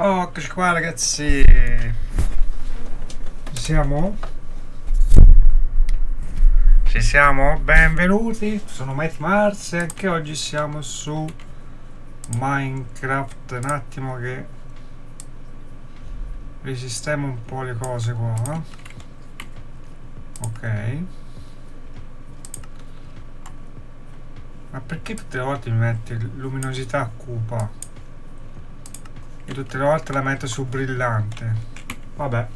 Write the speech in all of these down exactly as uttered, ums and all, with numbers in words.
Oh, eccoci qua ragazzi. Ci siamo? Ci siamo? Benvenuti. Sono Mighty Mars e anche oggi siamo su Minecraft. Un attimo che risistemo un po' le cose qua. Ok. Ma perché tutte le volte mi metti luminosità cupa? E tutte le volte la metto su brillante. Vabbè.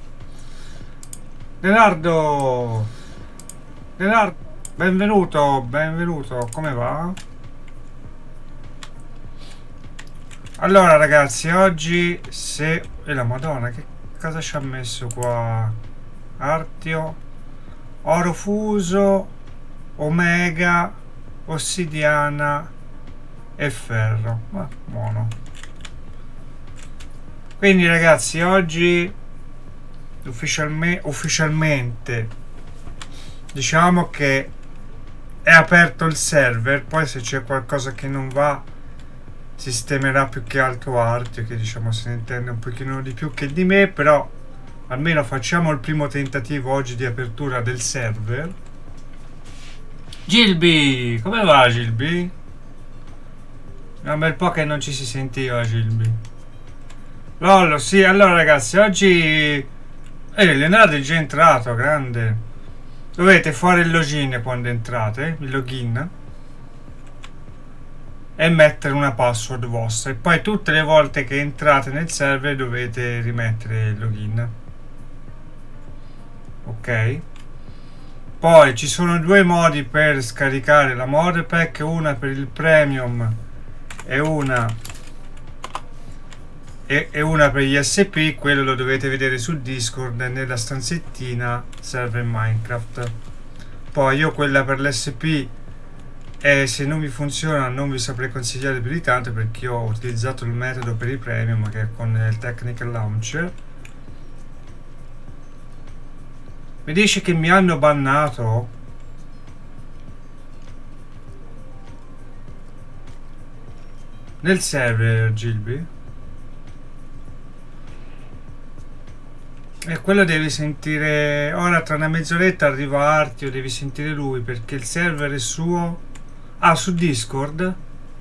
Leonardo! Leonardo! Benvenuto, benvenuto. Come va? Allora ragazzi, oggi se... E la madonna, che cosa ci ha messo qua? Artio, oro fuso, omega, ossidiana e ferro. Ma buono. Quindi ragazzi, oggi ufficialme ufficialmente diciamo che è aperto il server. Poi se c'è qualcosa che non va sistemerà più che altro Artio, che diciamo se ne intende un pochino di più che di me, però almeno facciamo il primo tentativo oggi di apertura del server. Gilby, come va Gilby? È un bel po' che non ci si sentiva Gilby. Lollo, sì, allora ragazzi, oggi eh, Leonardo è già entrato, grande. Dovete fare il login quando entrate, il login, e mettere una password vostra, e poi tutte le volte che entrate nel server dovete rimettere il login. Ok? Poi ci sono due modi per scaricare la modpack, una per il premium e una e una per gli S P. Quello lo dovete vedere su Discord nella stanzettina server Minecraft. Poi io quella per l'S P, e se non vi funziona non vi saprei consigliare più di tanto, perché io ho utilizzato il metodo per i premium che è con il Technical Launcher. Mi dice che mi hanno bannato. Nel server Gilby. E quello devi sentire. Ora tra una mezz'oretta arriva Artio, devi sentire lui perché il server è suo. Ah, su Discord.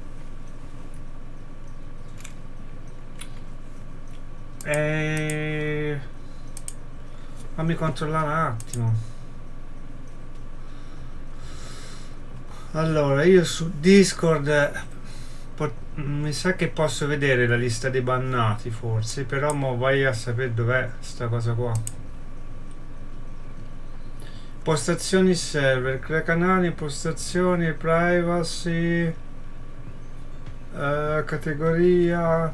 E... fammi controllare un attimo. Allora, io su Discord mi sa che posso vedere la lista dei bannati forse, però mo vai a sapere dov'è sta cosa qua. Postazioni server, crea canali, impostazioni, privacy, uh, categoria,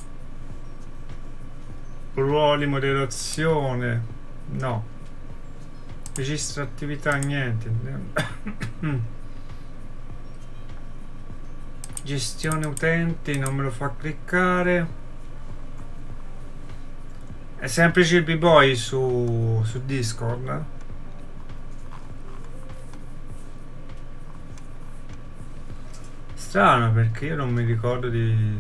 ruoli, moderazione, no, registra attività, niente. Gestione utenti, non me lo fa cliccare. È sempre Gilby Boy su, su Discord. Strano, perché io non mi ricordo di...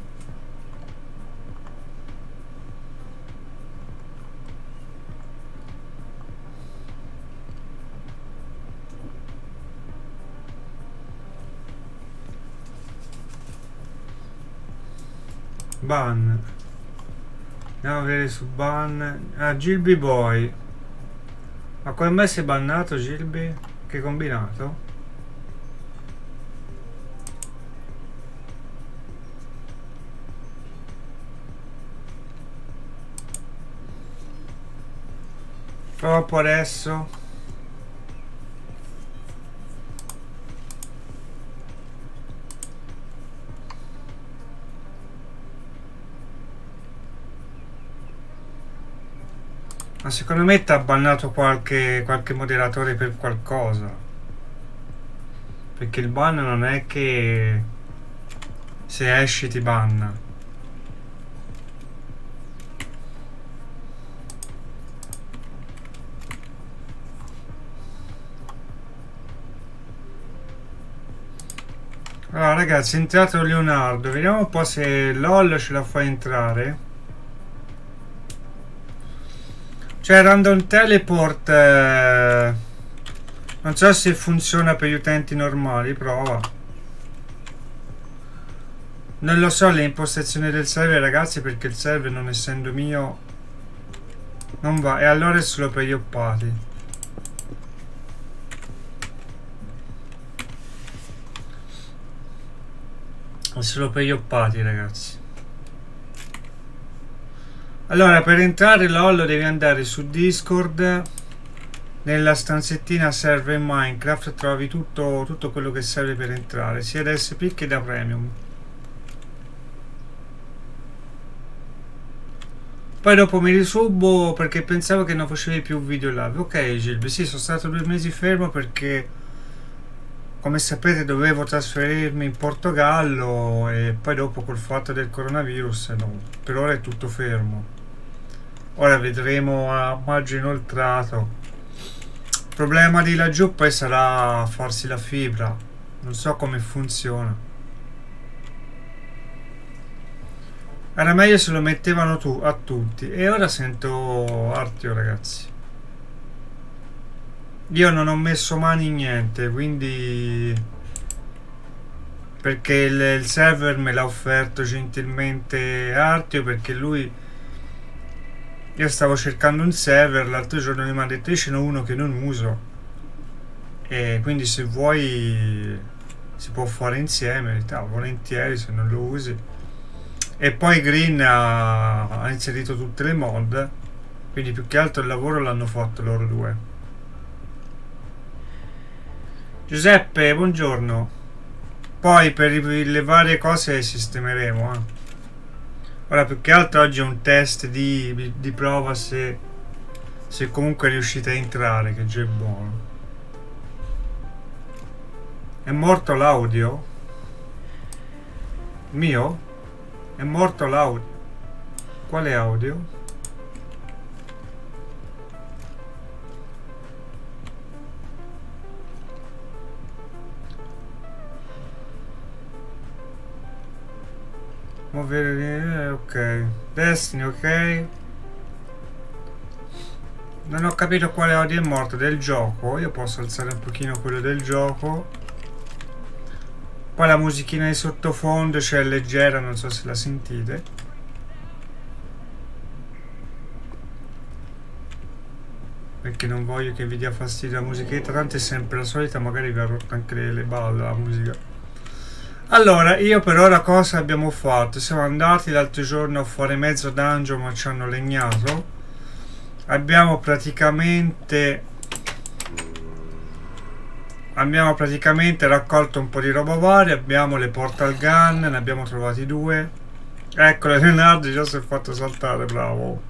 ban. Andiamo a vedere su ban. Ah, Gilby Boy. Ma come mai si è bannato Gilby? Che combinato? Troppo adesso. Ma secondo me ti ha bannato qualche, qualche moderatore per qualcosa. Perché il ban non è che se esci ti banna. Allora ragazzi, è entrato Leonardo. Vediamo un po' se LOL ce la fa entrare. Cioè random teleport eh, non so se funziona per gli utenti normali. Prova. Non lo so le impostazioni del server, ragazzi, perché il server, non essendo mio, non va. E allora è solo per gli oppati. È solo per gli oppati, ragazzi. Allora, per entrare LOL devi andare su Discord. Nella stanzettina server Minecraft trovi tutto, tutto quello che serve per entrare, sia da S P che da Premium. Poi dopo mi risubo perché pensavo che non facevi più video live. Ok Gilby, sì, sono stato due mesi fermo perché, come sapete, dovevo trasferirmi in Portogallo e poi dopo col fatto del coronavirus no, per ora è tutto fermo. Ora vedremo a maggio inoltrato. Il problema di laggiù poi sarà farsi la fibra. Non so come funziona. Era meglio se lo mettevano tu, a tutti. E ora sento Artio, ragazzi. Io non ho messo mani in niente, quindi... Perché il, il server me l'ha offerto gentilmente Artio, perché lui... Io stavo cercando un server, l'altro giorno mi ha detto: io ce n'ho uno che non uso. E quindi se vuoi si può fare insieme. Ah, volentieri, se non lo usi. E poi Green ha, ha inserito tutte le mod, quindi più che altro il lavoro l'hanno fatto loro due. Giuseppe, buongiorno. Poi per le varie cose sistemeremo, eh. Ora più che altro oggi è un test di, di prova se, se comunque riuscite a entrare, che già è buono. È morto l'audio? Mio? È morto l'audio. Quale audio? Muovere, ok. Destiny, ok. Non ho capito quale audio è morto. Del gioco. Io posso alzare un pochino quello del gioco. Poi la musichina di sottofondo c'è, cioè leggera, non so se la sentite. Perché non voglio che vi dia fastidio la musichetta, tanto è sempre la solita, magari vi ha rotto anche le, le balle la musica. Allora, io per ora cosa abbiamo fatto? Siamo andati l'altro giorno a fare mezzo dungeon, ma ci hanno legnato. Abbiamo praticamente... Abbiamo praticamente raccolto un po' di roba varia. Abbiamo le portal gun, ne abbiamo trovati due. Eccolo, Leonardo già si è fatto saltare, bravo.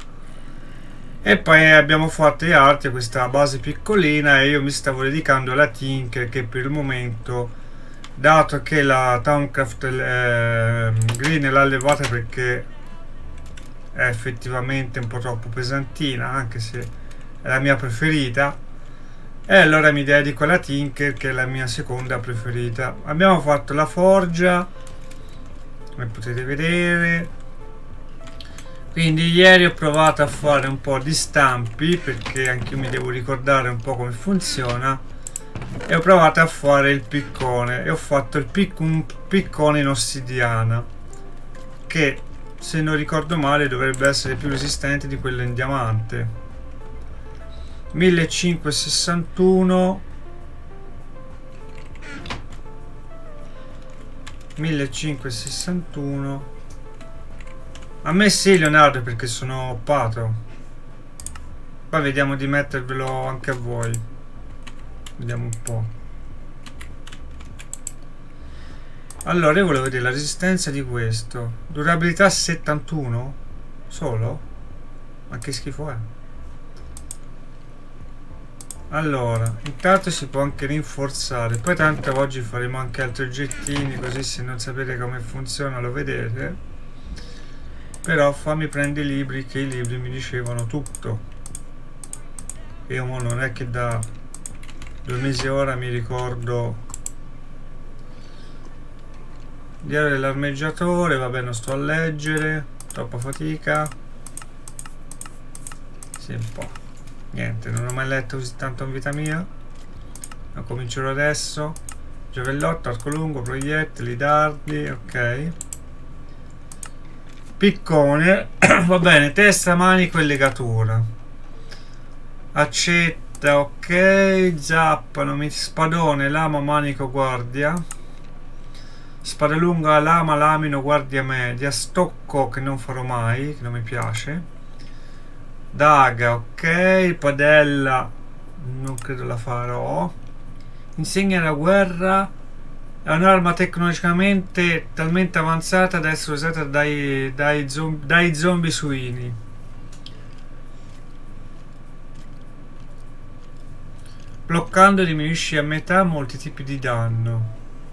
E poi abbiamo fatto gli altri, questa base piccolina, e io mi stavo dedicando alla Tinker, che per il momento, dato che la Towncraft eh, Green l'ha levata perché è effettivamente un po' troppo pesantina, anche se è la mia preferita, e allora mi dedico alla Tinker, che è la mia seconda preferita. Abbiamo fatto la forgia, come potete vedere. Quindi ieri ho provato a fare un po' di stampi, perché anche io mi devo ricordare un po' come funziona, e ho provato a fare il piccone, e ho fatto il pic un piccone in ossidiana, che se non ricordo male dovrebbe essere più resistente di quello in diamante. millecinquecentosessantuno millecinquecentosessantuno. A me sì, Leonardo, perché sono oppato. Poi vediamo di mettervelo anche a voi. Vediamo un po'. Allora, io volevo vedere la resistenza di questo. Durabilità settantuno? Solo? Ma che schifo è? Allora, intanto si può anche rinforzare. Poi tanto oggi faremo anche altri oggettini, così se non sapete come funziona lo vedete. Però fammi prendere i libri, che i libri mi dicevano tutto. Io mo non è che da due mesi ora mi ricordo. Diario dell'armeggiatore, vabbè, non sto a leggere, troppa fatica. Sì, un po'. Niente, non ho mai letto così tanto in vita mia. Ma comincerò adesso. Giavellotto, arco lungo, proiettili, dardi, ok. Piccone, va bene, testa, manico e legatura. Accetta, ok. Zappano, spadone, lama, manico, guardia. Spada lunga, lama, lamino, guardia media. Stocco, che non farò mai, che non mi piace. Daga, ok. Padella, non credo la farò. Insegna la guerra. È un'arma tecnologicamente talmente avanzata da essere usata dai, dai, zombi, dai zombie suini. Bloccando diminuisce a metà molti tipi di danno.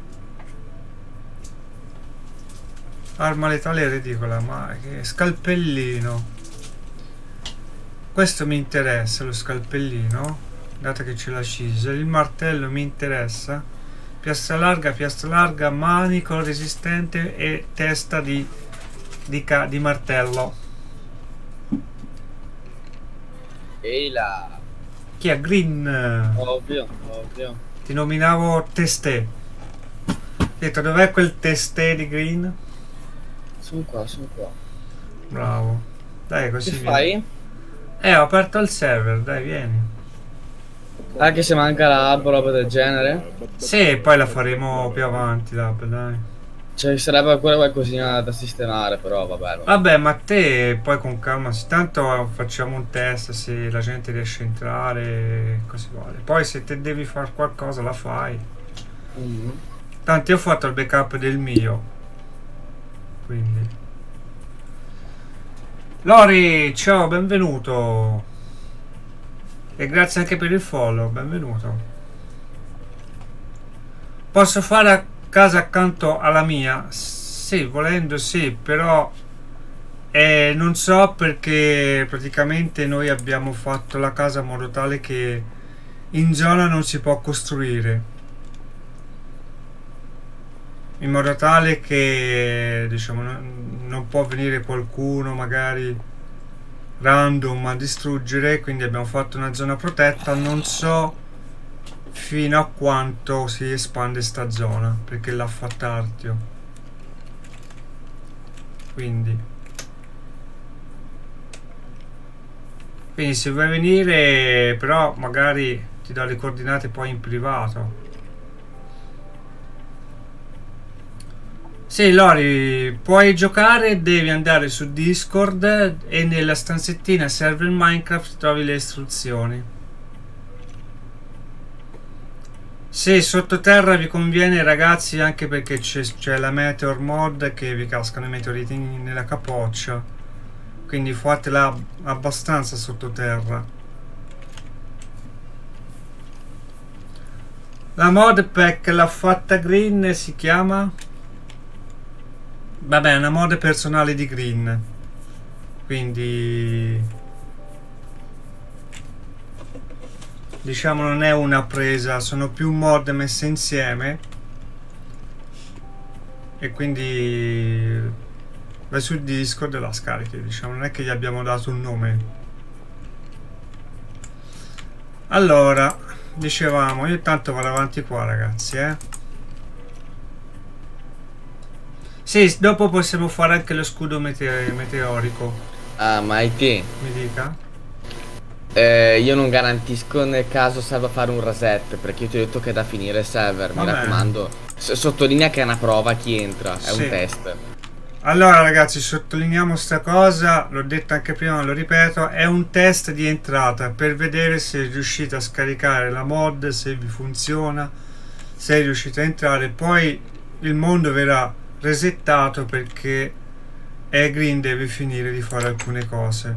Arma letale ridicola, ma che scalpellino. Questo mi interessa, lo scalpellino, dato che c'è la cisa. Il martello mi interessa. Piastra larga, piastra larga, manico resistente e testa di, di, di martello. Ehi là. Chi è? Green? Ovvio, ovvio. Ti nominavo Testè. Detto, dov'è quel Testè di Green? Sono qua, sono qua. Bravo. Dai, così Che vieni. fai? Eh, ho aperto il server, dai, vieni. Anche se manca la roba del genere? Sì, poi la faremo più avanti, dai. Cioè, sarebbe ancora qualcosina da sistemare, però vabbè. Vabbè, vabbè, ma te poi con calma, tanto facciamo un test se la gente riesce a entrare, così vuole. Poi se te devi fare qualcosa la fai. Mm-hmm. Tanto io ho fatto il backup del mio. Quindi. Lori, ciao, benvenuto. E grazie anche per il follow, benvenuto. Posso fare a casa accanto alla mia? Sì, volendo sì, però eh, non so, perché praticamente noi abbiamo fatto la casa in modo tale che in zona non si può costruire, in modo tale che diciamo non, non può venire qualcuno magari random a distruggere, quindi abbiamo fatto una zona protetta. Non so fino a quanto si espande sta zona, perché l'ha fatta Artio, quindi quindi se vuoi venire, però magari ti do le coordinate poi in privato. Sì, Lori, puoi giocare, devi andare su Discord e nella stanzettina server Minecraft trovi le istruzioni. Sì, sottoterra vi conviene, ragazzi, anche perché c'è la Meteor Mod che vi cascano i meteoriti nella capoccia, quindi fatela abbastanza sottoterra. La mod pack l'ha fatta Green, si chiama? Vabbè, è una mod personale di Green, quindi diciamo non è una presa, sono più mod messe insieme, e quindi vai su Discord e la scarichi, diciamo, non è che gli abbiamo dato un nome. Allora, dicevamo, io tanto vado avanti qua, ragazzi, eh sì, dopo possiamo fare anche lo scudo mete meteorico. Ah, ma I T Mi dica? Eh, io non garantisco nel caso serva fare un reset, perché io ti ho detto che è da finire il server. Mi Vabbè. raccomando, S sottolinea che è una prova a chi entra, è Sì. un test. Allora ragazzi, sottolineiamo sta cosa, l'ho detto anche prima, lo ripeto, è un test di entrata per vedere se riuscite a scaricare la mod, se vi funziona, se riuscite a entrare. Poi il mondo verrà resettato perché Green deve finire di fare alcune cose.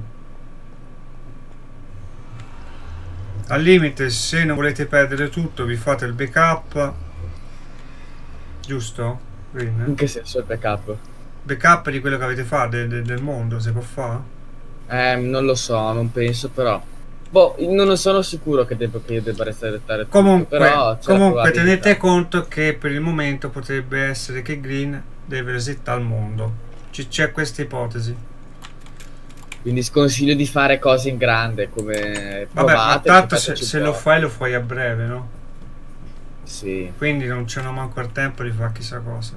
Al limite, se non volete perdere tutto, vi fate il backup, giusto? Green, eh? In che senso il backup? Backup di quello che avete fatto de de del mondo, si può fare? Eh, non lo so, non penso, però boh, non sono sicuro che, devo, che io debba resettare tutto. Comunque, però comunque tenete conto che per il momento potrebbe essere che Green deve resettare il mondo. C'è questa ipotesi. Quindi sconsiglio di fare cose in grande, come Vabbè, ma provate. tanto se, fateci se lo provare. fai lo fai a breve, no? Sì. Quindi non c'è manco il tempo di fare chissà cosa.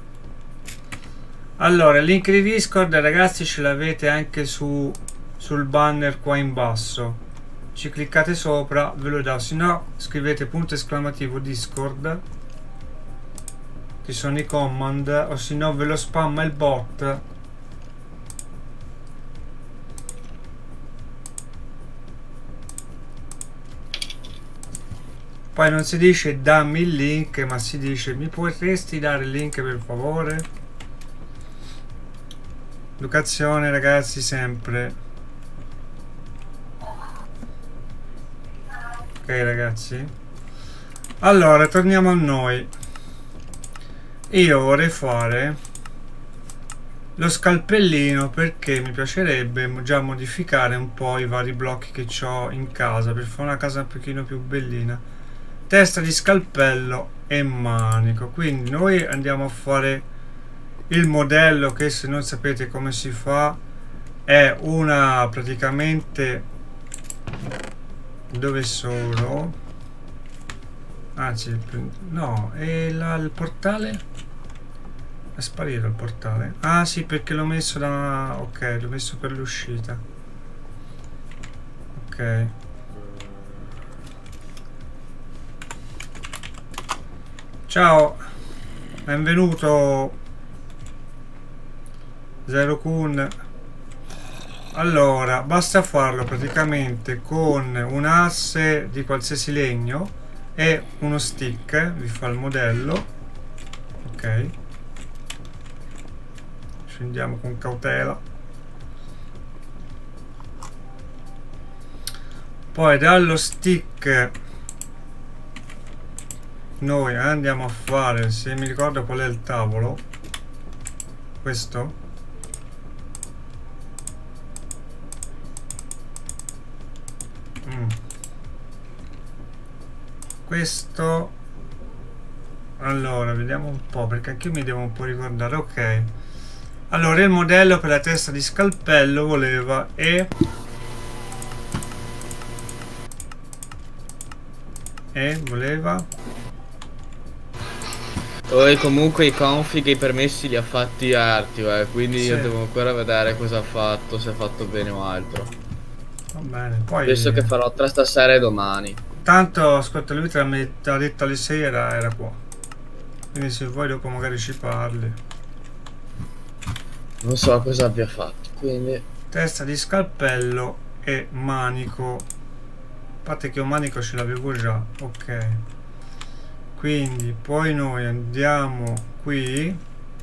Allora, il link di Discord, ragazzi, ce l'avete anche su, sul banner qua in basso. Ci cliccate sopra, ve lo do. Se no, scrivete punto esclamativo Discord. Ci sono i command. O se no, ve lo spamma il bot. Poi non si dice dammi il link, ma si dice mi potresti dare il link per favore? Educazione, ragazzi, sempre. Ok, ragazzi. Allora, torniamo a noi. Io vorrei fare lo scalpellino perché mi piacerebbe già modificare un po' i vari blocchi che ho in casa per fare una casa un pochino più bellina. Testa di scalpello e manico. Quindi noi andiamo a fare il modello che, se non sapete come si fa, è una praticamente dove sono, anzi no, è la, il portale è sparito, il portale. Ah sì, perché l'ho messo da, ok, l'ho messo per l'uscita. Ok, ciao, benvenuto Zero Kun. Allora, basta farlo praticamente con un asse di qualsiasi legno e uno stick, vi fa il modello. Ok, scendiamo con cautela. Poi dallo stick noi andiamo a fare, se mi ricordo qual è il tavolo, questo. Mm. Questo, allora vediamo un po', perché anche io mi devo un po' ricordare. Ok, allora il modello per la testa di scalpello voleva e e voleva Poi comunque i config e i permessi li ha fatti Artio, eh, quindi sì. io devo ancora vedere cosa ha fatto, se ha fatto bene o altro. Va bene, poi Penso che farò tra stasera e domani. tanto ascolta, lui te l'ha detto alle sei, era, era qua, quindi se vuoi dopo magari ci parli. Non so cosa abbia fatto, quindi Testa di scalpello e manico. A parte che un manico ce l'avevo già. Ok, quindi poi noi andiamo qui,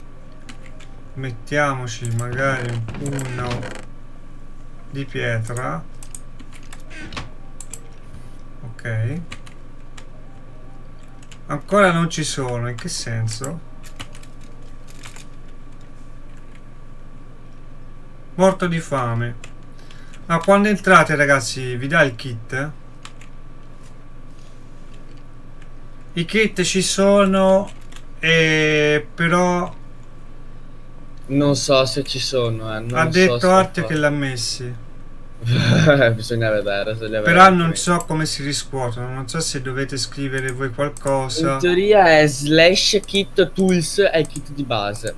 mettiamoci magari un pugno di pietra. Ok, ancora non ci sono. In che senso? Morto di fame. Ma quando entrate, ragazzi, vi dà il kit? I kit ci sono, eh, però non so se ci sono, eh. Non ha detto so Arte fa... che l'ha messi. Bisogna vedere se li aveva. Però non so come si riscuotono. Non so se dovete scrivere voi qualcosa. In teoria è slash kit tools e kit di base.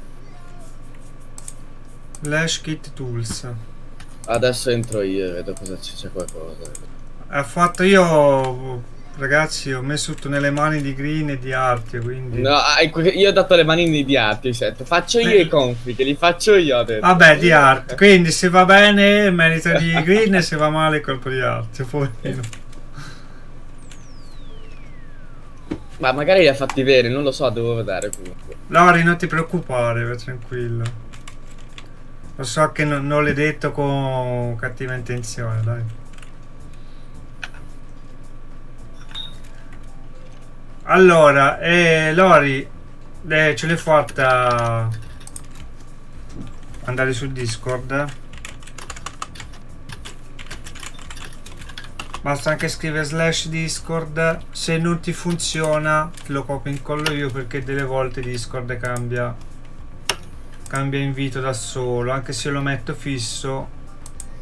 Slash kit tools. Adesso entro io e vedo cosa c'è, c'è qualcosa. Ha fatto io, ragazzi, ho messo tutto nelle mani di Green e di Arte, quindi No, io ho dato le manine di Arte, faccio io eh. i config, li faccio io, ho detto. Vabbè, di Arte. Quindi se va bene merita di Green e se va male colpo di Arte. Poverino. Ma magari li ha fatti bene, non lo so, devo vedere comunque. Lori, non ti preoccupare, vai tranquillo. Lo so che non, non l'hai detto con cattiva intenzione, dai. Allora, eh, Lori, eh, ce l'hai fatta andare su Discord? Basta anche scrivere slash Discord. Se non ti funziona te lo copio e incollo io, perché delle volte Discord cambia cambia invito da solo. Anche se lo metto fisso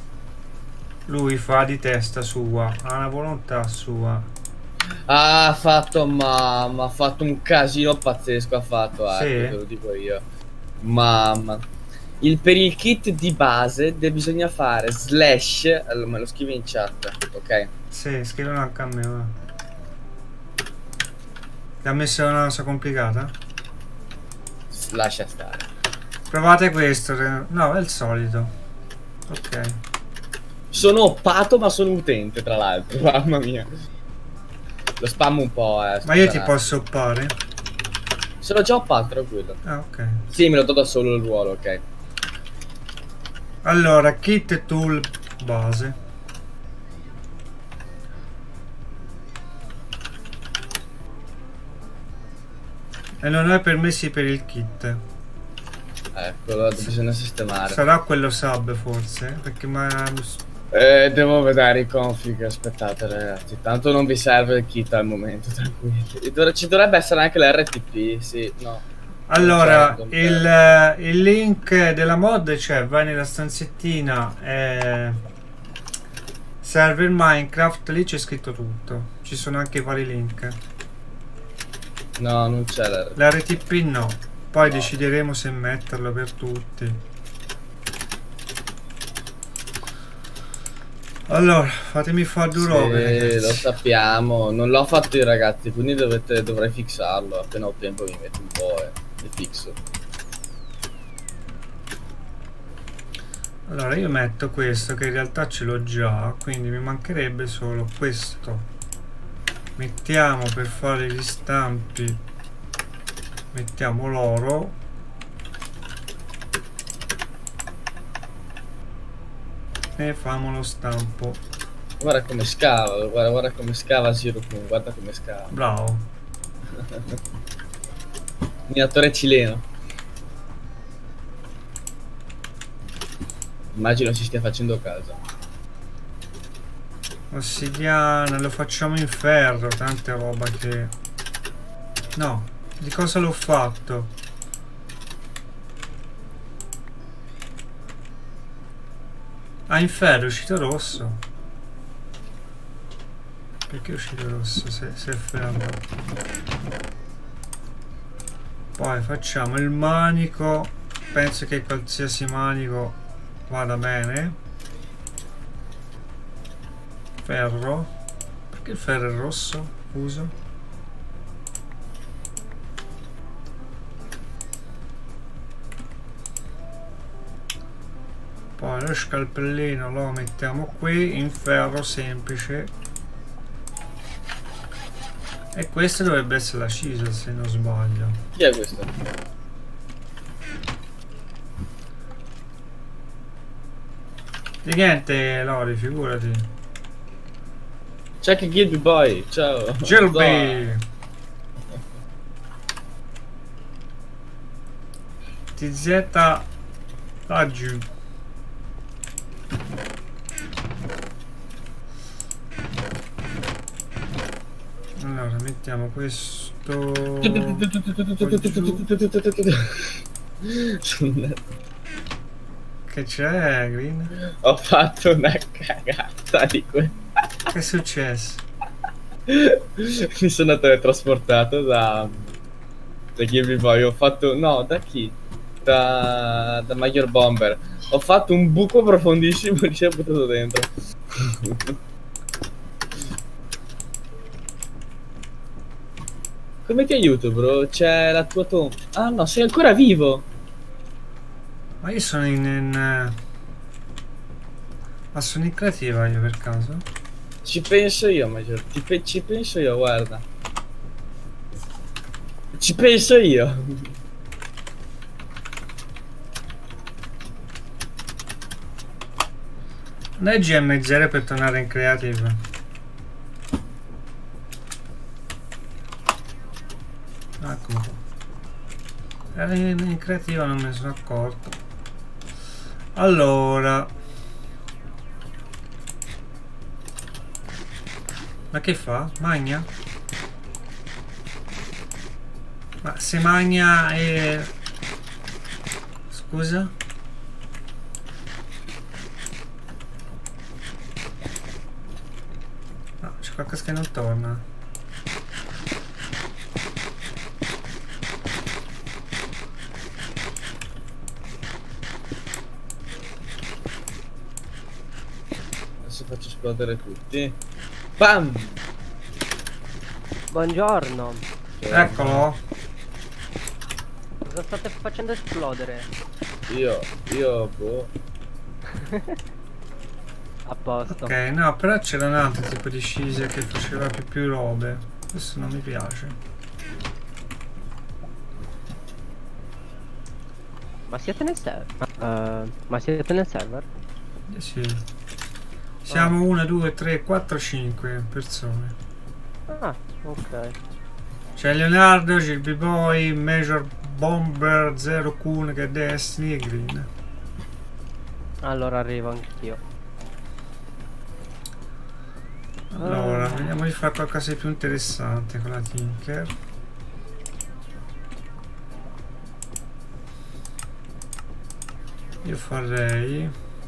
lui fa di testa sua, ha una volontà sua. Ah, ha fatto, mamma, ha fatto un casino pazzesco, ha fatto, Sì. eh, te lo dico io. Mamma. Il, per il kit di base de- bisogna fare slash, allora me lo scrivi in chat, ok? Sì, scrivono anche a me, va. Ti ha messo una cosa complicata? S- Lascia stare. Provate questo, che- no, è il solito. Ok. Sono oppato ma sono utente, tra l'altro, mamma mia. Lo spam un po', eh. Ma io ti scusate. posso oppare? Sono già oppato, tranquillo. Ah, ok. Sì, me lo do da solo il ruolo, ok. Allora, kit e tool base. E non hai permessi per il kit. Eccolo, bisogna sistemare. Sarà quello sub forse? Perché ma... Eh, devo vedere i config, aspettate ragazzi, tanto non vi serve il kit al momento, tranquilli. Dov- Ci dovrebbe essere anche l'R T P, sì, no. Allora, Non c'è, non il, c'è. eh, il link della mod, cioè vai nella stanzettina e server Minecraft, lì c'è scritto tutto. Ci sono anche i vari link. No, non c'è l'R T P. L'R T P no. Poi No. decideremo se metterlo per tutti. Allora, fatemi fare due robe, Sì, lo ragazzi. sappiamo, non l'ho fatto io ragazzi, quindi dovete, dovrei fixarlo, appena ho tempo mi metto un po' e, e fixo. Allora, io metto questo che in realtà ce l'ho già, quindi mi mancherebbe solo questo. Mettiamo per fare gli stampi, mettiamo l'oro. E famo lo stampo. Guarda come scava, guarda, guarda come scava Zero Kun, guarda come scava. Bravo. Minatore cileno. Immagino si stia facendo casa. Ossidiana, lo facciamo in ferro, tanta roba che... No, di cosa l'ho fatto? Ah, in ferro è uscito rosso. Perché è uscito rosso se, se è ferro? Poi facciamo il manico. Penso che qualsiasi manico vada bene. Ferro. Perché il ferro è rosso? Uso. Poi lo scalpellino lo mettiamo qui in ferro semplice. E questa dovrebbe essere la cisa se non sbaglio. Chi è questo? Di niente Lori, figurati. Check Gilby Boy, ciao. Gilby! T Z laggiù. Allora mettiamo questo. Che c'è, Green? Ho fatto una cagata di que... Che è successo? Mi sono teletrasportato da... Da Gilby Boy, ho fatto... No, da chi? Da... Da Major Bomber. Ho fatto un buco profondissimo e ci ho buttato dentro. Come ti aiuto, bro? C'è la tua tomba. Ah no, sei ancora vivo! Ma io sono in... in... Ma sono in creativa io per caso? Ci penso io, Major. Ci, pe ci penso io, guarda. Ci penso io. Dai G M zero per tornare in creative. Ecco. Era in, in creativa, non me ne sono accorto. Allora. Ma che fa? Magna? Ma se magna e... Scusa? qualcosa che non torna. Adesso faccio esplodere tutti. Bam! Buongiorno. Eccolo. Cosa state facendo esplodere? Io, io, boh. A posto. Ok, no, però c'era un altro tipo di scise che faceva più, più robe. Questo non mi piace. Ma siete nel server? Uh, ma siete nel server? Eh sì. Siamo una, due, tre, quattro, cinque persone. Ah, ok. C'è Leonardo, c'è il B-Boy, Major Bomber, Zero Kun, che è Destiny e Green. Allora arrivo anch'io. Allora, vediamo di fare qualcosa di più interessante con la Tinker. Io farei...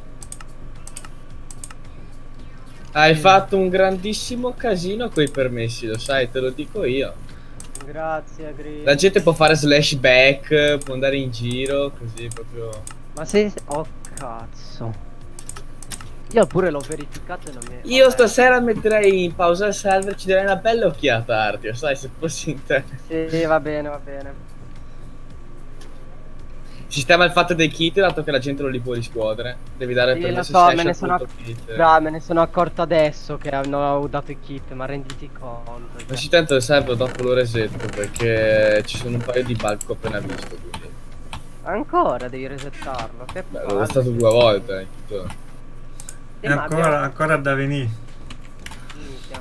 Hai fatto un grandissimo casino coi permessi, lo sai, te lo dico io. Grazie, Green. La gente può fare slash back, può andare in giro, così proprio... Ma se... Oh, cazzo. Io pure l'ho verificato e non mi... Io Vabbè. stasera metterei in pausa il server, ci darei una bella occhiata a Artio, sai, se fossi in te. Sì, va bene, va bene. Sistema il fatto dei kit, dato che la gente non li può riscuotere. Devi dare Sì, per lo se so, slash me ne sono, appunto kit. Bra, me ne sono accorto adesso che hanno dato i kit, ma renditi conto. Ma ci tanto il server dopo lo resetto, perché ci sono un paio di bug che ho appena visto, quindi... Ancora devi resettarlo. Che Beh, palle. l'ho stato due volte, eh, tutto. È Sì, ma ancora, abbiamo- ancora da venire. Minchia.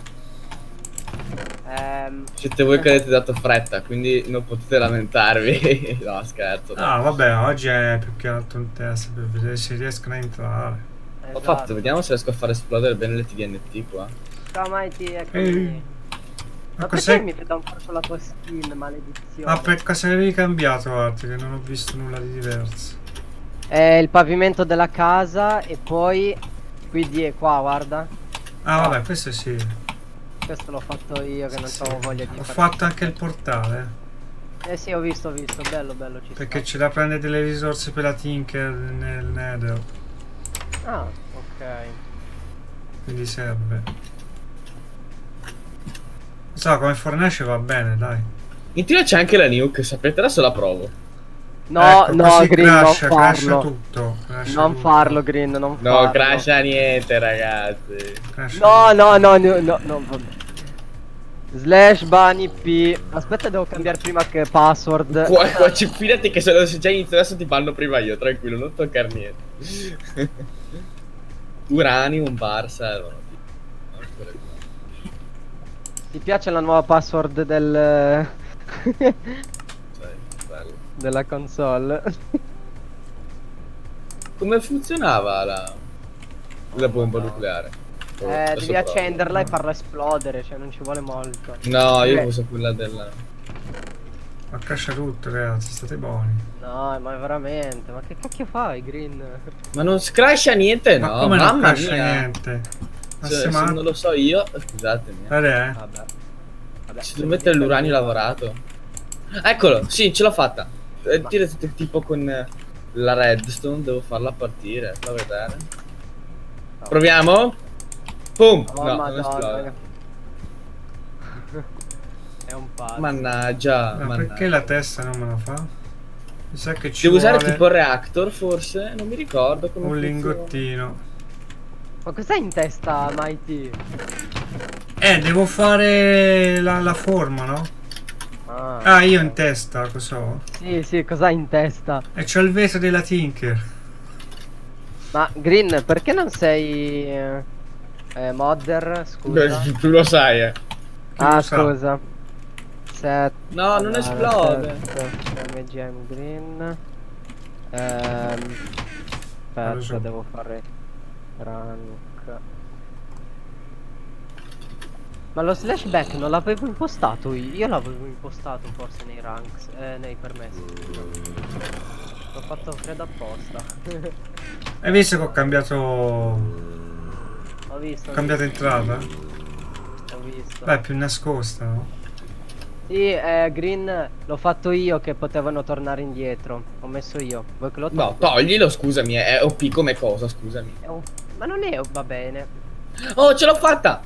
Ehm, Siete voi che avete dato fretta, quindi non potete lamentarvi. No, scherzo. dai. Ah, vabbè, oggi è più che altro un test per vedere se riescono a entrare. Ho esatto. fatto, vediamo se riesco a far esplodere bene le T D N T qua. Ciao Mighty, eccomi. Ehi. Ma Ma perché cos'è? mi vedo ancora sulla tua skin, maledizione? Ma per cosa avevi cambiato, Arti? Che non ho visto nulla di diverso. È il pavimento della casa e poi qui di qua, guarda. Ah, vabbè, questo sì. Questo l'ho fatto io che non Sì. avevo voglia di Ho fare. fatto anche il portale. Eh sì, ho visto, ho visto, bello, bello, ci Perché sta. c'è da prendere delle risorse per la Tinker nel Nether. Ah, ok. Quindi serve. Non so, come fornace va bene, dai. In teoria c'è anche la nuke, sapete? Adesso la provo. No, Ecco, no, così Green, crasha, non crasha farlo. tutto. crasha Non tutto. farlo, Green, non No, farlo. crasha niente, ragazzi. Crasha No, no, no, no, no, no, vabbè. Slash bunny P. Aspetta, devo cambiare prima che password. Qua, qua ci fidati che se, se già inizio adesso ti banno prima io, tranquillo, non toccare niente. Uranium, bar servono. Ti piace la nuova password del... Sai, bello. della console? Come funzionava la, la bomba nucleare? Oh, Eh, adesso devi provo. accenderla e farla esplodere, cioè non ci vuole molto. No, io Ok. uso quella della... Ma crasha tutto, ragazzi, state buoni. No, ma veramente, ma che cacchio fai, Green? Ma non scrascia niente, Ma no, come non mamma crasha mia. niente? Ma Cioè, se se ma... non lo so io, scusatemi. eh. Vabbè, Vabbè. Vabbè, Ci devo mettere l'uranio lavorato. Eccolo, sì, ce l'ho fatta. Eh, Ma- tira t- tipo con eh, la redstone, devo farla partire, fa vedere. No. Proviamo. Pum! Oh, no, non madonna. esplode. È un pazzo. Mannaggia, ma mannaggia. perché la testa non me la fa? Mi sa che ci Devo usare vuole tipo il reactor, forse? Non mi ricordo come un funziona. lingottino. Ma cos'hai in testa, Mighty? Eh, devo fare la, la forma, no? Ah, Ah, io in testa, cosa ho? sì, sì, cos'hai in testa? E c'ho il vetro della Tinker. Ma Green, perché non sei eh, eh, modder? Scusa. Beh, tu lo sai, eh. Ah, lo sa? scusa. Set. No, non esplode. M G M Green. Ehm. Non lo Aspetta, so. devo fare rank. Ma lo slash back non l'avevo impostato io. Io l'avevo impostato forse nei ranks. Eh, nei permessi. L'ho fatto credo apposta. Hai visto che ho cambiato... Ho visto. Ho cambiato entrata? Ho visto. Beh, è più nascosta, no? Sì, eh, Green l'ho fatto io che potevano tornare indietro. Ho messo io. Vuoi che lo No, tolgo? toglilo, scusami, è O P come cosa, scusami. È un- Ma non è... va bene. Oh, ce l'ho fatta!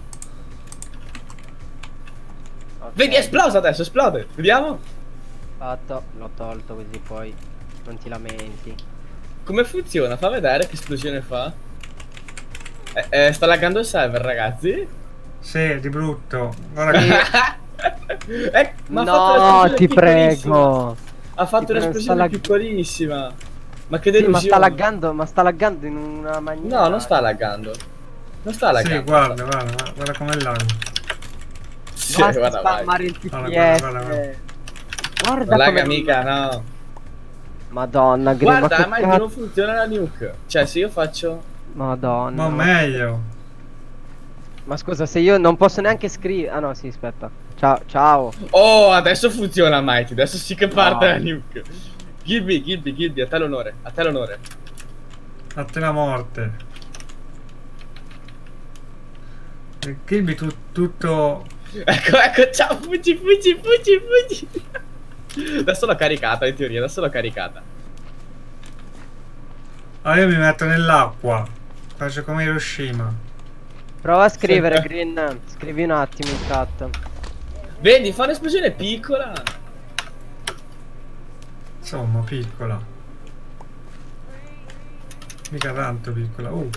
Ok, Vedi, è esplosa adesso, esplode. Vediamo. fatto, l'ho tolto così poi non ti lamenti. Come funziona? Fa vedere che esplosione fa. Eh, eh, sta laggando il server, ragazzi. Sì, di brutto. Guarda che... eh, ma ha fatto No, un'esplosione ti piccolissima. prego. Ha fatto Ti prego, un'esplosione sta lag- piccolissima. Ma che Sì, delusione. ma sta laggando, ma sta laggando in una maniera... No, non sta laggando. Non sta laggando. Sì, guarda, guarda, guarda, guarda come lagga. Sì, Basta guarda, vai. spammare il T P S. Guarda, guarda, guarda. Guarda Non lagga come- mica, no. Madonna, Green, Guarda, ma ma che non cazzo... funziona la nuke. Cioè, se io faccio... Madonna. Ma meglio. Ma scusa, se io non posso neanche scrivere... Ah no, sì, aspetta. Ciao, ciao. Oh, adesso funziona, Mighty. Adesso sì che parte No. la nuke. Gilby, Gilby, Gilby, a te l'onore. A te l'onore. A te la morte. E Kirby tu, tutto... Ecco, ecco, ciao, fuggi, fuggi, fuggi, fuggi. Adesso l'ho caricata, in teoria, adesso l'ho caricata. Ah, io mi metto nell'acqua. Faccio come Hiroshima. Prova a scrivere, Sì. Green. Scrivi un attimo in chat. Vedi, fa un'esplosione piccola. Insomma, piccola. Mica tanto piccola. Uh.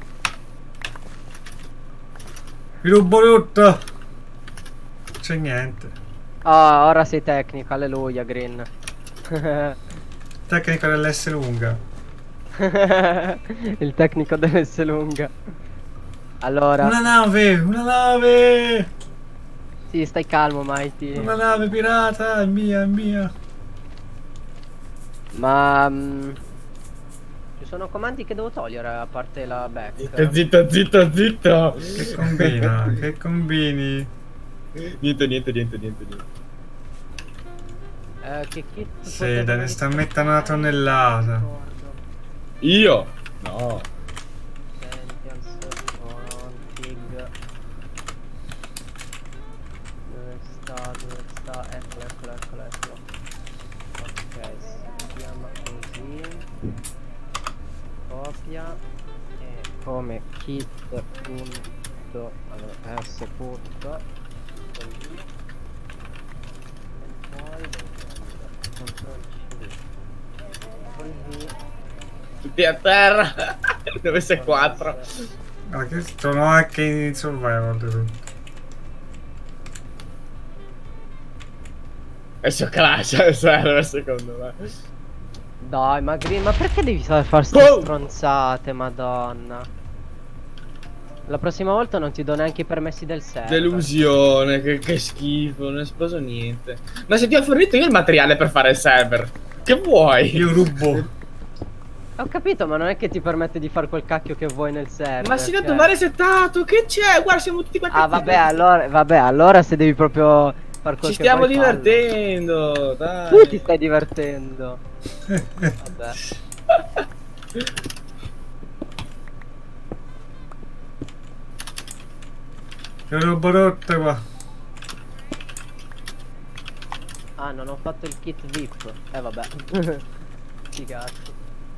Mi rubo tutto. C'è niente. Ah, ora sei tecnico, alleluia, Green. Tecnica dell'S lunga. Il tecnico deve essere lunga. Allora, Una nave, una nave. sì, stai calmo, Mighty. Una nave pirata, è mia, è mia. Ma mm, ci sono comandi che devo togliere a parte la back. Zitto, zitto, zitto, zitto. Che combina? Che combini? Niente, niente, niente, niente, niente. Eh, che kit Sì, potevano dai, ne sta mettere? mettendo una tonnellata. Ricordo. Io? No. Sentience, config. Dove sta? Dove sta? Eccolo, eccolo, eccolo, eccolo. Ok, si chiama così. Copia. E come kit punto allora, s punto così. E poi control C. Così. Tutti a terra. Dove sei quattro? Ma che sono anche in survival tutto. Adesso crash il server, secondo me. Dai, ma Green, ma perché devi fare queste Boom! stronzate, madonna? La prossima volta non ti do neanche i permessi del server. Delusione, che, che schifo, non è esploso niente. Ma se ti ho fornito io il materiale per fare il server, che vuoi? Io rubo. Ho capito, ma non è che ti permette di fare quel cacchio che vuoi nel server. Ma si cioè. detto va resettato, che c'è? Guarda, siamo tutti quanti. Ah, vabbè, allora, vabbè, allora se devi proprio far quel Ci che stiamo vuoi, fallo. divertendo, dai. Tu ti stai divertendo. Vabbè. Io rubo tutto qua. Ah, non ho fatto il kit V I P. Eh, vabbè. Sti cazzo.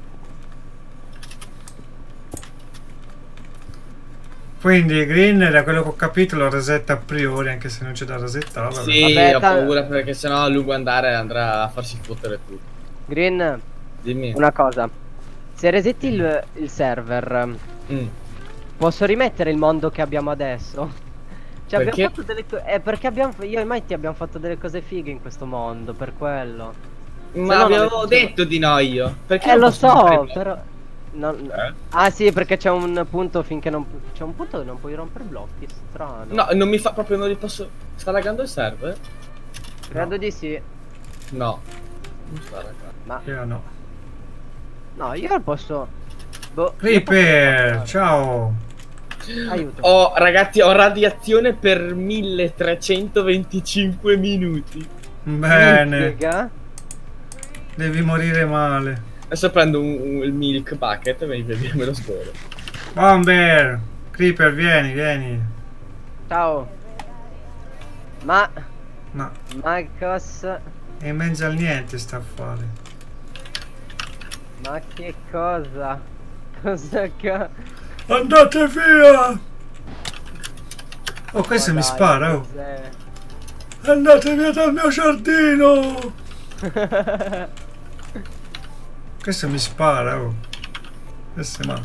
Quindi Green, da quello che ho capito, lo resetta a priori, anche se non c'è da resettare. vabbè. Sì, Vabbè, ho ta- paura perché sennò a lungo andare andrà a farsi fottere tutto. Green, Dimmi. una cosa. Se resetti il, il server, Mm. posso rimettere il mondo che abbiamo adesso? Cioè, Perché? abbiamo fatto delle cose. Eh, perché abbiamo. Io e Mighty abbiamo fatto delle cose fighe in questo mondo, per quello. Ma no, avevo non- detto di no io. Perché Eh, non lo posso so, fare- però. non- Eh? Ah, sì, perché c'è un punto finché non. C'è un punto che non puoi rompere blocchi. Strano. No, non mi fa proprio, non li posso. Sta laggando il server? Credo di sì. No. Non sta laggando. Ma. Io no. No, io posso. Boh. io Creeper, posso ciao. fare- Aiuto. Oh, ragazzi, ho radiazione per milletrecentoventicinque minuti. Bene. Figa. Devi morire male. Adesso prendo un, un- il milk bucket e me, me lo sgoro. Bomber. Creeper, vieni, vieni. Ciao. Ma... Ma Ma cosa... è in mezzo al niente sta a fare. Ma che cosa? Cosa che... Andate via! Oh, questo Ma mi dai, spara, oh. cos'è? Andate via dal mio giardino! Questo mi spara, oh. Questo è male.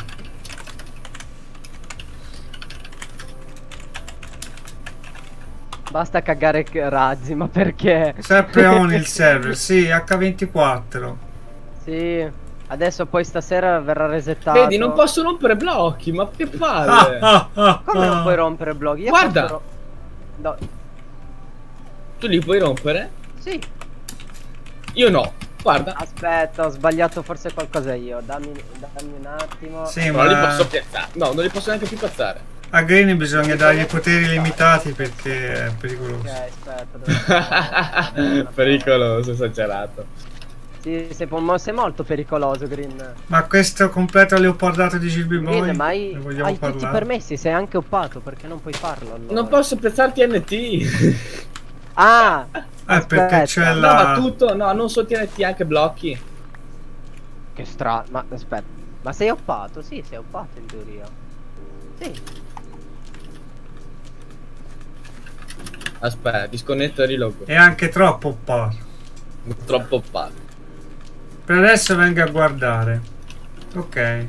Basta cagare che razzi, ma perché? Sempre on il server, sì, acca ventiquattro. Sì, adesso poi stasera verrà resettato. Vedi, non posso rompere blocchi, ma che Ah, palle! ah, ah, Come non ah. puoi rompere blocchi? Io Guarda! posso ro- No, Tu li puoi rompere? sì. Io no. Guarda. Aspetta, ho sbagliato forse qualcosa io. Dammi, dammi un attimo. Sì, Non li ma posso piazzare. No, non li posso neanche più piazzare. a Green bisogna dargli poteri limitati perché è pericoloso. Ok, aspetta. Dove... Pericoloso, esagerato. Sì, sei, po- sei molto pericoloso, Green. Ma questo completo leopardato di Gilby Boy, Green, ma hai, ne vogliamo hai tutti i parlare? permessi, sei anche oppato, perché non puoi farlo allora? Non posso piazzarti N T. Ah! Eh, perché c'è No, la... ma tutto, no, non solo T N T, anche blocchi. Che strano, ma aspetta. Ma sei oppato? Sì, sei oppato in teoria. Sì. Aspetta, disconnetto e rilogo. È anche troppo oppato. Troppo oppato. Per adesso venga a guardare. Ok.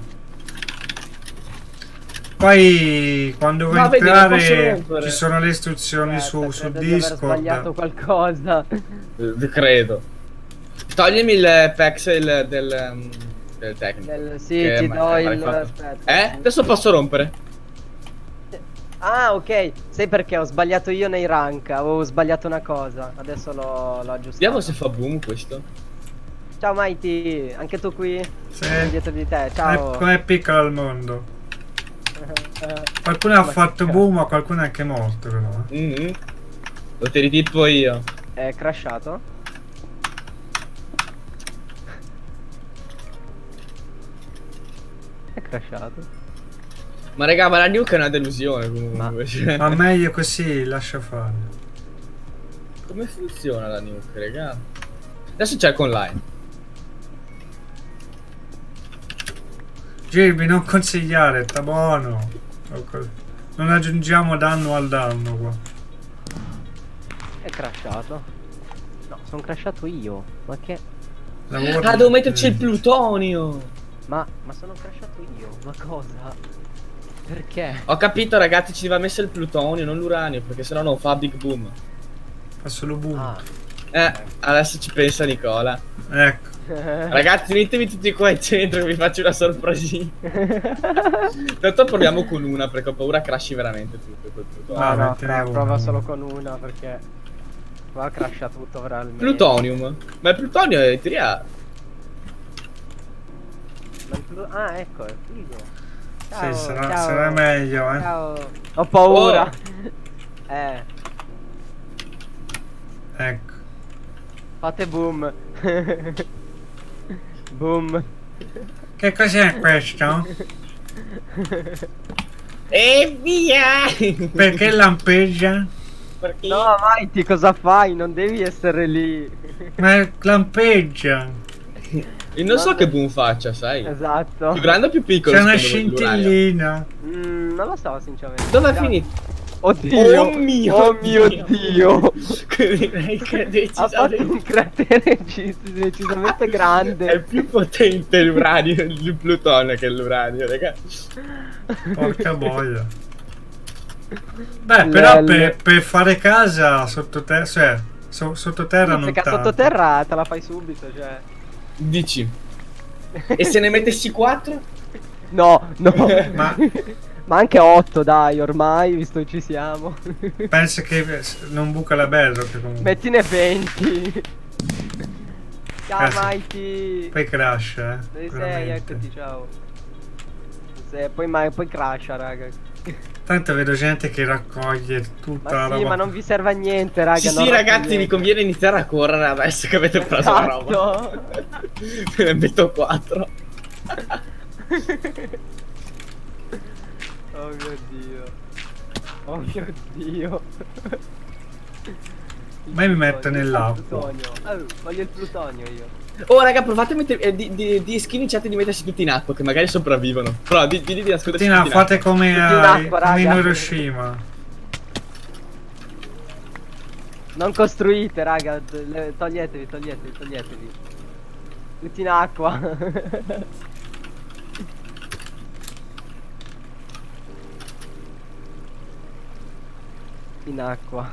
Poi quando vuoi Ma vedi, non posso entrare rompere. ci sono le istruzioni Aspetta, su, su credo di aver Discord. sbagliato qualcosa. Eh, Credo. Toglimi il pexel del, um, del tecnico. Del- sì, che ti ma- do ma- il... fatto- aspetta. Eh? Adesso posso rompere? Ah, ok. Sai perché ho sbagliato io nei rank. Avevo sbagliato una cosa. Adesso l'ho l'ho aggiustato. Vediamo se fa boom questo. Ciao Mighty, anche tu qui? Sì. Sono dietro di te, ciao. Ecco, è piccolo il mondo. Qualcuno ha Ma fatto che boom, ma qualcuno è anche morto però. eh. Mm-hmm. Lo ti ritippo io. È crashato? È crashato. Ma raga, ma la nuke è una delusione comunque. Ma- cioè. Ma meglio così, lascia fare. Come funziona la nuke, raga? Adesso cerco online. Girby, non consigliare, sta buono. Ok. Non aggiungiamo danno al danno qua. È crashato. No, sono crashato io. Ma che... Lavoro- Ah, devo metterci il plutonio. Ma... Ma sono crashato io. Ma cosa? Perché? Ho capito, ragazzi, ci va messo il plutonio, non l'uranio, perché sennò non fa big boom. Fa solo boom. Ah. Eh, adesso ci pensa Nicola. Ecco. Ragazzi, venitemi tutti qua in centro che vi faccio una sorpresina. Tanto proviamo con una, perché ho paura crashi veramente tutto col plutonio. Ah, No, no, mettene fra- una. prova solo con una perché qua crasha tutto veramente. Plutonium. Ma il plutonio è in teoria... Ma il plu- Ah, ecco, è figo. Ciao, Sì, sarà, ciao. sarà meglio, eh. Ciao. Ho paura. Oh. Eh, Ecco. fate boom. Boom. Che cos'è questo? E via! Perché lampeggia? Perché... No, Mighty, cosa fai? Non devi essere lì. Ma lampeggia. Io non so che boom faccia, sai? Esatto. Più grande o più piccolo? C'è una secondo voi, l'uranio? scintillina. Mm, non lo so, sinceramente. Dove è Ciao. finito? Oddio. Oh mio Oh mio Dio. Dio. Direi che Ha decisamente- fatto un cratere decis- decisamente grande. È più potente l'uranio, il plutonio che l'uranio, raga. Porca boia. Beh, però Lel. per, per fare casa sottoterra, cioè so- sottoterra non Perché tanto. sottoterra te la fai subito, cioè. Dici. E se ne mettessi quattro? No, no. Ma- Ma anche otto, dai, ormai, visto che ci siamo. Penso che non buca la Bedrock comunque. Mettine venti. Ciao, Eh sì. Mighty. Poi crash, eh. Dove sei? veramente. Eccoti, ciao. Se- poi, ma, poi crasha, raga. Tanto vedo gente che raccoglie tutta la Ma sì, roba. ma non vi serve a niente, raga. Sì, non sì, ragazzi, raccogliete. vi conviene iniziare a correre adesso che avete preso la roba. Esatto. Me ne metto quattro. Oh mio Dio. Oh mio Dio. Ma io mi metto nell'acqua. Plutonio. Oh, voglio il plutonio io. Oh raga, provate a mettere eh, di, di, di skin in chat di mettersi tutti in acqua, che magari sopravvivono. Però di, di, di, di ascoltarsi Tina, tutti in fate acqua. come, Tutti in ai- acqua, come in raga. Hiroshima. Non costruite, raga. le- Toglietevi, toglietevi, toglietevi. Tutti in acqua. In acqua.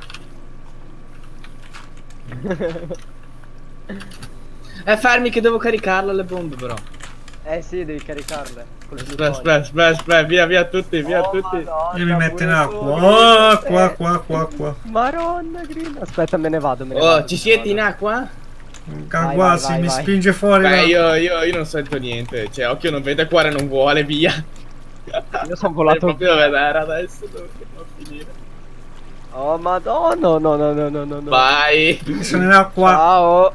Eh, fermi che devo caricarlo le bombe però. Eh sì, devi caricarle. Col Aspetta, plutonio. aspetta, aspetta, aspetta, via, via tutti, via Oh, tutti. Madonna, Io mi metto in pure acqua. tu, Oh, Green. qua, Eh, qua, qua, qua. Maronna, Green. Aspetta, me ne vado, me ne Oh, vado, ci me ne siete in vado. acqua? Ah, Vai, quasi, vai, mi vai. spinge fuori. Beh, la- io, io, io non sento niente. Cioè, occhio non vede, cuore non vuole, via. Io sono È volato. proprio da vedere adesso, dove devo finire. Oh, madonna. No, no, no, no, no, no. no. Vai. Sono in acqua. Ciao.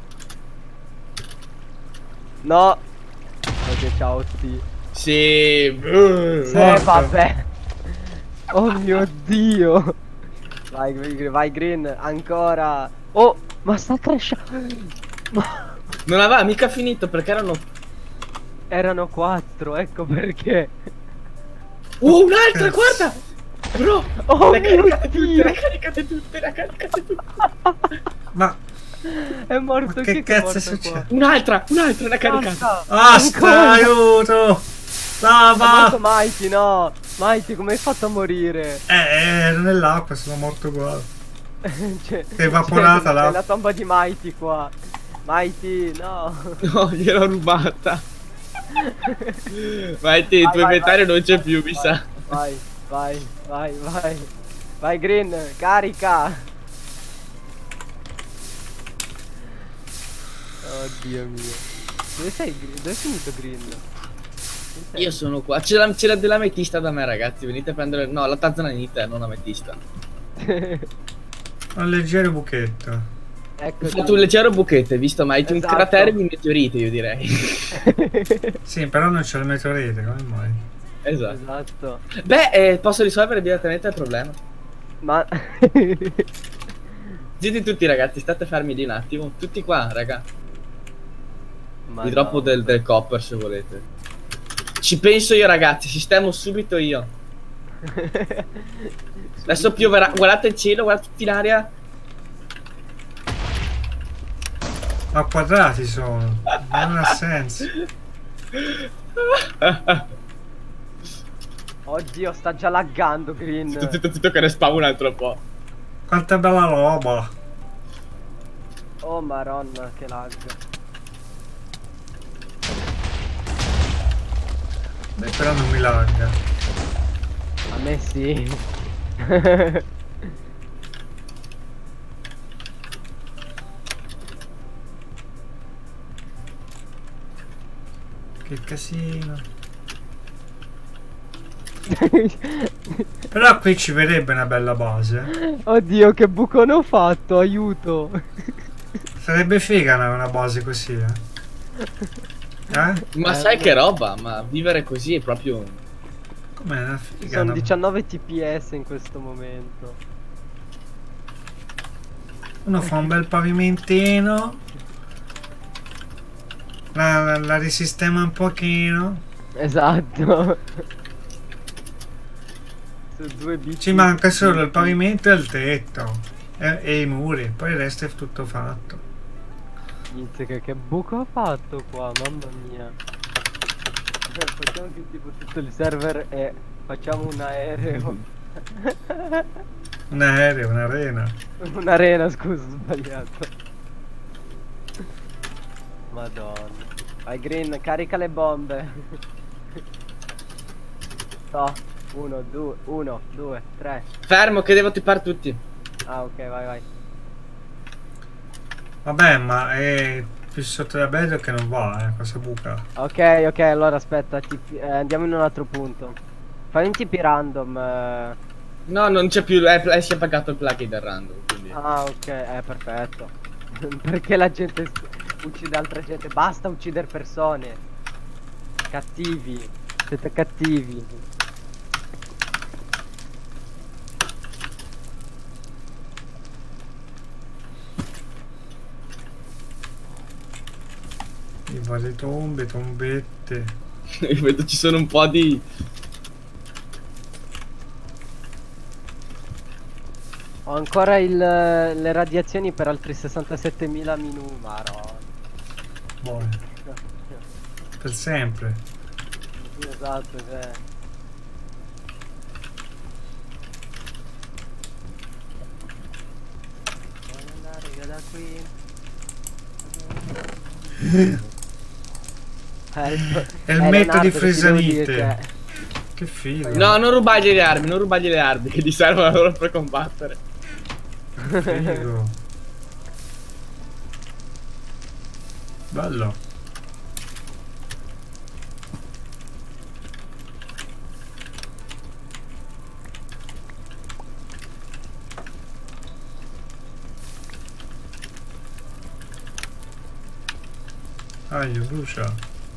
No. Ok, ciao, T. Sì. Eh, Morto. vabbè. Oh mio Dio. Vai, vai, vai, Green. Ancora. Oh, ma sta crashando. Ma Non aveva mica finito perché erano... erano quattro, ecco perché. Oh, un'altra, Cazzo. guarda! Bro, Oh le mio caricate tutte, Dio. le caricate tutte, le caricate tutte. Ma È morto. Ma che chi è cazzo morto succede? qua? Un'altra, un'altra, la caricata. Basta. Asta, aiuto! È morto Lava! Mighty, no. Mighty, come hai fatto a morire? Eh, ero nell'acqua, sono morto qua. Cioè, È evaporata c'è- là. c'è la tomba di Mighty qua. Mighty, no. No, gliel'ho rubata. Vai, te, il tuo vai, inventario vai. non c'è più, mi Vai, sa. Vai, vai, vai, vai. Vai Green, carica. Oddio mio. Dove sei? Green? Dove è finito Green? Dove sei? Io sono qua. C'è la, c'è la dell'ametista da me, ragazzi. Venite a prendere. No, la tazzananita, non l'ametista. Un leggero buchetto. Ecco. Ho fatto un leggero buchetto, hai visto? Ma hai un Esatto. cratere di meteorite, io direi. Sì, però non c'è il meteorite, come mai? Esatto. Esatto. Beh, eh, posso risolvere direttamente il problema. Ma Zitti tutti, ragazzi, state fermi lì un attimo. Tutti qua, raga. Ma Vi droppo no. del, del copper se volete. Ci penso io, ragazzi, sistemo subito io. Adesso pioverà. Guardate il cielo, guardate tutti in aria. Ma quadrati sono. Non ha senso. Oddio, sta già laggando Green. Zitto, zitto, zitto, che ne spavo un altro po'. Quanta bella roba. Oh maronna, che lag. Beh, però non mi lagga. A me sì. Che casino. Però qui ci verrebbe una bella base. Oddio, che bucone ho fatto, aiuto. Sarebbe figa una una base così, eh. Eh? Ma Eh, sai no. che roba? Ma vivere così è proprio. Com'è una figa? Sono una- diciannove T P S in questo momento. Uno fa un bel pavimentino. La, la, la risistema un pochino. Esatto. Su due bici. Ci manca solo il pavimento e il tetto. E, e i muri. Poi il resto è tutto fatto. Inizia, che, che buco ha fatto qua, mamma mia. Facciamo che tipo tutto il server e facciamo un aereo. Un aereo, un'arena. Un'arena, scusa, ho sbagliato. Madonna. Vai Green, carica le bombe. No, uno, due, uno, due, tre. Fermo, che devo tippare tutti. Ah, ok, vai, vai. Vabbè, ma è più sotto la bello che non va, eh, questa buca. Ok, ok, allora aspetta, T P eh, andiamo in un altro punto. Fai un T P random. eh. No, non c'è più. Eh, eh, si è pagato il plugin del random. Quindi. Ah, ok, eh, perfetto. Perché la gente s- uccide altra gente? Basta uccidere persone. Cattivi. Siete cattivi. fare tombe, tombette. Vedo ci sono un po' di... Ho ancora il, le radiazioni per altri sessantasettemila minu, maro. Buone. Per sempre. Sì, esatto, cioè. Voglio andare via da qui. Help. È il Eh, metodo di Leonardo, che ti devo dire, Fresanite. cioè. Che figo. No, non rubargli le armi, non rubargli le armi, che ti servono loro per combattere. Figo. Bello. Aglio, brucia.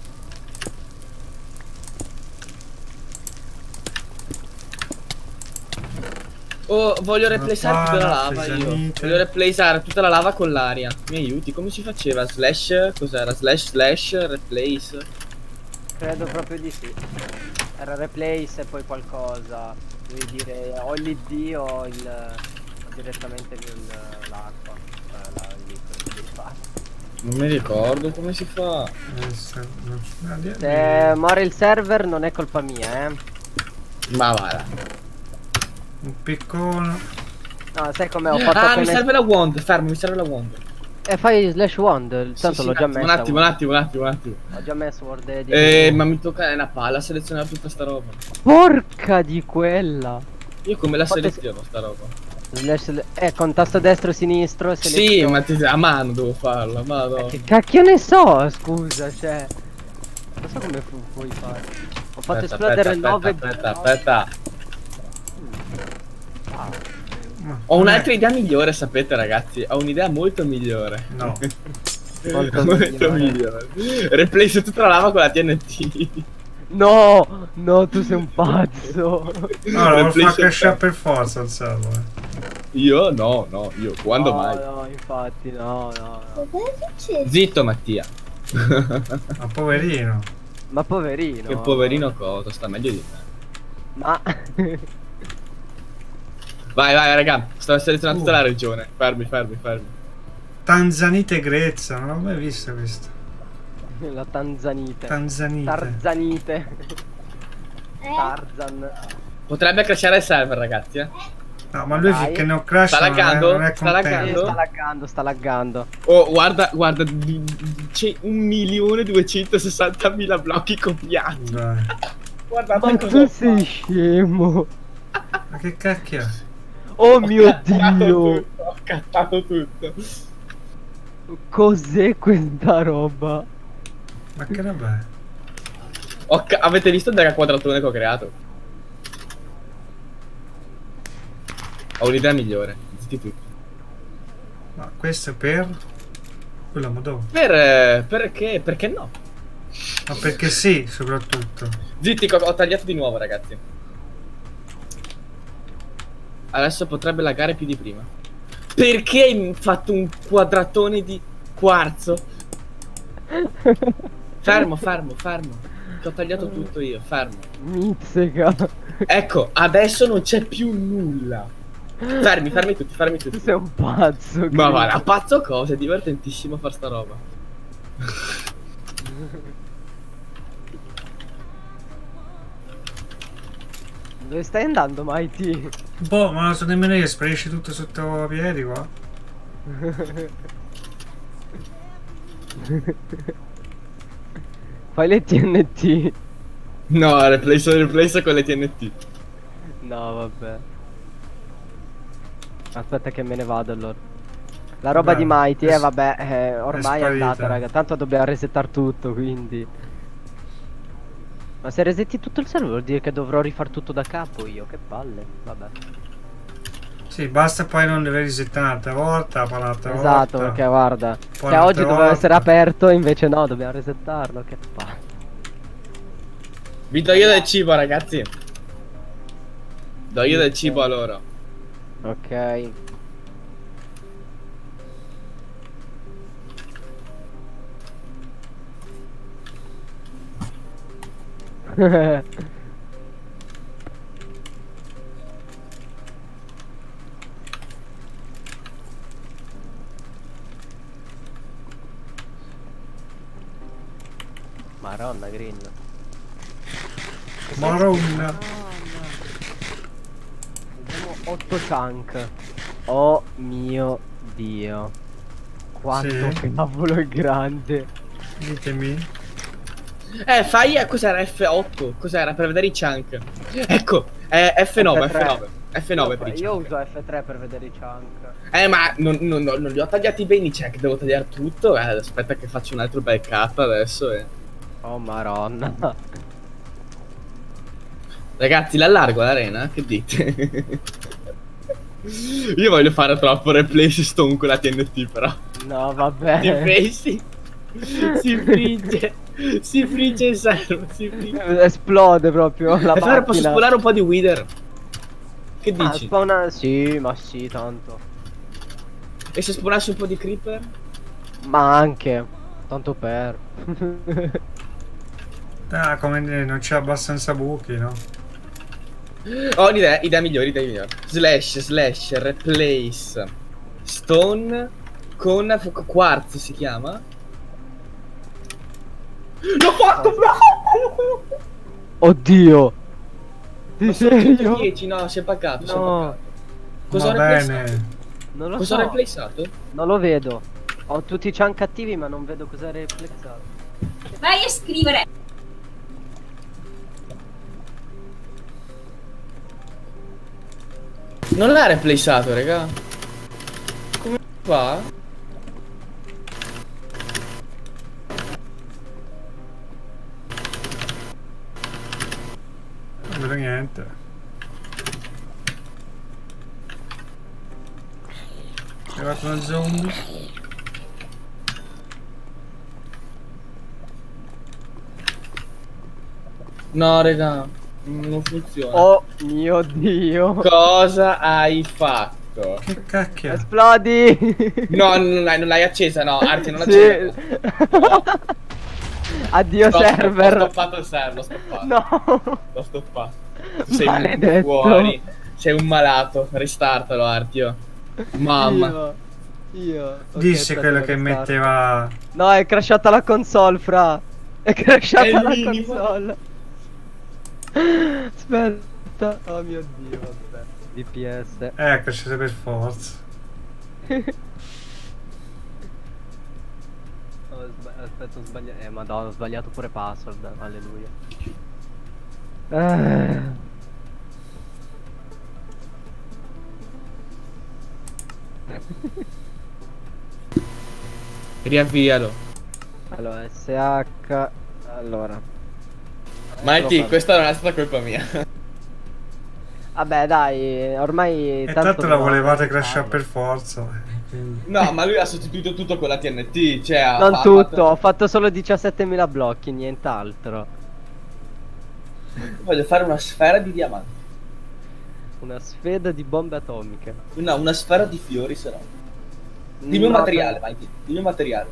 Oh, voglio replaceare tutta la Una lava io. Fresanite. Voglio replaceare tutta la lava con l'aria. Mi aiuti? Come si faceva? Slash? Cos'era? Slash slash replace? Credo proprio di sì. Era replace e poi qualcosa. Devi dire o l'I D o il o direttamente il- l'acqua. Cioè la, il liquido devi fare. Non mi ricordo come si fa. Adesso, non c'è- ah, di- Se muore il server non è colpa mia, eh. Ma vada. Un piccolo. No, sai come ho fatto Ah, mi appena... serve la wand. Fermo, mi serve la wand. E fai slash wand, tanto Sì, sì, l'ho già un attimo, messo. Un attimo, un attimo, un attimo, un attimo. Ho già messo word edit. Eh, ma mi tocca è una palla selezionare tutta sta roba. Porca di quella. Io come la Fate- seleziono sta roba? Slash... Eh, con tasto destro sinistro Sì, seleziono. ma ti- a mano devo farla, madonna. Che cacchio ne so, scusa, cioè. Non so come fu puoi fare. Ho fatto Aspetta, esplodere aspetta, nove aspetta, aspetta. Ma- Ho non è- un'altra idea migliore, sapete ragazzi. Ho un'idea molto migliore. No. Molto molto migliore. migliore. Replace tutta la lava con la T N T. No, no, tu sei un pazzo. No, lo Replace fa il crescere tempo. per forza il server. Io no, no, io quando no, mai? No, infatti, no, no, no. Cosa succede? Zitto Mattia. Ma poverino. Ma poverino. Che poverino cosa, sta meglio di me. Ma... Vai, vai, raga, sto selezionando Uh. tutta la regione. Fermi, fermi, fermi. Tanzanite grezza, non l'ho mai vista questa. La Tanzanite. Tanzanite. Tarzanite. Eh? Tarzan. Potrebbe crashare il server, ragazzi, eh. No, ma lui Dai. finché non crash Sta non è, laggando? non è Sta contento. Eh, laggando? sta laggando, sta laggando. Oh, guarda, guarda, di- di- c'è un milione duecentosessantamila blocchi copiati. Dai. Guardate Ma cosa tu ho sei scemo. Ma che cacchio è? Oh fatto. mio Ho cattato dio. tutto, Ho cattato tutto. Cos'è questa roba? Ma che roba è? Ho ca- avete visto il draga quadratone che ho creato? Ho un'idea migliore. Zitti tutti. Ma questo è per... Quella ma dove? Per... eh, perché? Perché no? Ma perché sì, soprattutto. Zitti, ho ho tagliato di nuovo, ragazzi. Adesso potrebbe laggare più di prima. Perché hai fatto un quadratone di quarzo? Fermo, fermo, fermo. Che ho tagliato tutto io, fermo. Mizzica. Ecco, adesso non c'è più nulla. Fermi, fermi tutti, fermi Tu tutti. sei un pazzo. Ma Chris. guarda, pazzo cosa, è divertentissimo far sta roba. Dove stai andando, Mighty? Boh, ma non so nemmeno io, sparisci tutto sotto i piedi qua. Fai le T N T. No, replace, replace con le T N T. No, vabbè. Aspetta che me ne vado allora. La roba Dai, di Mighty, è eh s- vabbè, eh, ormai è, sparita. andata, raga. Tanto dobbiamo resettare tutto, quindi. Ma se resetti tutto il server vuol dire che dovrò rifare tutto da capo io, che palle. Vabbè. Sì, basta poi non deve resettare un'altra volta, poi un'altra volta. Esatto, perché guarda. poi Cioè un'altra oggi doveva volta. essere aperto, invece no, dobbiamo resettarlo, che palle. Vi do io del cibo, ragazzi. Do io del cibo a loro. Ok. Maronna, Green. Maronna. Abbiamo otto chunk. Oh mio dio. Quanto Sì. cavolo è grande. Ditemi. Eh, fai, eh, cos'era F otto? Cos'era per vedere i chunk? Ecco, è F nove, F tre. F nove. F nove Io, per i io chunk. uso F tre per vedere i chunk. Eh, ma non, non- non- non li ho tagliati bene i check, devo tagliare tutto. Eh, aspetta che faccio un altro backup adesso. Eh. Oh maronna. Ragazzi, l'allargo l'arena? Che dite? Io voglio fare troppo replay su Stone con la T N T, però. No, Si vabbè. frigge. Si frigge. Si frigge il servo. Si frigge. Esplode proprio la E allora posso macchina. spolare un po' di Wither. Che Ah, dici? spawna... Sì, ma sì, tanto. E se spawnassi un po' di creeper? Ma anche. Tanto per. Ah, come dire, non c'è abbastanza buchi, no? Ho un'idea, idea migliore, idea migliore. Slash, slash, replace stone con f- quartzo si chiama? L'ho fatto, bravo! Oddio. Di Ma sono serio? centodieci, no, si è pagato, si è No. pagato. Cosa Va ho replaceato? bene. Non lo Cosa ho so. replaceato? Non lo vedo. Ho tutti i chunk attivi ma non vedo cosa replexato. Vai a scrivere. Non l'ha replaceato, raga. Come fa? Non vedo niente. È arrivato uno zombie. No, raga, non funziona. Oh mio dio. Cosa hai fatto? Che cacchio. Esplodi. No, non l'hai, non l'hai accesa, no, Arti, non Sì. accesa. Addio L'ho server. stoppato il server, l'ho stoppato. No. L'ho stoppato. Sei Maledetto. fuori. Sei un malato. Ristartalo, Artio. Mamma. Io. Io. Ok, Dissi aspetta, quello lo che restart. metteva. No, è crashata la console, fra. È crashata È il la minimo. console. Aspetta. Oh mio dio, vabbè. D P S. Eh, crescete per forza. Oh, sba- aspetta, ho sbagliato. Eh, madonna, ho sbagliato pure password. Alleluia. Eh. Riavvialo. Allora, S H. Allora. Mighty, Eccolo questa non è stata colpa mia. qua. Vabbè, dai, ormai. E tanto la dobbiamo volevate farlo. crashare per forza. eh, quindi- No, ma lui ha sostituito tutto con la T N T. Cioè, ha Non fa- ha tutto, fatto- ho fatto solo diciassettemila blocchi, nient'altro. Voglio fare una sfera di diamanti. Una sfida di bombe atomiche. No, una sfera di fiori, se no. Dimmi un No, materiale, Mighty. Dimmi un materiale.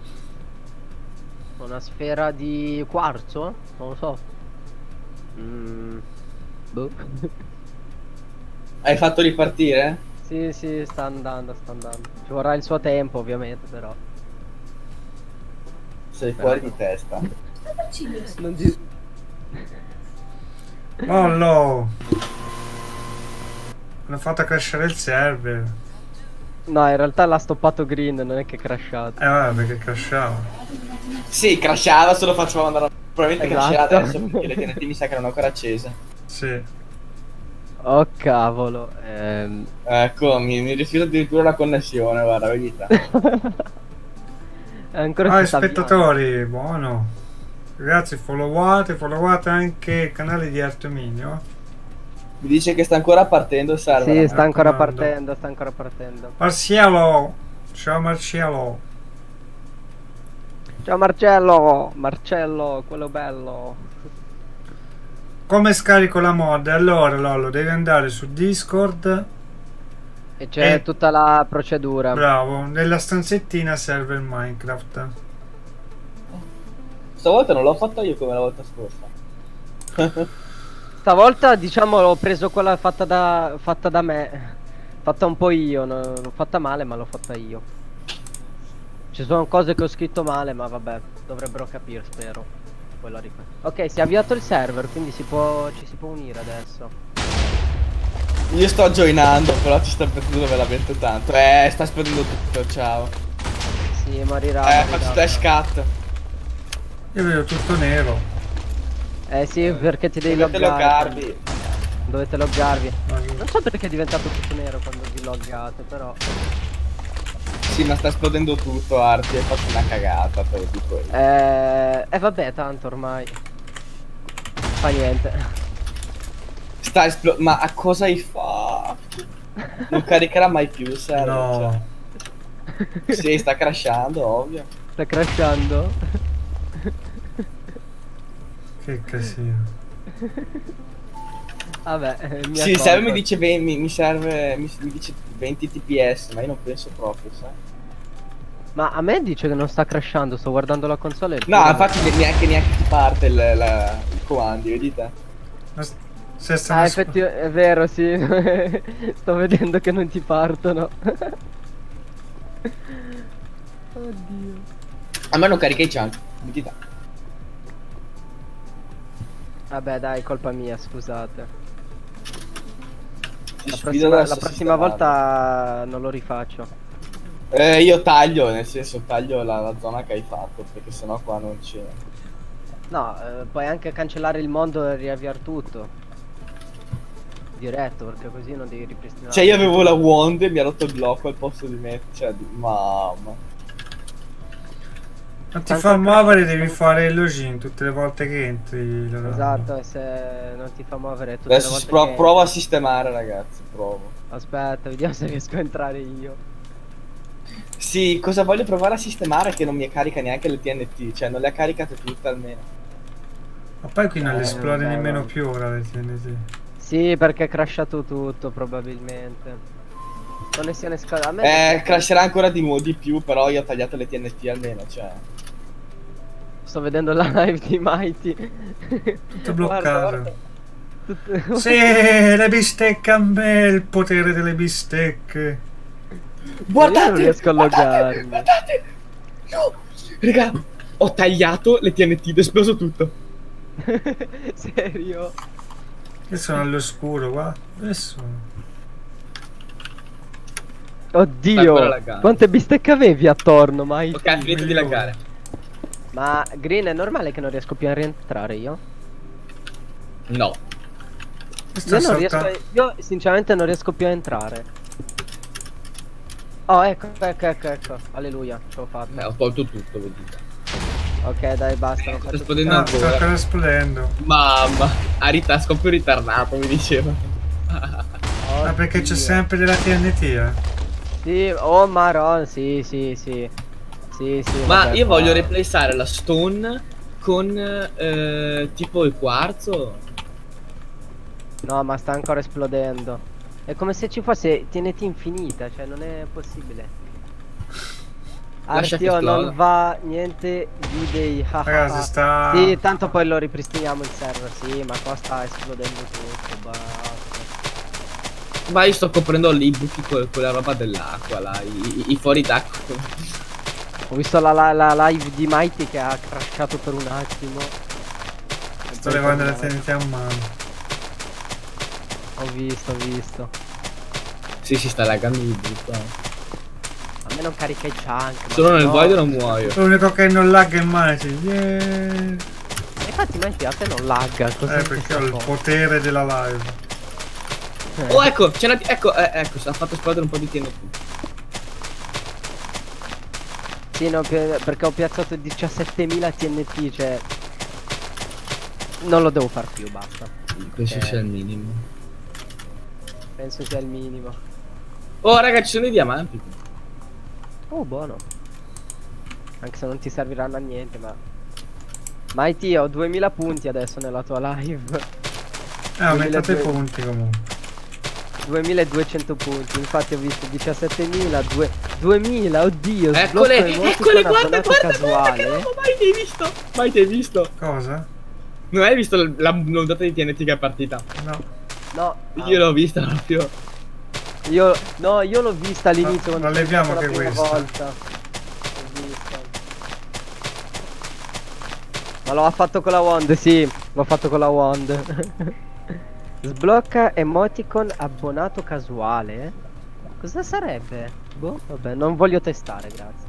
Una sfera di quarzo? Non lo so. Mm. Boh. Hai fatto ripartire? Sì, sì, sta andando, sta andando. Ci vorrà il suo tempo, ovviamente, però. Sei fuori di testa. Non di... Oh no! Hanno fatto crashare il server. No, in realtà l'ha stoppato Green, non è che è crashato. Eh vabbè, perché crashava. Sì, crashava, se lo faccio andare. Probabilmente Esatto. crasherà adesso perché le T N T mi sa che erano ancora accese. Sì. Oh cavolo. Ehm... Ecco, mi, mi rifiuto addirittura la connessione, guarda, vedi te. Ancora Ah, si sta spettatori, buono. Ragazzi, followate, followate anche il canale di Artominio. Mi dice che sta ancora partendo il server. avviando. Sì, sta ancora raccomando. partendo, sta ancora partendo. Marcialo! Ciao Marcialo! Ciao Marcello! Marcello, quello bello. Come scarico la mod? Allora, Lollo, devi andare su Discord. E c'è Eh. tutta la procedura. Bravo, nella stanzettina server Minecraft. Stavolta non l'ho fatta io come la volta scorsa. Stavolta diciamo l'ho preso quella fatta da fatta da me. Fatta un po' io, no? L'ho fatta male ma l'ho fatta io. Ci sono cose che ho scritto male ma vabbè, dovrebbero capire, spero. Poi la ripeto. Ok, si è avviato il server, quindi si può, ci si può unire adesso. Io sto joinando, però ci sta perdendo veramente tanto. Eh, sta esplodendo tutto, ciao. Sì, morirà. Eh, morirà. faccio dash cut. Io vedo tutto nero. Eh sì, perché ti devi Dovete loggare. loggarvi. Dovete loggarvi. Ma- Non so perché è diventato tutto nero quando vi loggate, però. Sì, ma sta esplodendo tutto, Arti, hai fatto una cagata, te lo dico io. Eh, eh vabbè, tanto ormai. Fa niente. Sta esplodendo. Ma a cosa hai fatto? Non caricherà mai più il server. No. Cioè. Sì, sta crashando, ovvio. Sta crashando. Che casino. Vabbè, eh, mia Sì, il colpa. server mi dice venti, mi, mi serve. Mi, mi dice venti T P S, ma io non penso proprio, sai. Ma a me dice che non sta crashando, sto guardando la console. e No, pure- infatti neanche, neanche ti parte il, la, il comandi, vedi te? Ma s- se stanno Ah, sp- effettivamente è vero, sì. Sto vedendo che non ti partono. Oddio. A me non carica i chunk, vedi te. Vabbè, dai, colpa mia, scusate. Ti La sfido prossima, adesso la a prossima sistemarlo. volta non lo rifaccio. Eh, io taglio, nel senso taglio la, la zona che hai fatto, perché sennò qua non c'è. No, eh, puoi anche cancellare il mondo e riavviare tutto. Diretto, perché così non devi ripristinare. Cioè io avevo la wand e mi ha rotto il blocco al posto di me, cioè, di- mamma. non ti Tanto fa crash- muovere, devi fare il login tutte le volte che entri. la roba. Esatto, e se non ti fa muovere tutte le Adesso volte si pro- che- provo a sistemare, ragazzi, provo. Aspetta, vediamo se riesco a entrare io. Sì, cosa voglio provare a sistemare che non mi carica neanche le T N T, cioè non le ha caricate tutte almeno. Ma poi qui non Eh, le esplode vabbè, nemmeno vabbè. più ora le T N T. Sì, perché è crashato tutto probabilmente. Connessione scala. A me Eh, crasherà ancora di, mo- di più, però io ho tagliato le T N T almeno, cioè. sto vedendo la live di Mighty. Tutto Guarda, bloccato. guarda. Tutto- Sì, le bistecche a me, il potere delle bistecche. Guardate! Io non riesco a guardate, loggarmi. guardate! No! Raga, ho tagliato le T N T ed è esploso tutto. Serio? Io sono all'oscuro, guarda. Dove sono? Sta Oddio, ancora laggando. quante bistecche avevi attorno, Mighty? Ok, finito di laggare. Ma Green, è normale che non riesco più a rientrare io? No. Sto Io non riesco, saltando. io sinceramente non riesco più a entrare. Oh, ecco, ecco, ecco, ecco. Alleluia, ce l'ho fatta. Eh, ho tolto tutto, vedi. Ok, dai, basta. Non Sta faccio esplodendo No, sta ancora. ancora esplodendo. Mamma, a rita scoppio ritardato, mi diceva. Ah, perché c'è Oddio. sempre della T N T, eh? Sì, oh Maron, sì, sì, sì. Sì, sì. Ma vabbè, io qua- voglio replaceare la stone con eh, tipo il quarzo. No, ma sta ancora esplodendo. È come se ci fosse T N T infinita, cioè non è possibile. Lascia che Artio esploda. non va niente giù dei haha. Ragazzi, sta... Sì, tanto poi lo ripristiniamo il server, sì, ma qua sta esplodendo tutto, basta. Ma io sto coprendo lì i buchi con quella roba dell'acqua, là, i, i- i fuori d'acqua. Ho visto la, la, la live di Mighty che ha crashato per un attimo. E Sto poi levando la tornato. T N T a mano. Ho visto, ho visto. Sì, si sta laggando di brutto. A me non carica i chunk. ma Solo nel no. void non muoio. L'unico che non lagga è Mighty. Yeah. Infatti Mighty a te non lagga. Cos'è Eh, perché questa ho il cosa? potere della live. Eh. Oh, ecco, c'è una... Ecco, eh, ecco, ha fatto esplodere un po' di T N T. Sì, no, pi- perché ho piazzato diciassettemila T N T, cioè... Non lo devo far più, basta. Penso Eh. sia il minimo. Penso sia il minimo. Oh, raga, ci sono i diamanti. Oh, buono. Anche se non ti serviranno a niente, ma... Mighty, ho duemila punti adesso nella tua live. Eh, aumentate i duemiladue punti comunque. duemiladuecento punti, infatti ho visto diciassettemila, due- duemila, oddio, Eccole, sblocco emoticon eccole, guarda, abbonato guarda, guarda, che casuale. roba, mai ti hai visto? Mai ti hai visto? Cosa? Non hai visto la, la l'ondata di T N T che è partita? No. No. Io l'ho vista proprio. Io, no, io l'ho vista all'inizio. Ma- quando ma sono leviamo stato la anche prima questa. volta. L'ho vista. Ma l'ho fatto con la wand, sì. L'ho fatto con la wand. Sblocca emoticon abbonato casuale. Cosa sarebbe? Boh, vabbè, non voglio testare, grazie.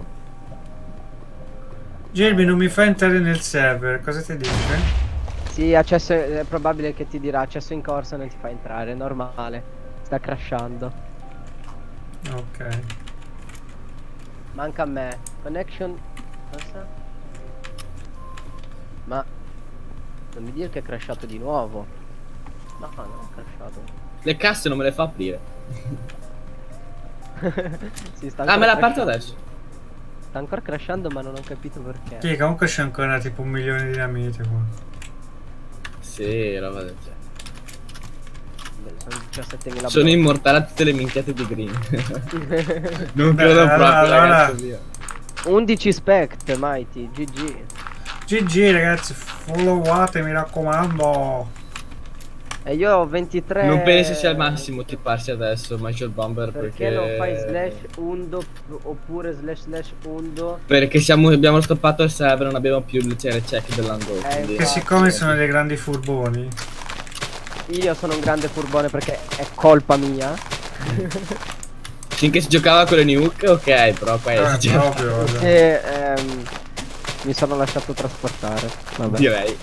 Gelby non mi fa entrare nel server, cosa ti dice? Sì, accesso, è probabile che ti dirà accesso in corso e non ti fa entrare, è normale. Sta crashando. Ok. Manca a me. Connection. Cosa? Ma non mi dire che è crashato di nuovo. No, non è crashato. Le casse non me le fa aprire. Si sta Ah, ancora me la parto crashando. adesso. Sta ancora crashando ma non ho capito perché. Sì, comunque c'è ancora tipo un milione di dinamite qua. Sì, roba del genere. Beh, sono diciassettemila Sono blocchi. immortale a tutte le minchiate di Green. Non Beh, credo allora- proprio, allora- ragazzo mio. undici spect, Mighty, G G. G G ragazzi, followate mi raccomando. E io ho ventitré. Non penso sia al massimo tipparsi adesso Major Bomber Perché, perché... non fai slash undo oppure slash slash undo? Perché siamo, abbiamo stoppato il server, non abbiamo più il check dell'angolo. Eh, quindi- Che Ah, siccome sì. sono dei grandi furboni. Io sono un grande furbone perché è colpa mia. Finché si giocava con le nuke, ok, però qua Eh, si gioca- proprio, guarda. E ehm, mi sono lasciato trasportare. Vabbè. direi.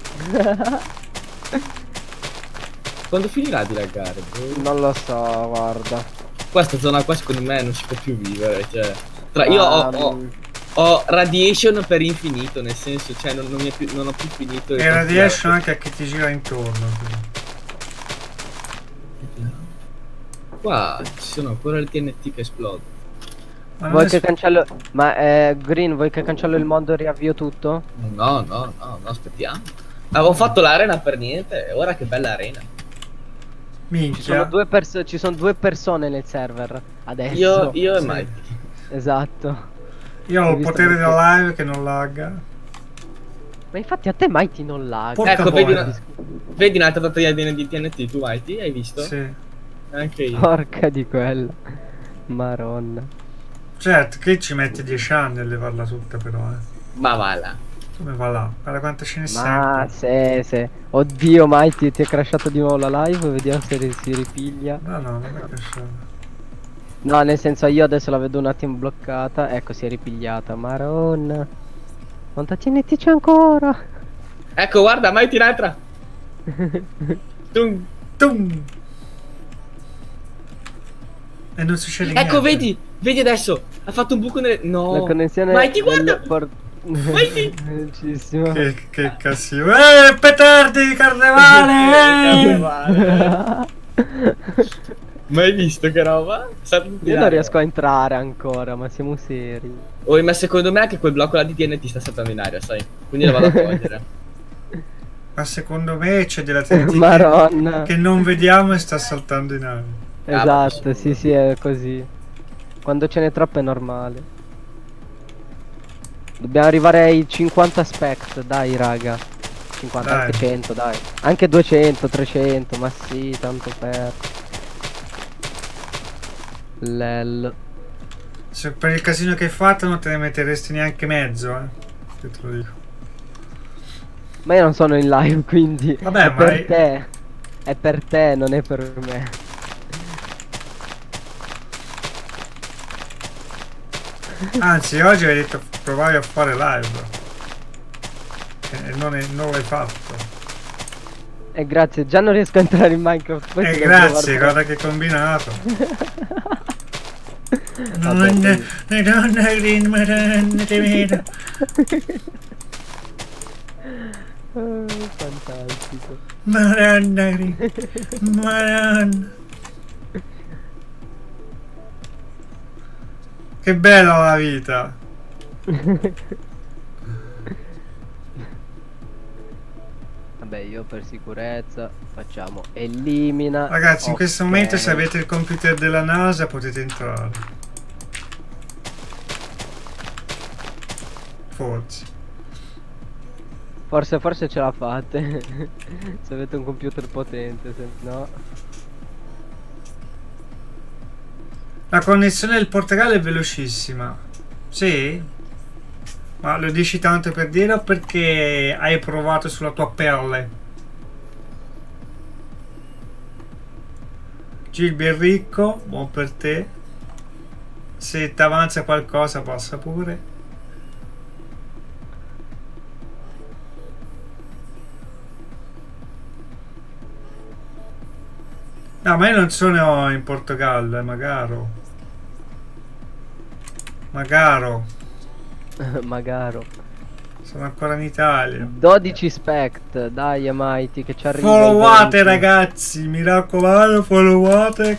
Quando finirà di laggare? Boh. Non lo so, guarda. Questa zona qua secondo me non si può più vivere, cioè... Tra, io ho, ho, Um, ho radiation per infinito, nel senso, cioè non, non, mi è più, non ho più finito... E radiation anche a chi ti gira intorno. quindi. Qua ci sono ancora le T N T che esplodono. Ma non vuoi è- che cancello. Ma eh, Green, vuoi che cancello il mondo e riavvio tutto? No, no, no, no, aspettiamo. Avevo fatto l'arena per niente, e ora che bella arena. Ci sono Minchia. due, perso- ci sono due persone nel server adesso. Io, io e Sì. Mike. Esatto. Io ho Hai il visto potere perché? della live che non lagga. Ma infatti a te Mighty non lag. Porca Ecco, vedi, boia. una, vedi un'altra data di di T N T, tu Mighty, hai visto? Sì. Anche io. Porca di quella. Maronna. Certo, che ci metti dieci anni a levarla tutta però, eh. Ma va là. Come va là? Guarda quante ce ne Ma sempre. se se. Oddio Mighty, ti è crashato di nuovo la live. Vediamo se ri- si ripiglia. No, no, non è cresciuto. No, nel senso io adesso la vedo un attimo bloccata. Ecco, si è ripigliata. Maronna. Quanta T N T c'è ancora? Ecco, guarda, Mighty un'altra. Tum. Tum! E non succede niente. Ecco, vedi, vedi adesso. Ha fatto un buco nelle... No. La connessione Mighty, guarda. del por- Mighty. Velocissimo. Che, che cassino. Eh, petardi, carnevale! Ma hai visto che roba? Salto tutti Io in non aria. riesco a entrare ancora, ma siamo seri. Oh, ma secondo me anche quel blocco là di T N T sta saltando in aria, sai? Quindi la vado a togliere. Ma secondo me c'è della T N T che, Maronna. che non vediamo e sta saltando in aria. Esatto, sì, sì, è così. Quando ce n'è troppo è normale. Dobbiamo arrivare ai cinquanta spect, dai raga. cinquanta, Dai. anche cento, dai. Anche duecento, trecento, ma sì, tanto per. Lel. Se per il casino che hai fatto non te ne metteresti neanche mezzo, eh. Io te lo dico. Ma io non sono in live, quindi Vabbè, è ma per hai- te. È per te, non è per me. Anzi, oggi hai detto provavi a fare live. E non, è- non l'hai fatto. E grazie, già non riesco a entrare in Minecraft. poi E ti devo grazie, provare- guarda che combinato. Vabbè, Madonna, sì. Madonna, Green, Madonna, ti vedo. Ah, fantastico. Madonna, Green, Madonna. Che bella la vita. Vabbè, io per sicurezza facciamo elimina. Ragazzi, in questo Ok. momento se avete il computer della NASA potete entrare. Forse. Forse, forse ce la fate. Se avete un computer potente, se no. La connessione del Portogallo è velocissima. Sì? Ma lo dici tanto per dire o perché hai provato sulla tua pelle? Gilby è ricco, buon per te. Se ti avanza qualcosa passa pure. No, ma io non sono in Portogallo, eh, magaro. Magaro. Magaro. Sono ancora in Italia. dodici spect, dai Mighty che ci arriva. Followate ragazzi, mi raccomando, followate.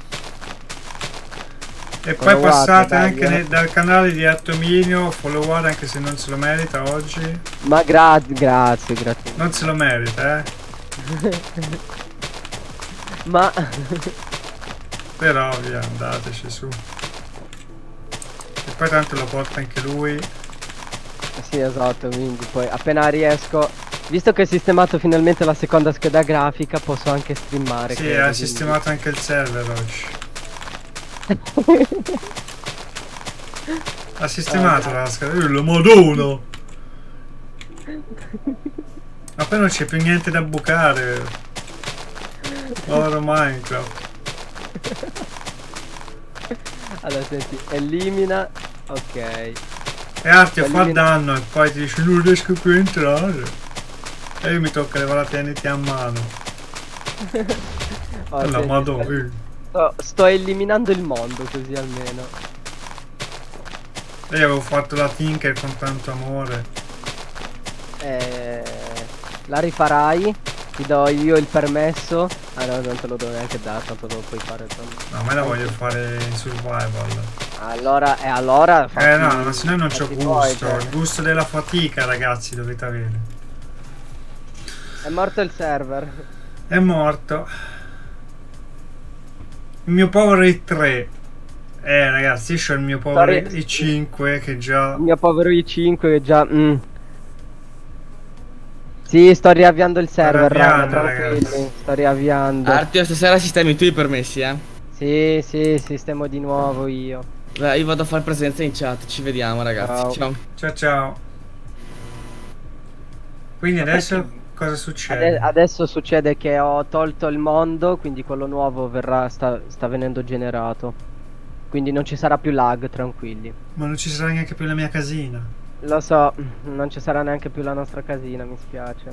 E poi Followate, passate dai, anche eh. nel- dal canale di Attominio, followate anche se non se lo merita oggi. Ma gra grazie, grazie. Non se lo merita, eh. Ma Però via, andateci su. E poi tanto lo porta anche lui. sì, esatto, quindi poi appena riesco, visto che ho sistemato finalmente la seconda scheda grafica, posso anche streamare. Sì, credo, ha quindi- sistemato anche il server oggi. Ha sistemato la scheda. Uh, la madonna! Ma poi non c'è più niente da bucare. Povero Minecraft. Allora senti, elimina. Ok. E Artio fa Elimina- danno e poi ti dice non riesco più a entrare. E io mi tocca levare la T N T a mano. Oh, La senti, madonna. sto, eh. sto- sto eliminando il mondo così almeno. Io avevo fatto la Tinker con tanto amore. Eh, la rifarai? Ti do io il permesso? Ah no, non te lo devo neanche dare, tanto lo puoi fare tanto. No, ma la voglio fare in survival. Allora, e allora Eh fatti- no, ma se no non c'ho fatti tuoi, gusto. cioè. Il gusto della fatica, ragazzi, dovete avere. È morto il server. È morto. Il mio povero i tre. Eh ragazzi, io c'ho il mio povero Sorry. i cinque che già. Il mio povero i cinque che già... mm. Sì, sto riavviando il server, raga, riavviando, tranquilli. ragazzi. Sto riavviando. Artio, stasera sistemi tu i permessi, eh. Sì, sì, sistemo di nuovo io. Beh, io vado a fare presenza in chat, ci vediamo ragazzi. Ciao. Ciao. Ciao ciao. Quindi adesso cosa succede? Ade- adesso succede che ho tolto il mondo, quindi quello nuovo verrà, sta, sta venendo generato. Quindi non ci sarà più lag, tranquilli. Ma non ci sarà neanche più la mia casina. Lo so, non ci sarà neanche più la nostra casina, mi spiace.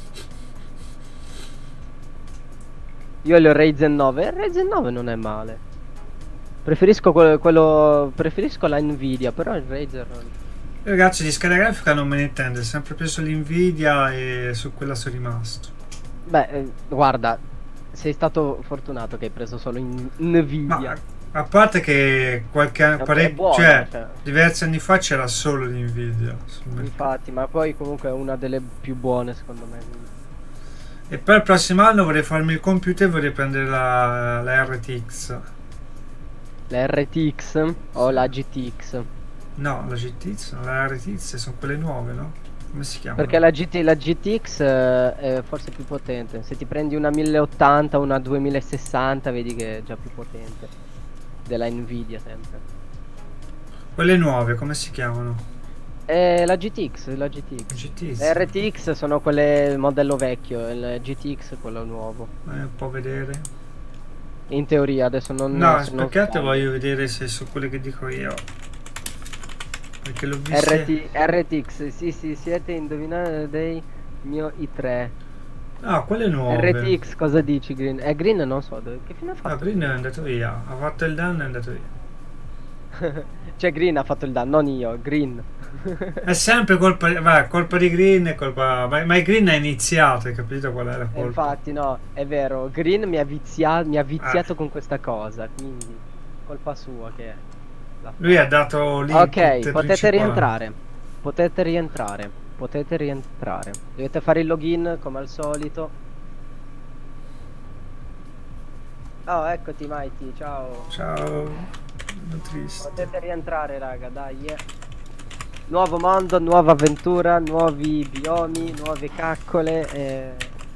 Io ho il Ryzen nove, il Ryzen nove non è male. Preferisco quello, quello preferisco la Nvidia, però il Razer Io, ragazzi, di scheda grafica non me ne intendo, ho sempre preso l'Nvidia e su quella sono rimasto. beh, eh, guarda, sei stato fortunato che hai preso solo in Nvidia. Ma a parte che qualche anno, È parec- buona, cioè, cioè. diversi anni fa c'era solo l'Nvidia. Infatti, ma poi comunque è una delle più buone secondo me. quindi. E poi il prossimo anno vorrei farmi il computer e vorrei prendere la, la R T X. La R T X o la G T X? No, la G T X, no, la R T X sono quelle nuove, no? Come si chiama? Perché la, G T, la G T X eh, è forse più potente. Se ti prendi una mille ottanta, una duemilasessanta, vedi che è già più potente. Della Nvidia sempre. Quelle nuove, come si chiamano? E la G T X, la G T X. G T X. Le R T X sono quelle il modello vecchio, il G T X quello nuovo. Eh, un po' vedere. In teoria adesso non No, se non perché altro sbaglio. voglio vedere se sono quelle che dico io. Perché l'ho vista. R T, R T X, sì sì, siete indovinati dei mio i tre. Ah, quelle nuove. R T X cosa dici Green? Eh Green non so, dove, che fine ha Ah, fatto? Green è andato via. Ha fatto il danno e è andato via. Cioè Green ha fatto il danno, non io, Green. È sempre colpa, va, colpa di Green e colpa. Ma, ma il Green ha iniziato, hai capito qual è la E colpa? infatti no, è vero, Green mi ha viziato, mi ha viziato Ah. con questa cosa, quindi colpa sua che è. la- Lui ha dato l'input Ok, potete principale. rientrare. Potete rientrare. Potete rientrare. Dovete fare il login come al solito. Oh, eccoti Mighty, ciao. Ciao. Sono triste. Potete rientrare raga, dai. eh. Nuovo mondo, nuova avventura, nuovi biomi, nuove caccole e...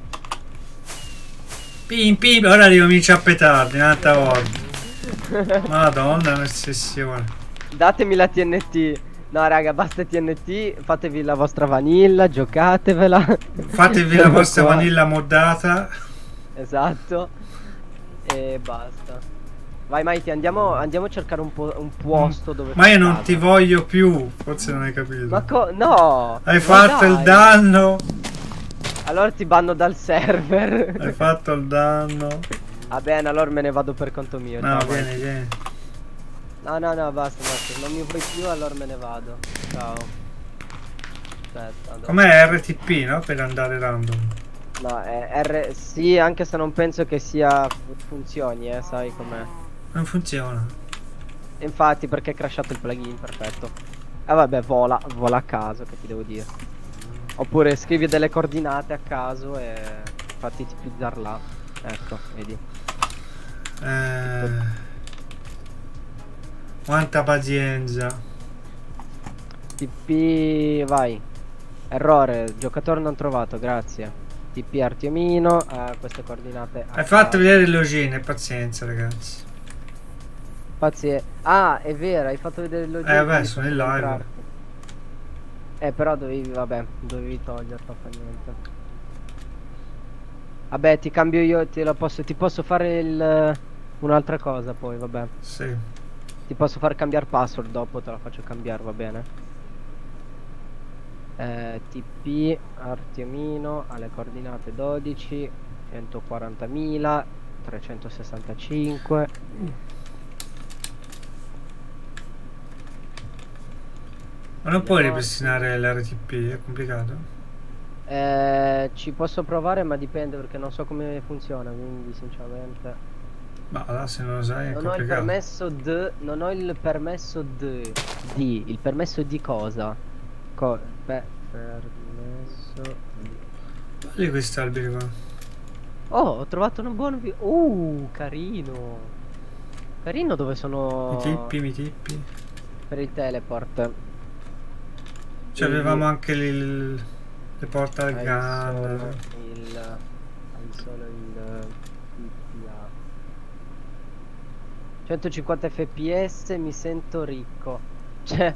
Pim pim, ora ricomincia a petardi un'altra volta. Madonna, un'ossessione. Datemi la T N T. No raga, basta T N T, fatevi la vostra vanilla, giocatevela. Fatevi la vostra vanilla moddata. Esatto. E basta. Vai Mighty, andiamo, andiamo a cercare un, po un posto dove... Ma io non casa. ti voglio più. Forse non hai capito. Ma co... no! Hai Ma fatto dai. il danno. Allora ti banno dal server. Hai fatto il danno. Va bene, allora me ne vado per conto mio. No, ciao, vieni, Mighty. vieni. No, no, no, basta, basta. Non mi vuoi più, allora me ne vado. Ciao. Aspetta. Allora. Com'è R T P, no? Per andare random. No, è R... Sì, anche se non penso che sia... funzioni, eh, sai com'è. Non funziona. Infatti, perché è crashato il plugin, perfetto. Ah vabbè, vola, vola a caso, che ti devo dire. Oppure scrivi delle coordinate a caso e fatti tipizzar là. Ecco, vedi. Eh... Quanta pazienza. T P... vai. Errore, giocatore non trovato, grazie. T P Artiomino, a queste coordinate. Hai fatto vedere il login, pazienza ragazzi. Pazienza. Ah, è vero, hai fatto vedere il login. Eh vabbè, quindi sono in posso live. entrarti. Eh però dovevi, vabbè, dovevi toglierlo, fa niente. Vabbè, ti cambio io, te lo posso, ti posso fare il... un'altra cosa poi, vabbè. Sì. Ti posso far cambiare password dopo, te la faccio cambiare, va bene? Eh, T P Artiomino alle coordinate dodici centoquarantamila trecentosessantacinque. Ma non puoi ripristinare l'R T P, è complicato. Eh, ci posso provare ma dipende perché non so come funziona, quindi sinceramente Ma là, se non lo sai è non ho il complicato. permesso d non ho il permesso d di il permesso di cosa? Co beh, permesso di... Lì questi alberi qua. Oh, ho trovato un buon vi- uh, carino. Carino dove sono Mi tippi, mi tippi. per il teleport. Cioè Quindi- avevamo anche lì il... le porte al Hai gun. solo il hai solo il P P A. centocinquanta F P S, mi sento ricco. Cioè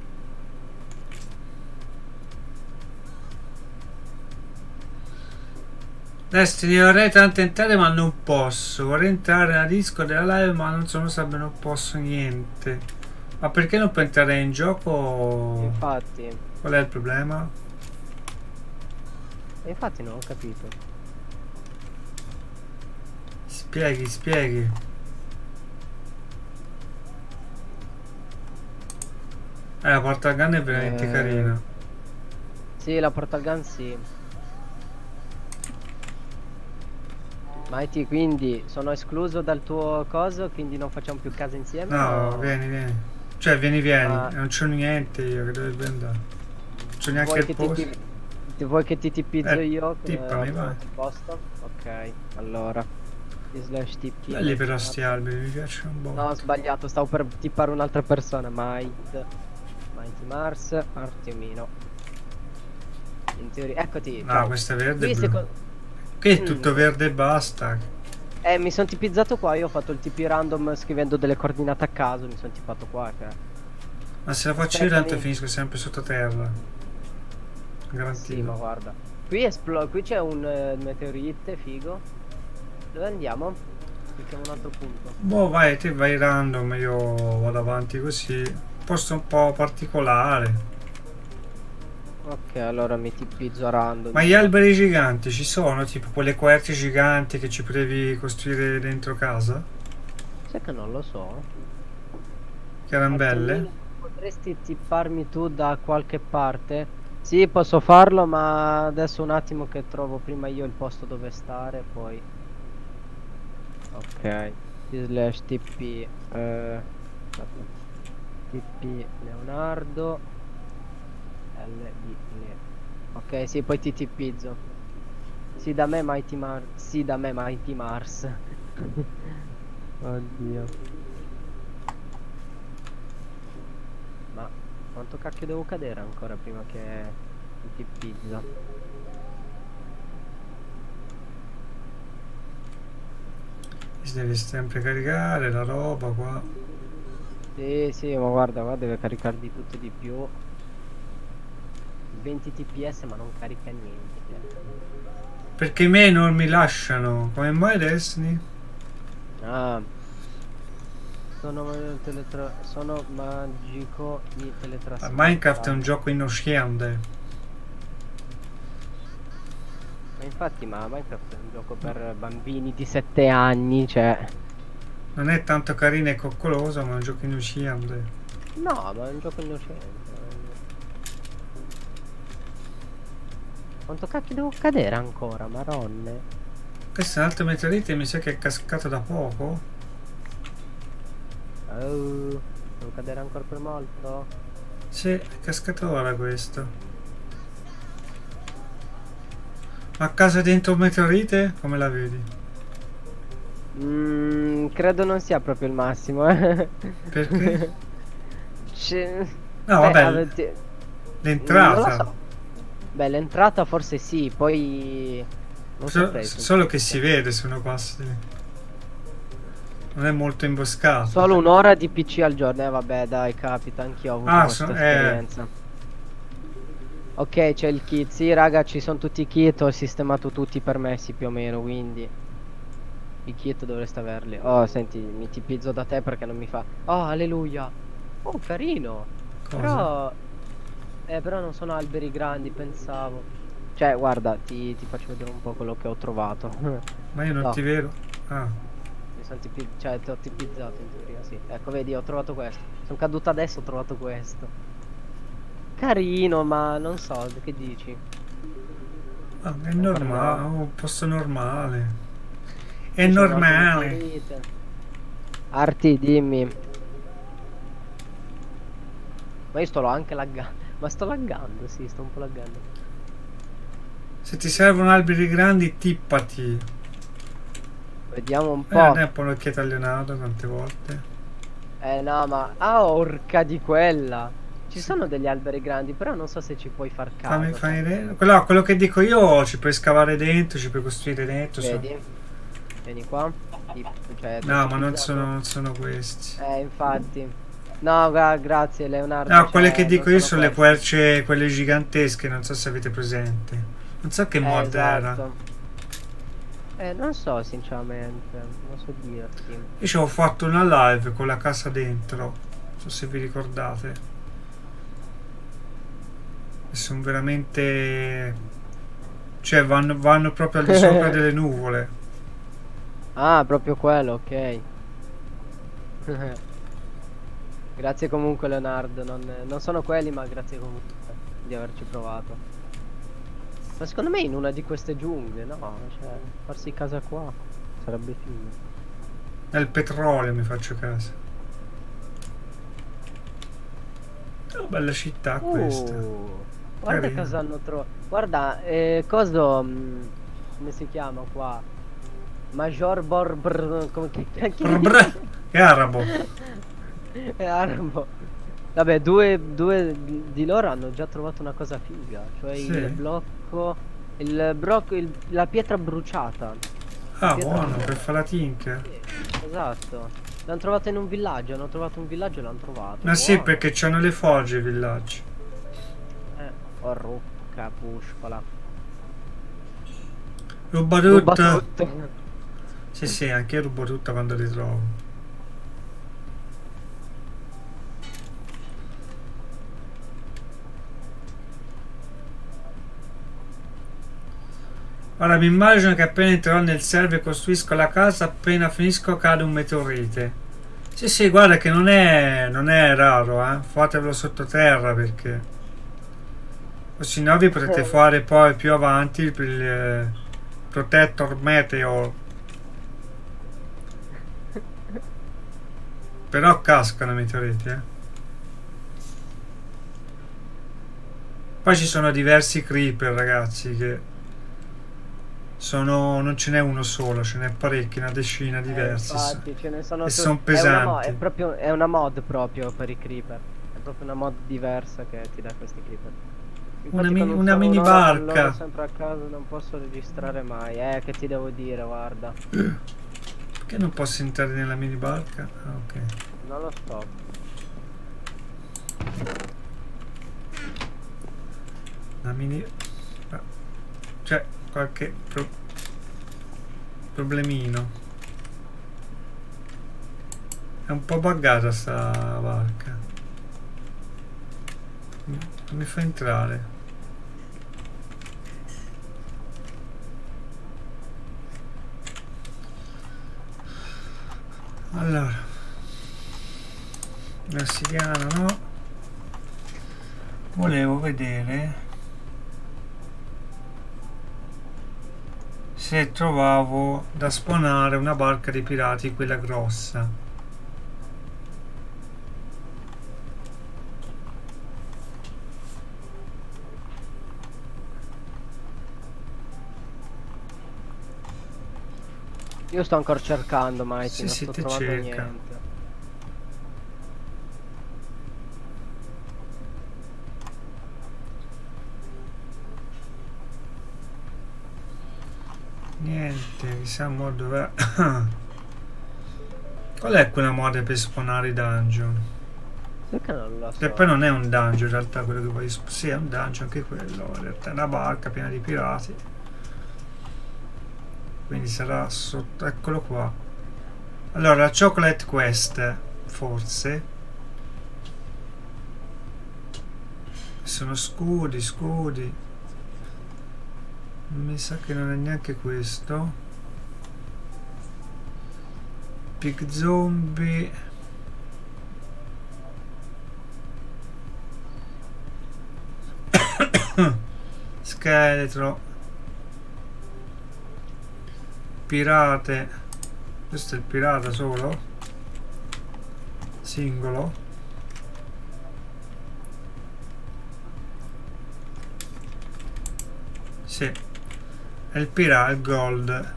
Destiny, vorrei tanto entrare ma non posso. Vorrei entrare nella Discord della live ma non sono sabato, non posso niente. Ma perché non puoi entrare in gioco? infatti Qual è il problema? infatti non ho capito. Spieghi, spieghi. Eh, la porta al gun è veramente Eh, carina. Sì, la portal gun sì. Mighty, quindi sono escluso dal tuo coso, quindi non facciamo più casa insieme? No, o- vieni, vieni. Cioè, vieni, vieni. Ah. Non c'ho niente io che dovrebbe andare. Non c'ho neanche Vuoi il che ti, posto. ti, ti vuoi che ti tipizzo Eh, io? tippami, eh, vai. il posto? Ok, allora. Slash T P. Belli però sti alberi, mi piacciono un po'. No, ho sbagliato, stavo per tippare un'altra persona. Might. Mighty Mars, Artiomino. In teoria, eccoti. No, ciao. questo è verde e Qui blu. seco- Qui è Mm. tutto verde e basta. Eh, mi sono tipizzato qua, io ho fatto il T P random scrivendo delle coordinate a caso, mi sono tipato qua, cioè. Ma se la faccio io tanto finisco sempre sottoterra. Sì, Garantito. ma guarda. Qui esplo- qui c'è un eh, meteorite, figo. Dove andiamo? Cerchiamo un altro punto. Boh, vai, te vai random, io vado avanti così. Posto un po' particolare. Ok, allora mi tipizzo a random. Ma gli alberi giganti ci sono? Tipo quelle querce giganti che ci potevi costruire dentro casa? Sai che non lo so. Che erano belle? Artiomino, potresti tipparmi tu da qualche parte? Sì, posso farlo, ma adesso un attimo che trovo prima io il posto dove stare, poi... Ok, slash tp eh, tp Leonardo L D Le. Ok, sì, poi ti tipizzo. Sì, da me Mighty Mars. Sì, da me Mighty Mars. Oddio. Ma Quanto cacchio devo cadere ancora prima che ti pizza? Si deve sempre caricare la roba qua. Sì, sì, ma guarda, qua deve caricare di tutto e di più. venti T P S ma non carica niente. Perché i miei non mi lasciano. Come mai Destiny? Ah. Sono, teletra sono magico di teletrasporto. Minecraft è un gioco innocente. Ma infatti, ma Minecraft è un gioco per bambini di sette anni, cioè... Non è tanto carino e coccoloso, ma è un gioco innocente. No, ma è un gioco innocente. Quanto cacchio devo cadere ancora, maronne? Questo è un altro meteorite, mi sa che è cascato da poco. Oh, devo cadere ancora per molto? Sì, è cascato ora questo. Ma a casa dentro un meteorite? Come la vedi? Mm, credo non sia proprio il massimo, eh. Perché? C'è- No, Beh, vabbè, avete- l'entrata. non lo so. Beh, l'entrata forse sì, poi... Non So- saprei. solo che si vede se uno passa di lì. Non è molto imboscato. Solo un'ora di P C al giorno, eh vabbè dai, capita, anch'io ho avuto Ah, questa so- eh. esperienza. Ok, c'è il kit, sì raga, ci sono tutti i kit, ho sistemato tutti i permessi più o meno, quindi i kit dovreste averli. Oh, senti, mi tipizzo da te perché non mi fa... Oh, alleluia! Oh, carino! Cosa? Però... Eh, però non sono alberi grandi, pensavo. Cioè, guarda, ti, ti faccio vedere un po' quello che ho trovato. Ma io non No. ti vedo. Ah, Mi sono tipi... cioè, ti ho tipizzato in teoria, sì. Ecco, vedi, ho trovato questo. Sono caduto adesso, ho trovato questo. Carino, ma non so, che dici? ah, è normale, un posto normale. È Ci sono normale. altre meteorite. Arti, dimmi. Ma io sto anche laggando. Ma sto laggando, sì, sto un po' laggando. Se ti servono alberi grandi, tippati. Vediamo un Eh, po'. ne ho un'occhiata a Leonardo tante volte. Eh no, ma... Ah, orca di quella. Ci sono degli alberi grandi, però non so se ci puoi far caso. Fammi, fammi sai. vedere. Quello, quello che dico io, ci puoi scavare dentro, ci puoi costruire dentro. so- Vedi? Vieni qua. Ti- cioè, ti ho No, ma non tipizzato. sono, non sono questi. Eh, infatti. No, gra- grazie Leonardo. No, cioè, quelle che non dico io sono le queste. querce, quelle gigantesche, non so se avete presente. Non so che Eh, mod era. esatto. Eh, non so sinceramente, non so dirti. Io ci ho fatto una live con la casa dentro. Non so se vi ricordate. E sono veramente... Cioè vanno, vanno proprio al di sopra delle nuvole. Ah, proprio quello, ok. Grazie comunque Leonardo, non, non sono quelli ma grazie comunque di averci provato. Ma secondo me in una di queste giungle, no? Cioè, farsi casa qua sarebbe figo. Nel petrolio mi faccio casa. Oh, bella città questa. Uh, guarda Carino. cosa hanno trovato. Guarda, eh, coso... mh, come si chiama qua? Major Bor... Brr, come che cacchio Brr, brr. Che arabo. è arabo. Vabbè, due, due di loro hanno già trovato una cosa figa. Cioè Sì. il blocco... Il blocco... il- la pietra bruciata. Ah, Pietra buono, bruciata. per fare la tinker. Sì, esatto. L'hanno trovata in un villaggio. Hanno trovato un villaggio e l'hanno trovato. Ma sì, Buono. perché c'hanno le fogge i villaggi. Eh, oh, rucca, puscola. Ruba Ruba tutto. tutto. Sì, sì, anche io rubo tutto quando li trovo. Ora mi immagino che appena entrerò nel server e costruisco la casa, appena finisco cade un meteorite. Sì, sì, guarda che non è, non è raro, eh. Fatevelo sottoterra perché... O se no vi potete fare poi più avanti il eh, Protector Meteor. Però cascano i meteoriti, eh. Poi ci sono diversi creeper, ragazzi, che sono... non ce n'è uno solo, ce n'è parecchi, una decina diversi. Eh, infatti, ce ne sono e su- son è una mo- pesanti. È, proprio, è una mod proprio per i creeper. È proprio una mod diversa che ti dà questi creeper. Una Infatti, mi- quando una sono mini un'ora con barca. loro sempre a casa non posso registrare mai. Eh, che ti devo dire, guarda. Perché non posso entrare nella mini barca? Ah, ok. Non lo so. La mini... ah, c'è qualche pro- problemino. È un po' buggata sta barca. Non mi fa entrare. Allora, brasiliano no. Volevo vedere se trovavo da spawnare una barca dei pirati, quella grossa. Io sto ancora cercando, Mighty, Sì, non sì, sto te trovando cerca. niente. Niente, chissà mo dov'è. Qual è quella moda per spawnare i dungeon? Sai che non lo so. Che poi non è un dungeon in realtà quello che vuoi. Sì, è un dungeon anche quello. In realtà è una barca piena di pirati. Quindi sarà sotto. Eccolo qua. Allora, la Chocolate Quest, forse. Sono scudi, scudi. Mi sa che non è neanche questo. Pig zombie. Scheletro. Pirate. Questo è il pirata solo. Singolo. Sì. È il pirata, il gold.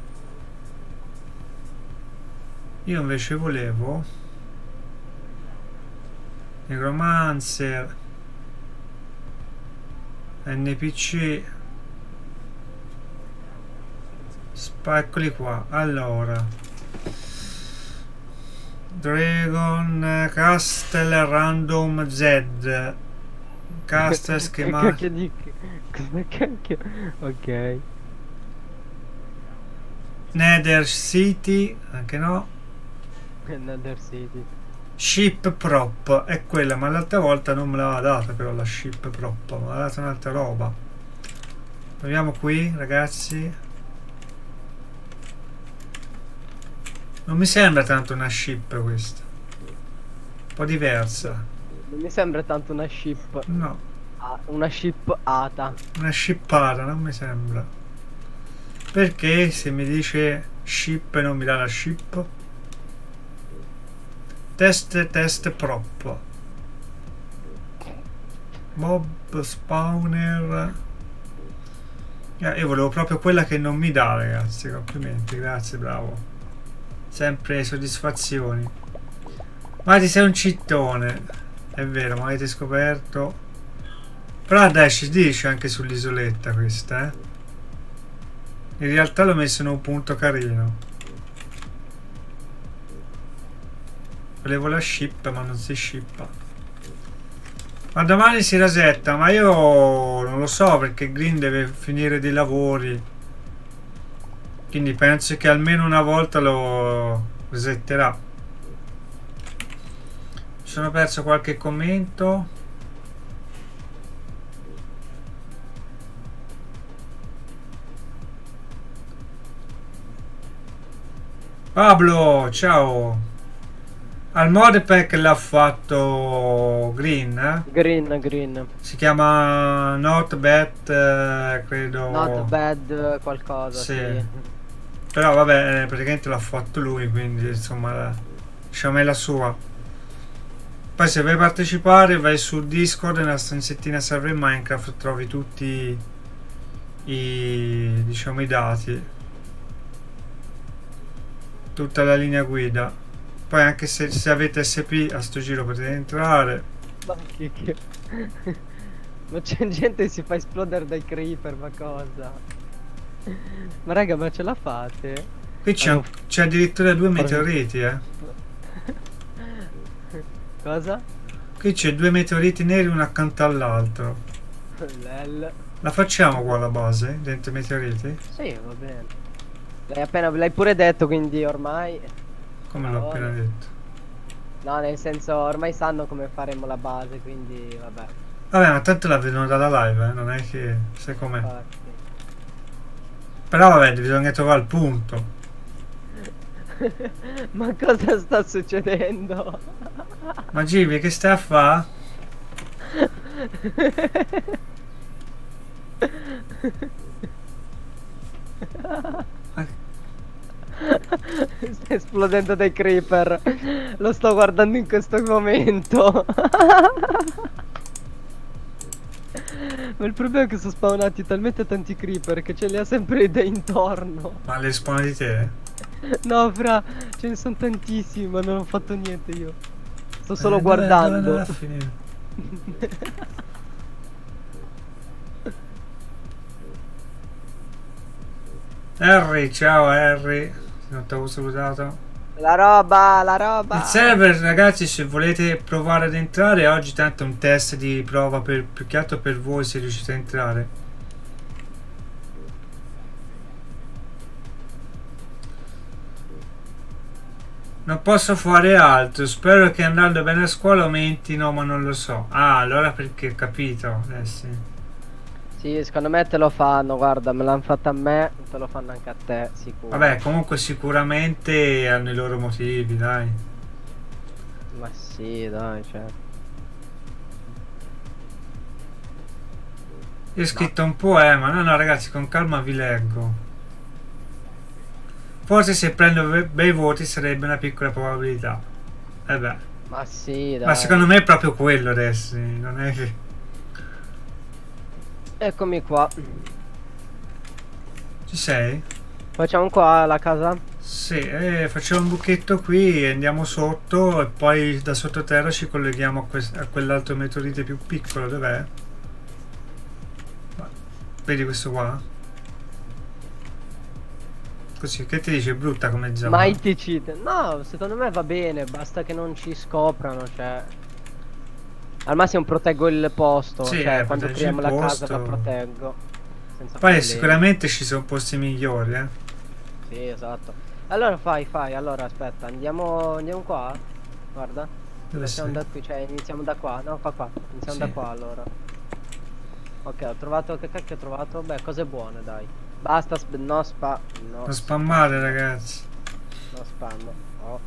Io invece volevo Necromancer, N P C, Spa, eccoli qua. Allora, Dragon Castle Random Z, Castle Che schema. cacchio di... Cosa cacchio? Ok. Nether City, anche no. Nether City. Ship prop è quella, ma l'altra volta non me l'aveva data però la ship prop, mi ha dato un'altra roba. Proviamo qui, ragazzi. Non mi sembra tanto una ship questa. Un po' diversa. Non mi sembra tanto una ship. No, Ah, una ship ata. una shippata, non mi sembra. Perché se mi dice ship non mi dà la ship? Test test prop. Mob spawner. Eh, io volevo proprio quella che non mi dà, ragazzi. Complimenti, grazie, bravo. Sempre soddisfazioni. Ma ti sei un cittone. È vero, ma avete scoperto. Però dai, ci dice anche sull'isoletta questa, eh. In realtà l'ho messo in un punto carino. Volevo la ship ma non si shippa. Ma domani si rasetta, ma io non lo so perché Green deve finire dei lavori. Quindi penso che almeno una volta lo resetterà. Mi sono perso qualche commento. Pablo, ciao. Al modpack l'ha fatto Green, eh? Green, green. Si chiama Not Bad, eh, credo. Not bad qualcosa, Sì. sì. Però vabbè, eh, praticamente l'ha fatto lui, quindi insomma, diciamo è la sua. Poi se vuoi partecipare vai su Discord, nella stanzettina server Minecraft, trovi tutti i, diciamo, i dati. Tutta la linea guida. Poi anche se, se avete S P a sto giro potete entrare. Ma che, che... ma c'è gente che si fa esplodere dai creeper, ma cosa? Ma raga, ma ce la fate? Qui c'è Allora, c'è addirittura due Forse- meteoriti, eh. cosa? Qui c'è due meteoriti neri uno accanto all'altro. Lel. La facciamo qua la base, dentro i meteoriti? Sì, va bene. L'hai appena, l'hai pure detto, quindi ormai... Come l'ho appena detto. No, nel senso, ormai sanno come faremo la base, quindi vabbè. Vabbè, ma tanto la vedono dalla live, eh. Non è che... sai com'è. Infatti. Però vabbè, bisogna trovare il punto. Ma cosa sta succedendo? Ma Gibi, che stai a fa'? Sta esplodendo dai creeper. Lo sto guardando in questo momento. Ma il problema è che sono spawnati talmente tanti creeper che ce li ha sempre dei intorno. Ma le spawn di te? No, fra, ce ne sono tantissimi, ma non ho fatto niente io. Sto solo Eh, dove- dove guardando. andrà a finire? Harry, ciao Harry. Non ti avevo salutato. La roba, la roba. Il server, ragazzi, se volete provare ad entrare, oggi tanto è un test di prova per, più che altro per voi se riuscite a entrare. Non posso fare altro, spero che andando bene a scuola aumentino, ma non lo so. Ah, allora perché, capito, eh sì. Sì, secondo me te lo fanno, guarda, me l'hanno fatta a me, te lo fanno anche a te, sicuro. Vabbè, comunque sicuramente hanno i loro motivi, dai. Ma sì, dai, cioè. Io ho scritto un poema, no no ragazzi, con calma vi leggo. Forse se prendo be- bei voti sarebbe una piccola probabilità. Eh beh. Ma sì, dai. Ma secondo me è proprio quello adesso, non è che... Eccomi qua. Ci sei? Facciamo qua la casa? Sì, eh, facciamo un buchetto qui e andiamo sotto e poi da sottoterra ci colleghiamo a, quest- a quell'altro meteorite più piccolo, dov'è? Ma- Vedi questo qua? Così, che ti dice? Brutta come zona? Mighty Cheat. No, secondo me va bene, basta che non ci scoprano, cioè. Al massimo proteggo il posto, Sì, cioè eh, quando proteggi il creiamo la casa posto. la proteggo. Senza Poi problemi. sicuramente ci sono posti migliori, eh? Sì, esatto. Allora fai, fai, allora aspetta, andiamo andiamo qua? Guarda. Dove Iniziamo sei? da qui, cioè iniziamo da qua. No, qua qua. Iniziamo Sì. da qua allora. Ok, ho trovato, che cacchio ho trovato? Beh, cose buone, dai. Basta, sp no spa, no. Non spammare, ragazzi. No spam. Oh.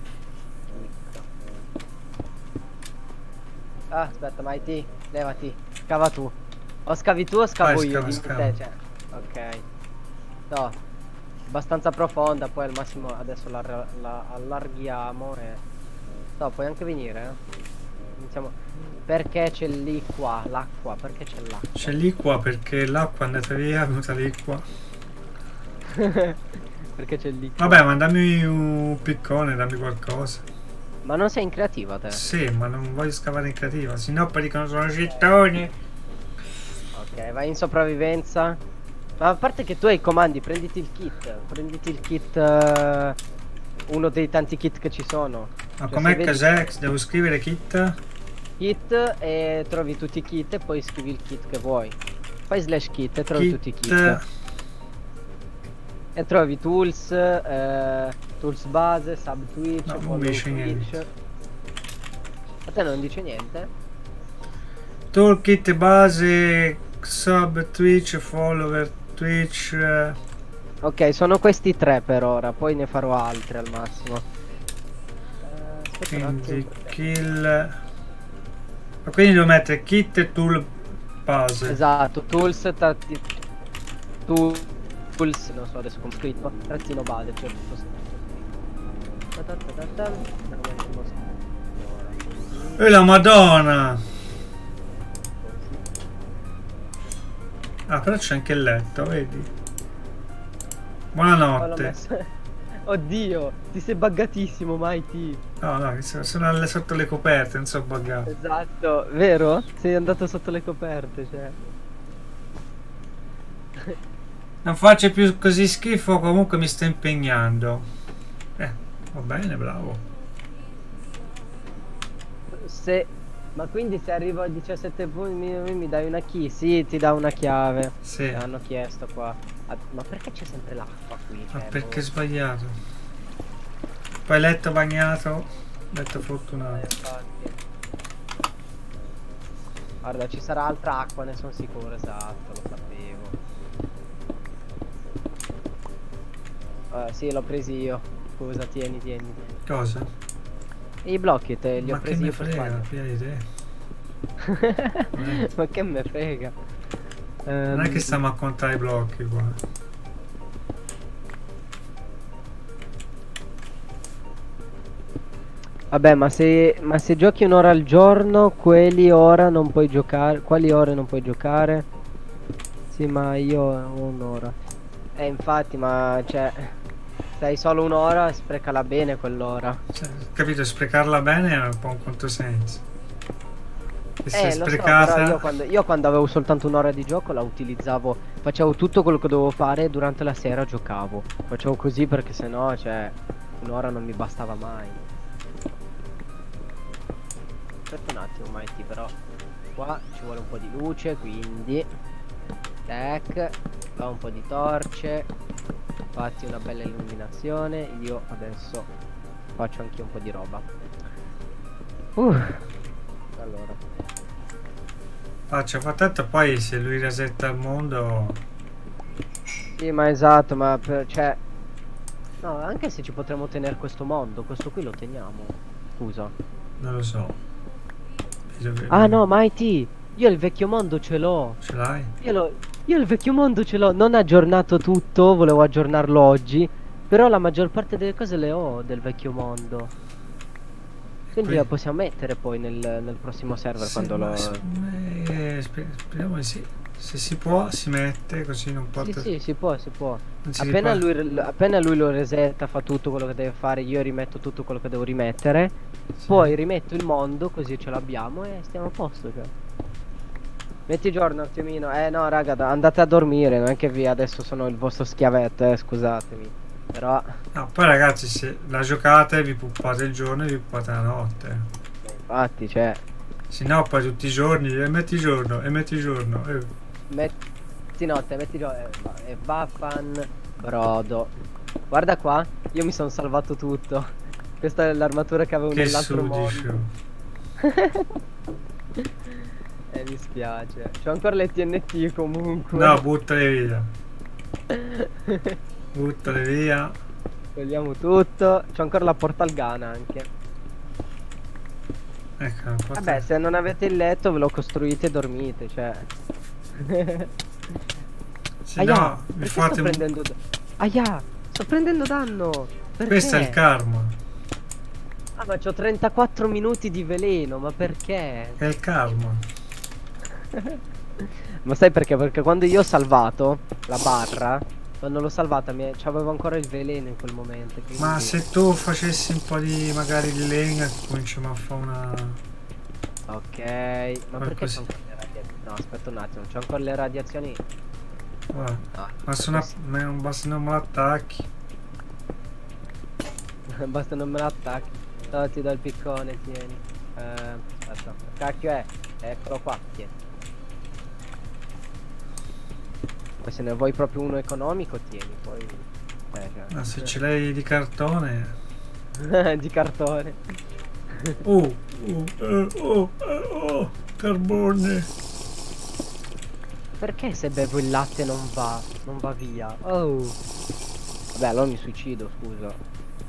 Ah, aspetta, Mighty, levati. Scava tu. O scavi tu o scavo Vai, io, scava, dimmi scava. te, cioè. Ok. No. Abbastanza profonda, poi al massimo adesso la, la allarghiamo e... No, puoi anche venire, eh. Iniziamo. Perché c'è lì qua, l'acqua, perché c'è l'acqua? C'è lì qua perché l'acqua è andata via, è venuta lì qua. Perché c'è lì qua? Vabbè, ma dammi un piccone, dammi qualcosa. Ma non sei in creativa te? Sì, ma non voglio scavare in creativa, sennò poi dicono sono cittoni. Ok, vai in sopravvivenza. Ma a parte che tu hai i comandi, prenditi il kit. Prenditi il kit. eh, uno dei tanti kit che ci sono. Ma Cioè, com'è se vedi- cos'è? Devo scrivere kit? Kit e trovi tutti i kit e poi scrivi il kit che vuoi. Fai slash kit e trovi tutti i kit. E trovi tools, eh, tools base, sub Twitch, No, non follow dice Twitch. niente. A te non dice niente? Toolkit base, sub Twitch, follower Twitch. eh, Ok, sono questi tre per ora, poi ne farò altri al massimo. Eh, aspetta un Quindi attimo. kill. Ma quindi devo mettere kit e tool base. Esatto, tools, tratti... tu- tools, non so adesso come scritto, trattino base, cioè questo. Ta-ta-ta-ta-ta. E la madonna! Ah, però c'è anche il letto, vedi? Poi l'ho Buonanotte. messo, Oddio, ti sei buggatissimo, Mighty. No, no, sono, sono alle- sotto le coperte, non so buggato. Esatto, vero? Sei andato sotto le coperte, cioè. Non faccio più così schifo, comunque mi sto impegnando. Eh, va bene, bravo. Se... Ma quindi se arrivo a diciassette punti mi, mi dai una key? Sì, ti dà una chiave. Sì, Mi hanno chiesto qua. Ah, ma perché c'è sempre l'acqua qui? ma Cioè, perché boh. sbagliato? Poi letto bagnato, letto Eh, fortunato. infatti. Guarda, ci sarà altra acqua, ne sono sicuro, esatto, lo sapevo. Eh, sì, l'ho presi io. Scusa, tieni, tieni. Cosa? E i blocchi te li ho Ma che presi me io per frega, sbaglio. figlia di te. Ma che me frega. Non è Ehm, che stiamo a contare i blocchi qua. Vabbè, ma se, ma se giochi un'ora al giorno, quelli ora non puoi giocare. Quali ore non puoi giocare? Sì, ma io ho un'ora. Eh, infatti, ma cioè, se hai solo un'ora, sprecala bene quell'ora. Cioè, capito, sprecarla bene è un po' un controsenso. E se Eh, lo so, sprecata... però io quando, io quando avevo soltanto un'ora di gioco la utilizzavo, facevo tutto quello che dovevo fare e durante la sera giocavo. Facevo così perché sennò, cioè, un'ora non mi bastava mai. Aspetta un attimo, Mighty, però qua ci vuole un po' di luce, quindi tac, fa un po' di torce, fatti una bella illuminazione. Io adesso faccio anche un po' di roba. Uh, allora, Faccio, fa tanto poi se lui resetta il mondo... sì, ma esatto, ma per, cioè, no, anche se ci potremmo tenere questo mondo, questo qui lo teniamo. Scusa. Non lo so. Vedo che- Ah no, Mighty, io il vecchio mondo ce l'ho. Ce l'hai? Io, lo- io il vecchio mondo ce l'ho, non aggiornato tutto, volevo aggiornarlo oggi, però la maggior parte delle cose le ho del vecchio mondo. Quindi Qui- la possiamo mettere poi nel, nel prossimo server Sì, quando ma lo... se- eh, spe- speriamo di sì. Se si può si mette, così non Sì, porta... sì, si può, si può. non si Appena riparte. lui, appena lui lo resetta, fa tutto quello che deve fare, io rimetto tutto quello che devo rimettere, Sì. poi rimetto il mondo, così ce l'abbiamo e stiamo a posto, cioè. Metti giorno, attimino. Eh no, raga, da- andate a dormire, non è che vi adesso sono il vostro schiavetto, eh, scusatemi. Però, No, poi ragazzi, se la giocate vi puppate il giorno e vi puppate la notte. eh, infatti, cioè, Se no poi tutti i giorni, e metti giorno, e metti giorno. eh. metti notte, metti giorno, eh, va- e vaffan brodo. Guarda qua, io mi sono salvato tutto. Questa è l'armatura che avevo Che nell'altro mondo. sudicio. Eh, mi spiace. C'ho ancora le T N T comunque. No, buttale via. Buttale via. Togliamo tutto. C'ho ancora la portal gun anche. Ecco, un po' Vabbè, se non avete il letto ve lo costruite e dormite, cioè. se Aia, no vi perché fate sto un... prendendo da- Aia, sto prendendo danno. Perché? Questo è il karma. Ah, ma c'ho trentaquattro minuti di veleno, ma perché? È il karma. Ma sai perché? Perché quando io ho salvato la barra, quando l'ho salvata mi c'avevo ancora il veleno in quel momento. Quindi... Ma se tu facessi un po' di magari di legna cominciamo a fare una... Ok, ma perché Qualcosa- c'ho ancora le radiazioni? No, aspetta un attimo, c'ho ancora le radiazioni. Guarda, No, basta, una... ma non basta non me l'attacchi. basta non me l'attacchi. No, ti do il piccone, tieni. Eh, aspetta, cacchio è? Eccolo qua, tieni. Poi se ne vuoi proprio uno economico, tieni, poi... Eh, cioè... Ma se ce l'hai di cartone... di cartone. Oh, oh, eh, oh, eh, oh, carbone. Perché se bevo il latte non va? Non va via? Oh. Vabbè, allora mi suicido, scusa.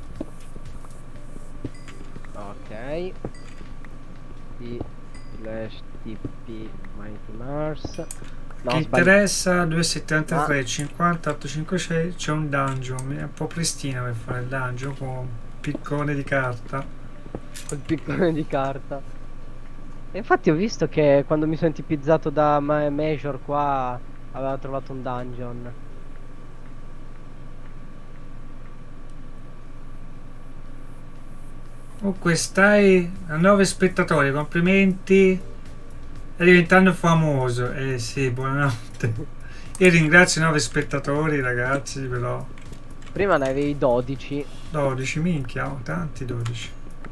Ok. T slash tp Mighty Mars. No, Chi sbaglio. interessa duecentosettantatré cinquanta ottocentocinquantasei c'è un dungeon, è un po' pristina per fare il dungeon con un piccone di carta. Col piccone di carta. E infatti ho visto che quando mi sono tipizzato da Ma- Major qua aveva trovato un dungeon. Comunque stai a nove spettatori, complimenti. Stai diventando famoso. Eh sì, buonanotte. Io ringrazio i nove spettatori, ragazzi, però. Prima ne avevi dodici. dodici, minchia, oh, tanti dodici.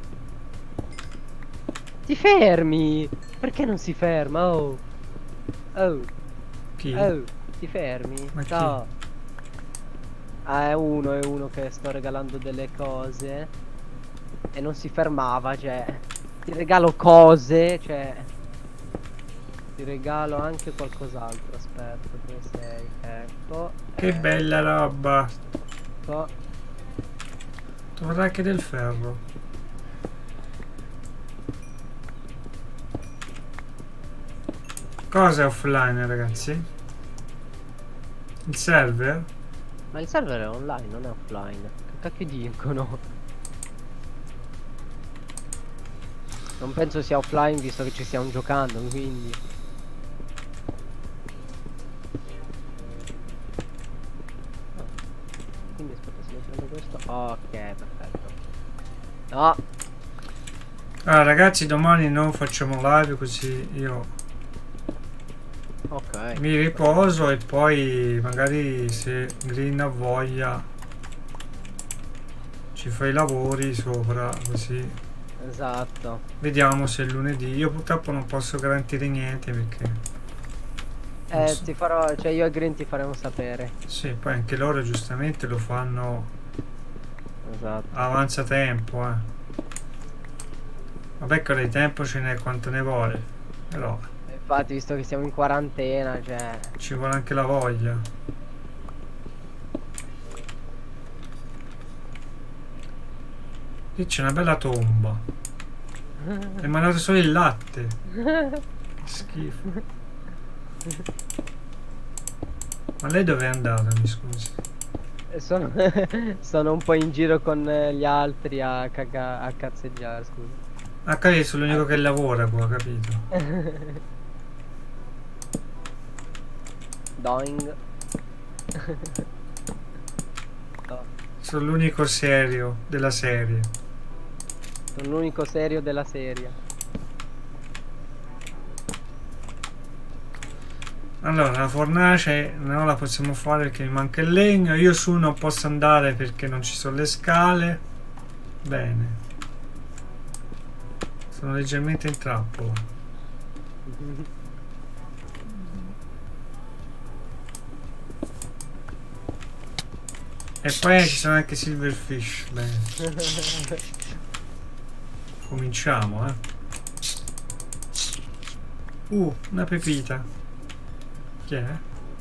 Ti fermi! Perché non si ferma? Oh. Oh. Chi? Oh. Ti fermi? Ma chi? No. Ah, è uno, è uno che sto regalando delle cose. E non si fermava, cioè. Ti regalo cose, cioè. Ti regalo anche qualcos'altro. Aspetta, dove sei? Ecco. Che eh, bella roba. ecco. Troverà anche del ferro. Cosa è offline, ragazzi? Il server? Ma il server è online, non è offline. Che cacchio dicono? Non penso sia offline visto che ci stiamo giocando, quindi. Quindi aspetta, se io prendo questo. Ok, perfetto. No. Allora, ragazzi, domani non facciamo live, così io Ok. mi riposo e poi magari se Green ha voglia ci fa i lavori sopra, così Esatto. vediamo se è lunedì. Io purtroppo non posso garantire niente perché non Eh, so. ti farò, cioè io e Green ti faremo sapere. Sì, poi anche loro giustamente lo fanno Esatto. avanza tempo, eh. Vabbè che ora di tempo ce n'è quanto ne vuole, però Infatti, visto che siamo in quarantena, cioè. ci vuole anche la voglia. Qui c'è una bella tomba. Mi ha mandato solo il latte. Che schifo. Ma lei dove è andata, mi scusi? Sono, sono un po' in giro con eh, gli altri a, caga a cazzeggiare, scusa. Ah, capito, sono l'unico che lavora qua, capito? Doing. No, Sono l'unico serio della serie. sono l'unico serio della serie. Allora, la fornace non la possiamo fare perché mi manca il legno. Io su non posso andare perché non ci sono le scale. Bene. Sono leggermente in trappola. E poi ci sono anche silverfish. Bene. Cominciamo, eh. Uh, una pepita. Chi è?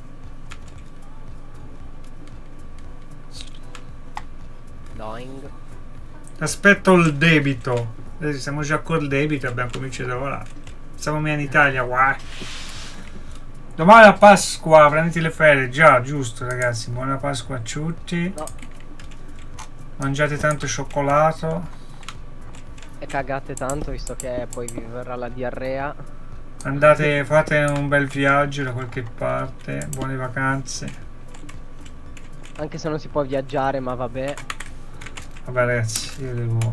Doing. Aspetto il debito. Adesso siamo già col debito e abbiamo cominciato a lavorare. Siamo in Italia, guai. Domani a Pasqua, prendete le ferie. Già, giusto ragazzi. Buona Pasqua a tutti. No. Mangiate tanto cioccolato. E cagate tanto visto che poi vi verrà la diarrea. Andate, fate un bel viaggio da qualche parte. Buone vacanze. Anche se non si può viaggiare, ma vabbè. Vabbè ragazzi, io devo...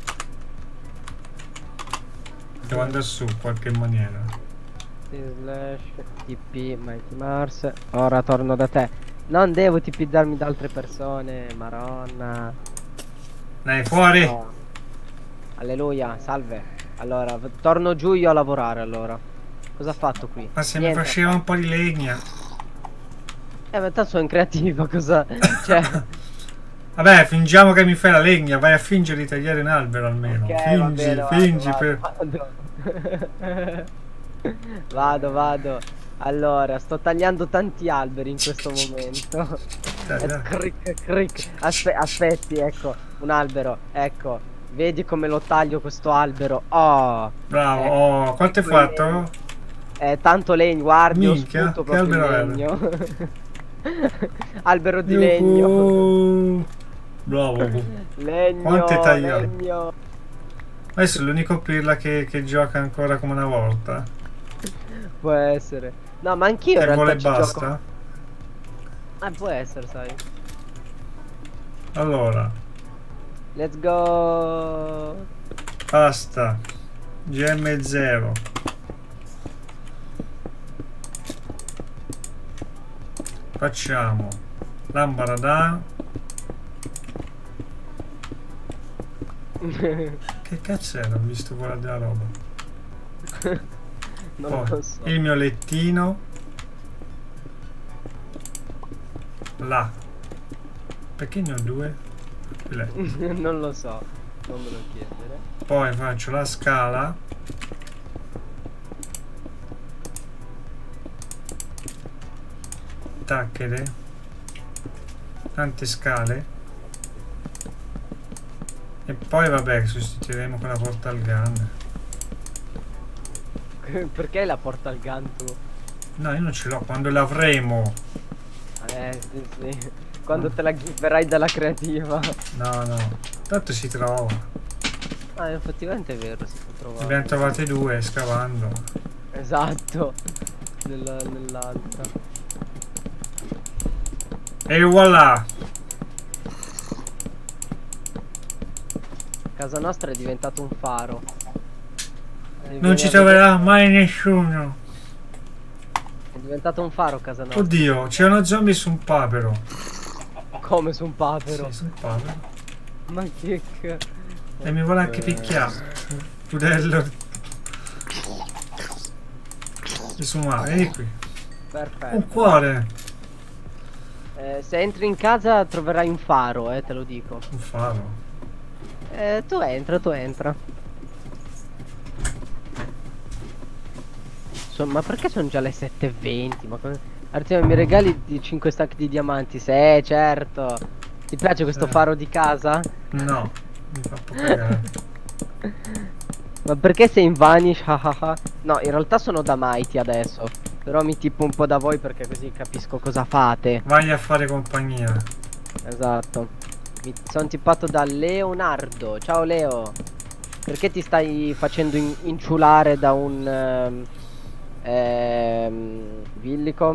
Devo andare su in qualche maniera. Slash T P Mighty Mars. Ora torno da te. Non devo tipizzarmi da altre persone, maronna. Dai, fuori! No. Alleluia, salve. Allora, v- torno giù io a lavorare allora. Cosa ha fatto qui? Ma se Niente. mi faceva un po' di legna. Eh, ma tanto sono in creativa, cosa... Cioè... Vabbè, fingiamo che mi fai la legna, vai a fingere di tagliare un albero almeno. Ok, va fingi, bene, vado, fingi vado, per... vado. Vado, vado. Allora, sto tagliando tanti alberi in questo momento. Dai, Eh, dai. cric, cric. Aspe- aspetti, ecco, un albero, ecco. Vedi come lo taglio questo albero? Oh, Bravo, ecco. oh, quanto hai Quello- fatto? Eh, tanto legno, guardi, ho Minchia, sputo che proprio albero il legno. Albero di legno. Yuhu. Bravo. Legno, Quante tagliate? legno. Adesso è l'unico pirla che, che gioca ancora come una volta. Può essere. No, ma anch'io in E realtà vuole ci basta? gioco. Ah, può essere, sai. Allora, Let's go. Basta. G M zero. Facciamo lambarada. Che cazzo era? Ho visto quella della roba. Non Poi, lo so. il mio lettino. Là. Perché ne ho due? Là. Non lo so, non me lo chiedere. Poi faccio la scala. Tacchete. Tante scale. E poi vabbè, sostituiremo con la portal gun. Perché la porta al gun tu? No, io non ce l'ho, quando l'avremo. Eh, sì, sì. Quando te la giverai dalla creativa. No, no. Tanto si trova. Ah, effettivamente è vero, si può Ne trovare. abbiamo trovate due scavando. Esatto. Nella- Nell'altra. E voilà! Casa nostra è diventato un faro. Non ci troverà mai nessuno. È diventato un faro casa nostra. Oddio, c'è uno zombie su un papero. Come su un papero. Sì, su un papero. Ma che c... E mi vuole anche picchiare. Pudello. E su mare, vieni qui. Perfetto. Un cuore. Eh, se entri in casa troverai un faro, eh, te lo dico. Un faro. Eh, tu entra, tu entra. So- ma perché sono già le sette e venti? Ma come... Artimo, mi regali di cinque stack di diamanti? Sì, certo. Ti piace questo Eh. faro di casa? No, mi fa un po' cagare. Ma perché sei in vanish? Ah, ah, ah. No, in realtà sono da Mighty adesso. Però mi tipo un po' da voi perché così capisco cosa fate. Vai a fare compagnia. Esatto. Mi sono tippato da Leonardo. Ciao Leo. Perché ti stai facendo in- inciulare da un ehm, ehm, villico?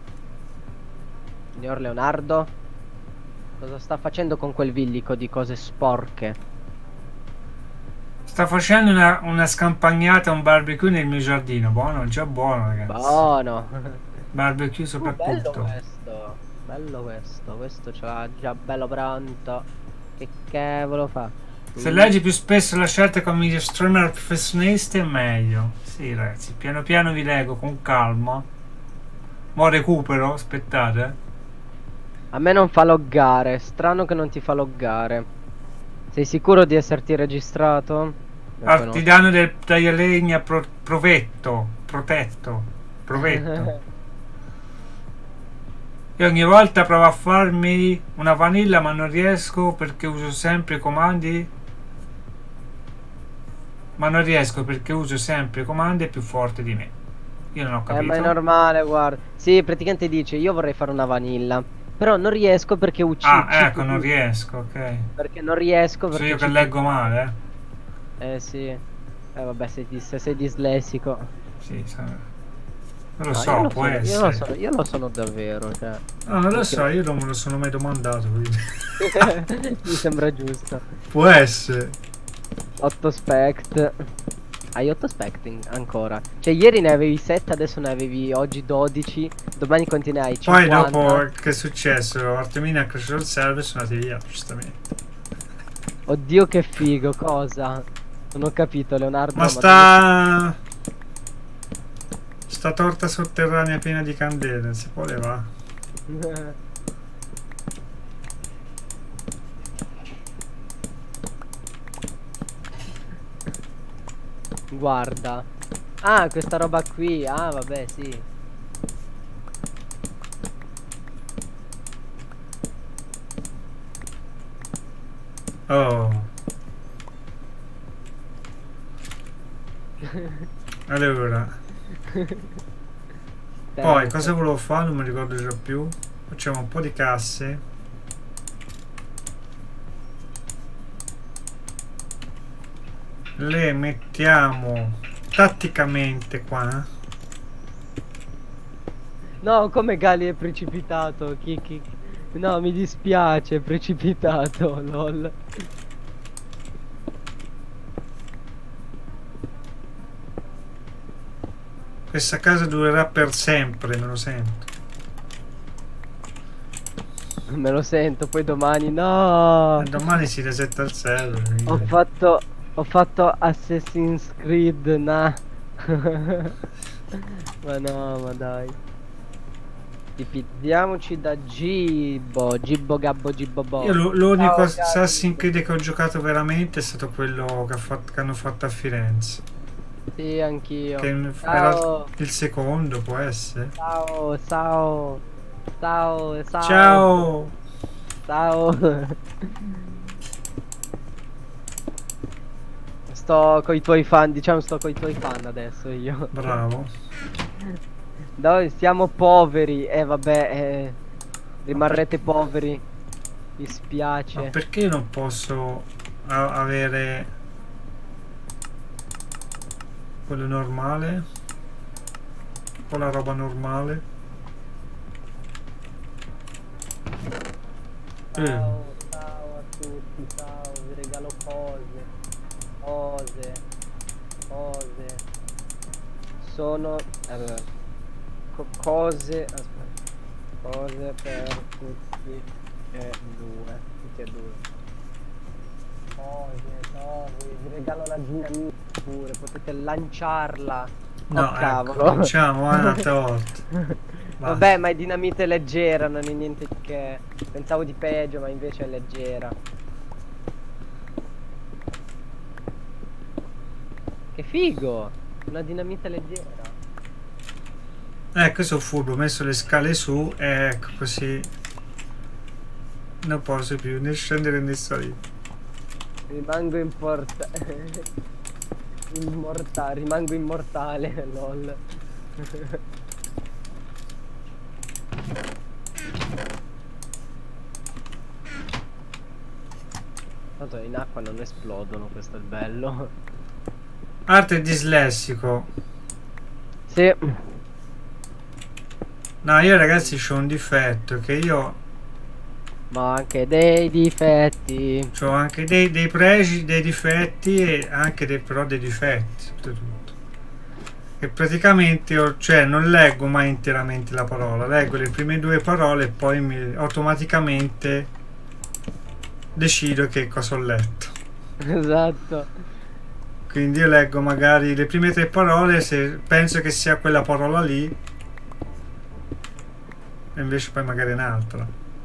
Signor Leonardo? Cosa sta facendo con quel villico di cose sporche? Sta facendo una, una scampagnata, un barbecue nel mio giardino. Buono, già buono, ragazzi. Buono. Barbecue Uh, bello soprattutto. questo. Bello questo. Questo ce l'ha già bello pronto. Che cavolo fa? Se Mm. leggi più spesso la scelta con video streamer professionisti è meglio. Sì, ragazzi, piano piano vi leggo con calma. Mo recupero, aspettate. A me non fa loggare. Strano che non ti fa loggare. Sei sicuro di esserti registrato? Eh, poi no. Artigiano del taglialegna pro, provetto. Protetto. Provetto. Io ogni volta provo a farmi una vanilla ma non riesco perché uso sempre i comandi. Ma non riesco perché uso sempre i comandi più forti di me. Io non ho Eh, capito. ma è normale, guarda. Sì, praticamente dice, io vorrei fare una vanilla. Però non riesco perché uccido. Ah, ecco, non riesco, ok. Perché non riesco Sono perché io che ci- leggo male, eh. Eh sì. Eh vabbè, sei dis- se sei dislessico. Sì, sa- non lo No, so, io lo può sono, essere. Io lo sono, io lo sono davvero, cioè. No, non lo so, io non me lo sono mai domandato, quindi. Mi sembra giusto. Può essere. otto spect. Hai otto spect in- ancora. Cioè ieri ne avevi sette, adesso ne avevi oggi dodici. Domani continuerai Poi cinquanta. dopo che è successo? Artemina ha cresciuto il server e sono andati via, giustamente. Oddio che figo, cosa? Non ho capito, Leonardo. Ma sta... Sta torta sotterranea piena di candele, non si può levare. dove- Guarda. Ah, questa roba qui. Ah, vabbè, sì. Oh. Allora, poi cosa volevo fare? Non mi ricordo già più. Facciamo un po' di casse. Le mettiamo tatticamente qua. No, come Gali è precipitato. Chi, chi... No, mi dispiace, è precipitato, lol. Questa casa durerà per sempre, me lo sento. Me lo sento, poi domani no. E domani si resetta il server. quindi- Ho fatto ho fatto Assassin's Creed, nah. Ma no, ma dai. Dipidiamoci da Gibbo, Gibbo Gabbo Gibbo Bo. Io l'u- l'unico Ciao, Assassin's Gabbo. Creed che ho giocato veramente è stato quello che, ha fatto- che hanno fatto a Firenze. Sì, anch'io. Che era Ciao, il secondo, può essere. ciao, ciao. Ciao, ciao. Ciao! Ciao. Sto coi tuoi fan, diciamo sto coi tuoi fan adesso io. Bravo. Noi siamo poveri e eh, vabbè, eh, rimarrete poveri. Mi Ma spiace. perché non posso a- avere quello normale? O la roba normale? Eh, Ciao, ciao a tutti, ciao, vi regalo cose. Cose. Cose. Sono allora, co- cose, aspetta. Cose per tutti e due. Tutti e due. Cose, cose, vi regalo la dinamite pure, potete lanciarla. no, Oh, ecco, cavolo. cominciamo un'altra volta. Vabbè, ma è dinamite leggera, non è niente che. Pensavo di peggio, ma invece è leggera. Che figo! Una dinamite leggera. Ecco, sono furbo, ho messo le scale su e ecco così non posso più né scendere né salire. Rimango importa... immortale, rimango immortale, lol. Tanto in acqua non esplodono, questo è il bello. Arte dislessico. Sì. No, io ragazzi c'ho un difetto, che io Ma anche dei difetti. ho anche dei, dei pregi, dei difetti e anche dei, però dei difetti, soprattutto. E praticamente io, cioè, non leggo mai interamente la parola, leggo le prime due parole e poi mi, automaticamente decido che cosa ho letto. Esatto. Quindi io leggo magari le prime tre parole se penso che sia quella parola lì e invece poi magari è un'altra.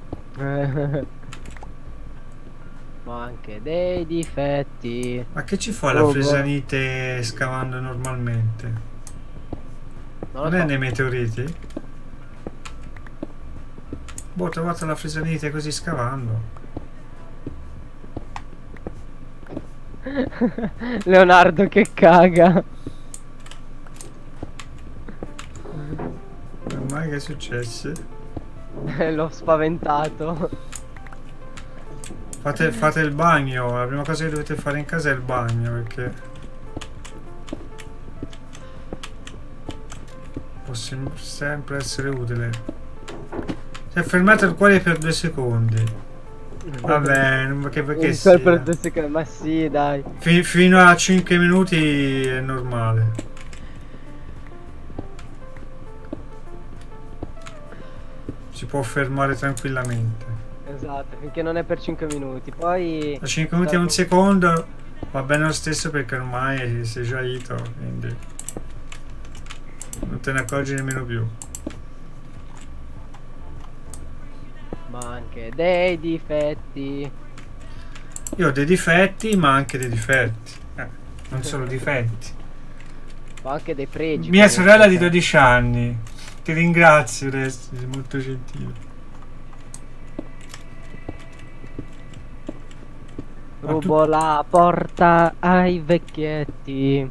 Ma anche dei difetti. Ma che ci fa la Oh, boh. fresanite scavando normalmente? Non lo Non è so. nei meteoriti? Boh, ho trovato la fresanite così scavando. Leonardo che caga. Ormai che è successo? L'ho spaventato. Fate, fate il bagno, la prima cosa che dovete fare in casa è il bagno perché può sem- sempre essere utile. Si è fermato il cuore per due secondi. Vabbè, non- che perché Il sol per sia. due secondi, ma sì, dai. Fi- fino a cinque minuti è normale. Si può fermare tranquillamente. Esatto, finché non è per cinque minuti. Poi. Da cinque minuti a un secondo va bene lo stesso perché ormai sei già ito, quindi non te ne accorgi nemmeno più. Ma anche dei difetti. Io ho dei difetti, ma anche dei difetti. Eh, non solo difetti. Ma anche dei pregi. Mia comunque, sorella di cioè. dodici anni. Ti ringrazio, Resti, sei molto gentile. Ma tu- Rubo la porta ai vecchietti.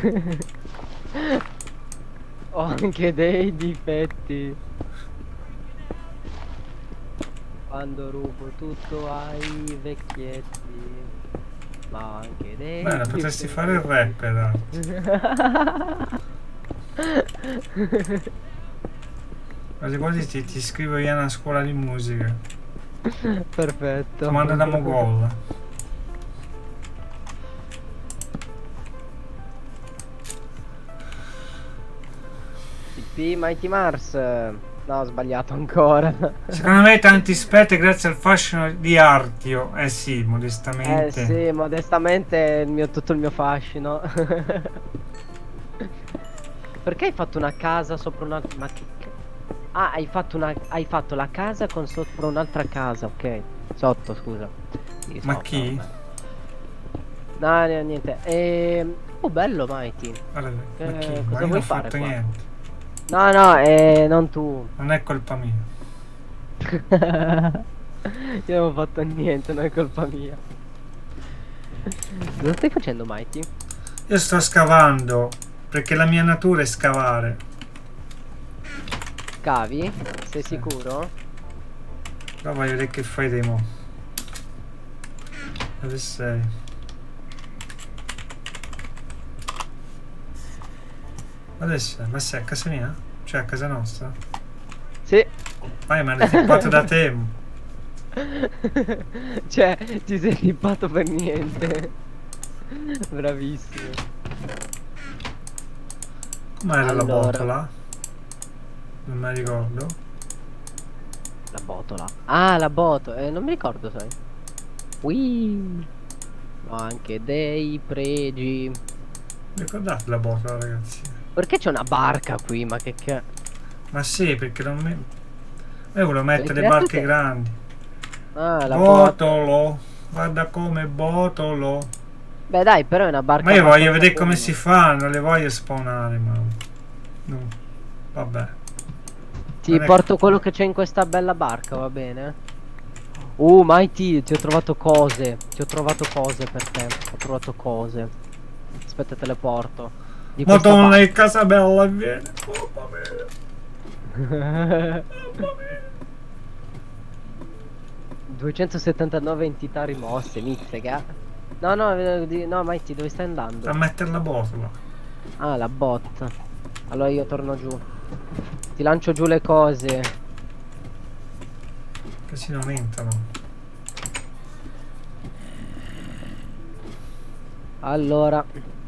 Ho anche dei difetti. Quando rubo tutto ai vecchietti. Ma anche dei Bene, potresti difetti. fare il rapper. Quasi quasi ti, ti iscrivo io a una scuola di musica. Perfetto. Comando da Mogol. P, Mighty Mars. No, ho sbagliato ancora. Secondo me tanti spette grazie al fascino di Artio. Eh sì, modestamente. Eh sì, modestamente il mio, tutto il mio fascino. Perché hai fatto una casa sopra un'altra... Ma che... Ah, hai fatto una... Hai fatto la casa con sopra un'altra casa, ok. Sotto, scusa. Sì, Ma sopra, chi? vabbè. No, no, niente. E... Oh, bello, Mighty. Guarda, Eh, ma chi? cosa Ma io non vuoi ho fare fatto qua? niente. No, no, eh, non tu. Non è colpa mia. Io non ho fatto niente, non è colpa mia. Cosa stai facendo, Mighty? Io sto scavando. Perché la mia natura è scavare. Cavi? Sei Sì. sicuro? Però voglio vedere che fai dei mo. Dove sei? Adesso, ma sei a casa mia? Cioè a casa nostra? Sì. Vai, ma l'hai tippato da te. Cioè, ti sei rippato per niente. Bravissimo. Com'era la Allora. botola? Non me la ricordo. La botola. Ah, la botola. Eh, non mi ricordo, sai. Ui. Ho anche dei pregi. Ricordate la botola, ragazzi? Perché c'è una barca qui? Ma che che... Ma sì, perché non mi... Io volevo mettere le creato barche te? grandi. Ah, la botola. Botolo! Guarda come botolo! Beh, dai, però è una barca. Ma io voglio abbastanza vedere come comune. si fanno, le voglio spawnare, ma... No. Vabbè. Ti Non è- porto quello che c'è in questa bella barca, va bene? Uh, Mighty, ti ho trovato cose. Ti ho trovato cose per te. Ho trovato cose. Aspetta, te le porto. Di questa Madonna, che casa bella viene! Mamma mia! barca. Mamma mia! duecentosettantanove entità rimosse, mizzega. No, no, eh, di- no, Mighty, dove stai andando? A mettere la botola. Ah, la botta. Allora io torno giù. Ti lancio giù le cose. Che si aumentano. Allora,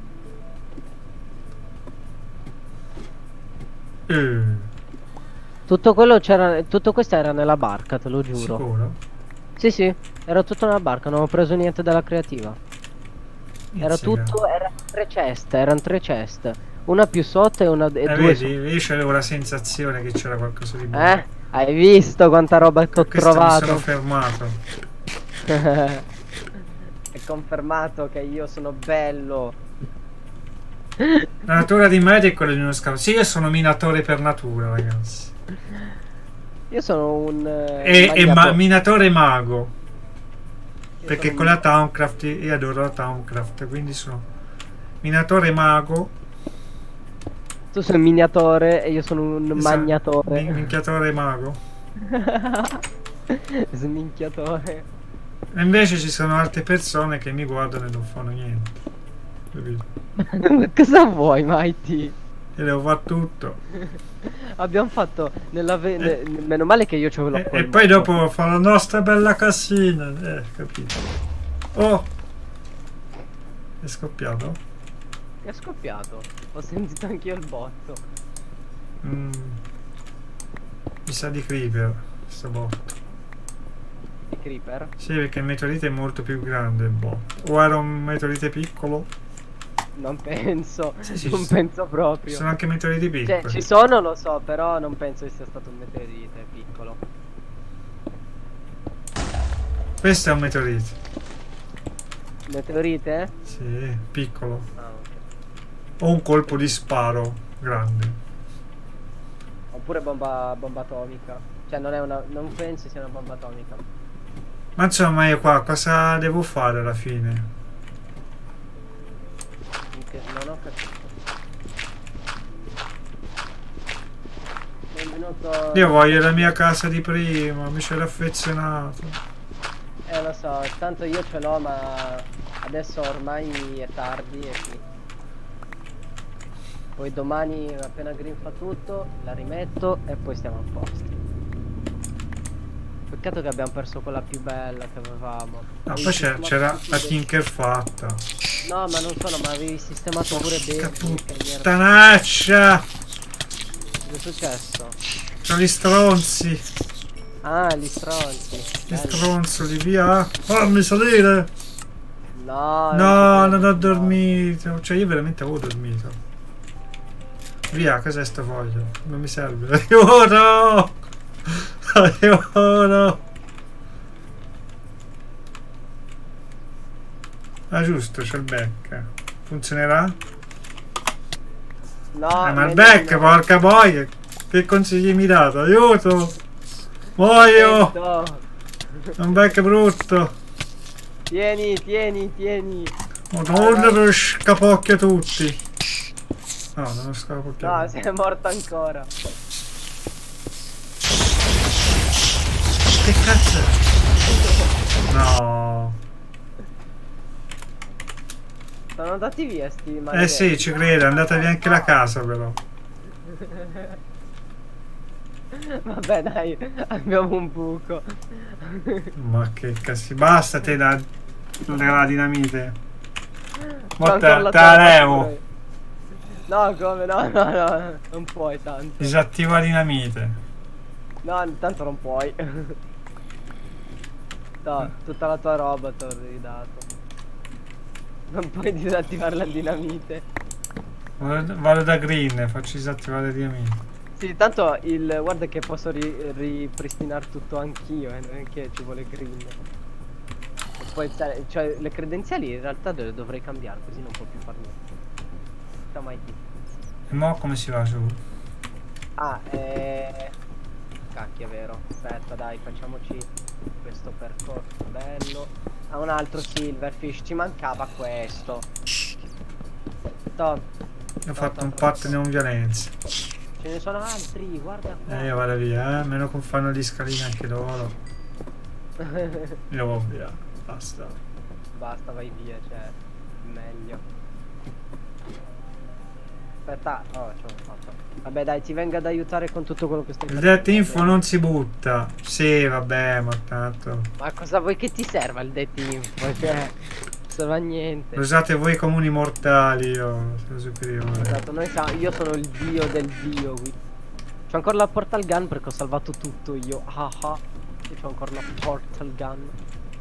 Eh, tutto quello c'era. Tutto questo era nella barca, te lo giuro. sicuro? Sì, sì, era tutto nella barca, non ho preso niente dalla creativa. Era Mizzica. tutto. Erano tre ceste, erano tre ceste. Una più sotto e una e Eh, due vedi, io c'avevo la sensazione che c'era qualcosa di su- buono. Eh? Hai visto quanta roba che ho Per questo mi sono trovato? fermato. È confermato che io sono bello. La natura di Medi è quella di uno scavo. Sì, io sono minatore per natura, ragazzi. Io sono un eh, E, e ma- maniaco- minatore mago. io Perché sono con un- la Towncraft io adoro la Towncraft. Quindi sono minatore mago. Tu sei un miniatore e io sono un Esatto, magnatore. min- minchiatore mago. Sminchiatore. E invece ci sono altre persone che mi guardano e non fanno niente. Capito? Cosa vuoi, Mighty? E devo fare tutto. Abbiamo fatto nella ve- ne- meno male che io ce l'ho E, col e poi moto. dopo fa la nostra bella casina. Eh, capito? Oh! È scoppiato? È scoppiato. Ho sentito anch'io il botto. Mm. Mi sa di creeper. Sto botto. I creeper? Sì, perché il meteorite è molto più grande il botto. O era un meteorite piccolo? Non penso. Sì, sì, non ci- penso Ci proprio. sono anche meteoriti piccoli. Cioè, ci sono, lo so, però non penso che sia stato un meteorite piccolo. Questo è un meteorite. Meteorite? Sì, piccolo. Ah, ok. O un colpo di sparo grande. Oppure bomba, bomba atomica. Cioè, non è una. Non penso sia una bomba atomica. Ma insomma io qua cosa devo fare alla fine? Che- Non ho capito. Benvenuto. Io voglio la mia casa di prima, mi c'ero affezionato. Eh lo so, tanto io ce l'ho, ma adesso ormai è tardi e sì. Poi domani appena Green fa tutto, la rimetto e poi stiamo a posto. Peccato che abbiamo perso quella più bella che avevamo. No, Avevi poi c'era, sistemato c'era tutti la i- Tinker fatta. No, ma non sono, ma avevi sistemato pure bene. Porca che mi era- puttanaccia! Cosa è successo? Sono gli stronzi. Ah, gli stronzi. Gli Bello. stronzoli, via. Fammi salire. No, No, non non ci ho credo, no. dormito. Cioè, io veramente avevo dormito. Via, cos'è sto foglio? Non mi serve. Aiuto! Aiuto! Ah, giusto, c'è il back. Funzionerà? No, eh, ma il meglio back, di no. porca boia! Che consigli mi dato? Aiuto! Muoio! Aspetta. È un back brutto! Tieni, tieni, tieni. Madonna, per scapocchia tutti! No, non scapocchia. No, sei morto ancora. Che cazzo è? No! Sono andati via sti Eh maledetti. sì, ci credo, è andata via anche la casa però. Vabbè dai, abbiamo un buco. Ma che cazzo, basta te da la dinamite. C'ho Ma ancora te la te la trappola levo. pure. No, come? No, no, no, non puoi tanto. Disattiva la dinamite. No, tanto non puoi. No, tutta la tua roba ti ho ridato. Non puoi disattivare la dinamite. Vado, vado da green, faccio disattivare la dinamite. Sì, tanto il guarda che posso ri- ripristinare tutto anch'io, eh, non è che ci vuole green. E poi sai, cioè le credenziali in realtà le dovrei cambiare, così non può più far niente. Sta mai di. E mo come si va su? Ah, eh. Cacchio, è vero. Aspetta, dai, facciamoci questo percorso bello. Ah, un altro silverfish, ci mancava questo. Toh. Ho fatto un patto di non violenza. Ce ne sono altri, guarda qua. E io vado via, eh. Meno che fanno gli scalini anche loro. Io vado via. Basta. Basta, vai via, cioè, meglio. Aspetta, oh, ce l'ho fatto. Vabbè, dai, ti venga ad aiutare con tutto quello che stai Il facendo. death info non si butta. Sì, vabbè, ma tanto. Ma cosa vuoi che ti serva il death info? Cioè, non serve a niente. Lo usate voi comuni mortali, io sono superiore. Esatto, noi siamo, io sono il dio del dio qui. C'ho ancora la portal gun perché ho salvato tutto io. Ah ah. Io c'ho ancora la portal gun.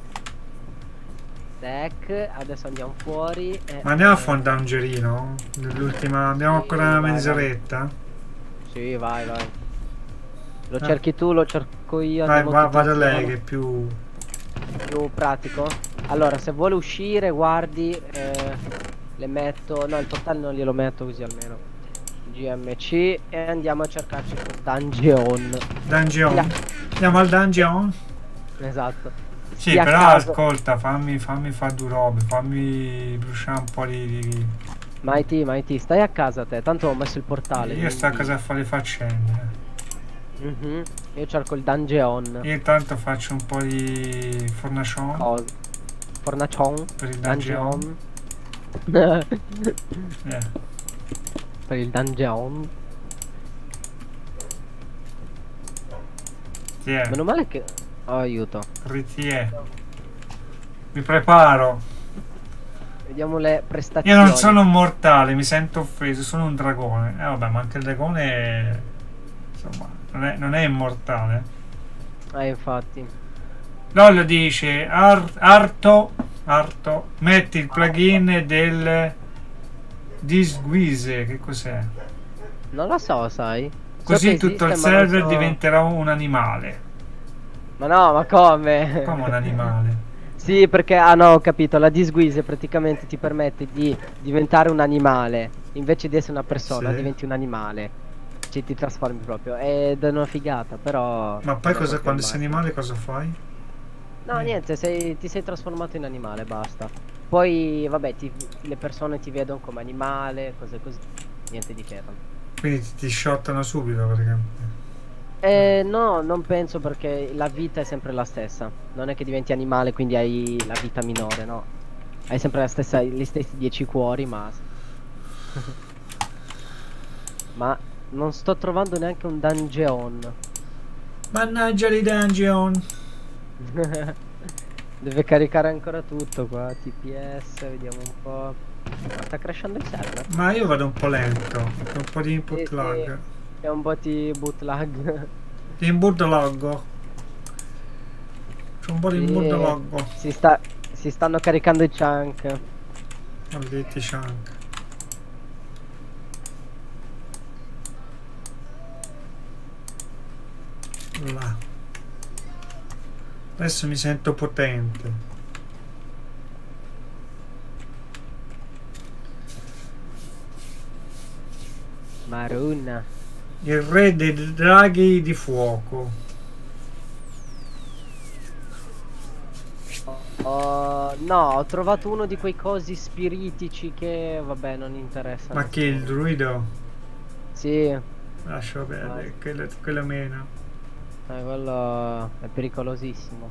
Tac, adesso andiamo fuori. E, Ma andiamo a eh, fare un dangerino? Nell'ultima. Abbiamo Sì, ancora una vai, mezz'oretta? Sì, vai, vai. Lo Ah. cerchi tu, lo cerco io. Vai, andiamo va, tutti vado a lei insieme. che è più. Più pratico. Allora, se vuole uscire, guardi, eh, le metto. No, il portale non glielo metto così almeno. G M C e andiamo a cercarci il dungeon. Dungeon. Là. Andiamo al dungeon? Esatto. Sì, Stia a però caso. ascolta, fammi, fammi fare due robe, fammi bruciare un po' di. di- Mighty, Mighty, stai a casa te, tanto ho messo il portale. Io sto a quindi- casa a fare le faccende. Mhm. Io cerco il dungeon. Io intanto faccio un po' di fornacion Cosa? Fornacion. per il dungeon. Dungeon. Eh. Per il dungeon. Ti è, Meno male che. Oh, aiuto. ritiè. Mi preparo. Vediamo le prestazioni. Io non sono un mortale, mi sento offeso, sono un dragone. Eh vabbè, ma anche il dragone è... insomma, non è, non è immortale. Ah, infatti. LOL dice Ar- Arto Arto metti il plugin del Disguise, che cos'è? Non lo so, sai. So Così che tutto il esiste, ma non server so- diventerà un animale. Ma no, ma come? Come un animale? Sì, perché, ah no, ho capito, la disguise praticamente ti permette di diventare un animale. Invece di essere una persona, Sì. diventi un animale. Ci ti trasformi proprio. Ed è una figata, però... Ma poi non è cosa, proprio quando il sei massimo. animale cosa fai? No, niente, sei- ti sei trasformato in animale, basta. Poi, vabbè, ti- le persone ti vedono come animale, cose così. Niente di che. Quindi ti, ti shottano subito praticamente. Eh, no, non penso perché la vita è sempre la stessa. Non è che diventi animale quindi hai la vita minore, no. Hai sempre la stessa, gli stessi dieci cuori, ma... ma non sto trovando neanche un dungeon. Mannaggia di dungeon. Deve caricare ancora tutto qua. T P S, vediamo un po'. Ma sta crashando il server. Ma io vado un po' lento, ho un po' di input Sì, sì. lag. È un po' di bootleg. In bootleg. C'è un po' di Sì, bootleg. si sta si stanno caricando i chunk. Maledetti chunk. Là. Adesso mi sento potente. Maruna. Il re dei draghi di fuoco. Oh, no, ho trovato uno di quei cosi spiritici che vabbè non interessa. Ma chi, il druido? Sì. Lascio perdere, Ah. quello, quello meno. Eh, quello è pericolosissimo.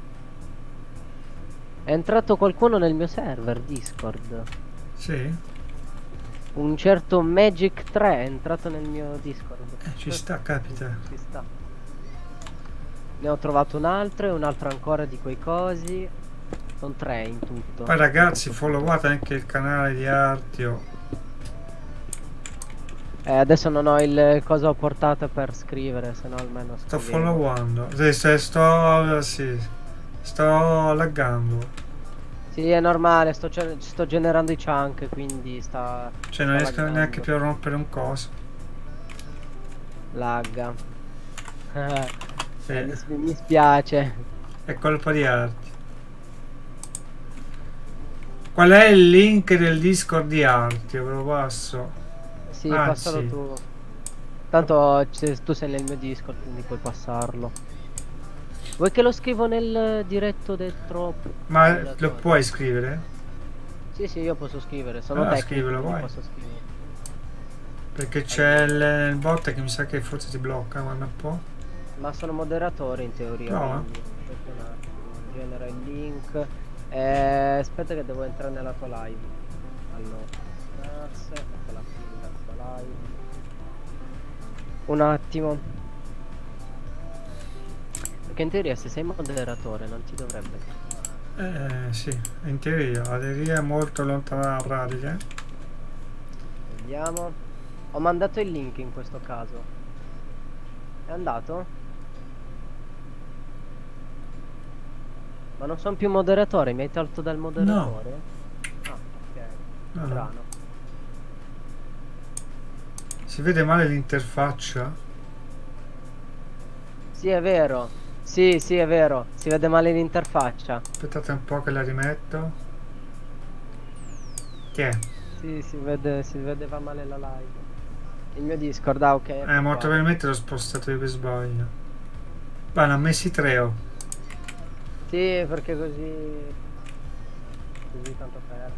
È entrato qualcuno nel mio server Discord. Sì? Un certo Magic tre è entrato nel mio Discord. Eh, ci sta, capita. Ci sta. Ne ho trovato un altro e un altro ancora di quei cosi. Sono tre in tutto. Poi ragazzi, followate anche il canale di Artio. Eh, adesso non ho il coso portato per scrivere, se no almeno Sto scrivevo. followando. Sì, se sto... sì. Sto laggando. Sì, è normale, sto, ce- sto generando i chunk, quindi sta... Cioè non sta riesco laggando. neanche più a rompere un coso. Lagga. Sì. Eh, mi, sp- mi spiace. È colpa di Artio. Qual è il link del Discord di Artio? Ve lo passo. Sì, Ah, passalo sì. tu. Tanto c- tu sei nel mio Discord, quindi puoi passarlo. Vuoi che lo scrivo nel diretto dentro? Ma al- lo puoi scrivere? Sì, sì, io posso scrivere, sono Allora tecnico, scrivilo, quindi vai. posso scrivere. Perché c'è il, il bot che mi sa che forse ti blocca, guarda un po'. Ma sono moderatore in teoria, No, quindi aspetta un attimo, genera il link. Eh, aspetta che devo entrare nella tua live. Allora, grazie, ecco la fine della tua live. Un attimo. Perché in teoria se sei moderatore non ti dovrebbe. Eh sì, in teoria, la teoria è molto lontana dalla pratica. Vediamo. Ho mandato il link in questo caso. È andato? Ma non sono più moderatore, mi hai tolto dal moderatore? Ah, ok. No, no. Strano. Si vede male l'interfaccia? Sì, è vero. Sì, sì, è vero. Si vede male l'interfaccia. Aspettate un po' che la rimetto. Che è? Sì, si vede, si vedeva male la live. Il mio Discord, ah, ok. ecco Eh, molto qua. probabilmente l'ho spostato io per sbaglio. Ma ne ho messi tre, oh. Sì, perché così... Così tanto per...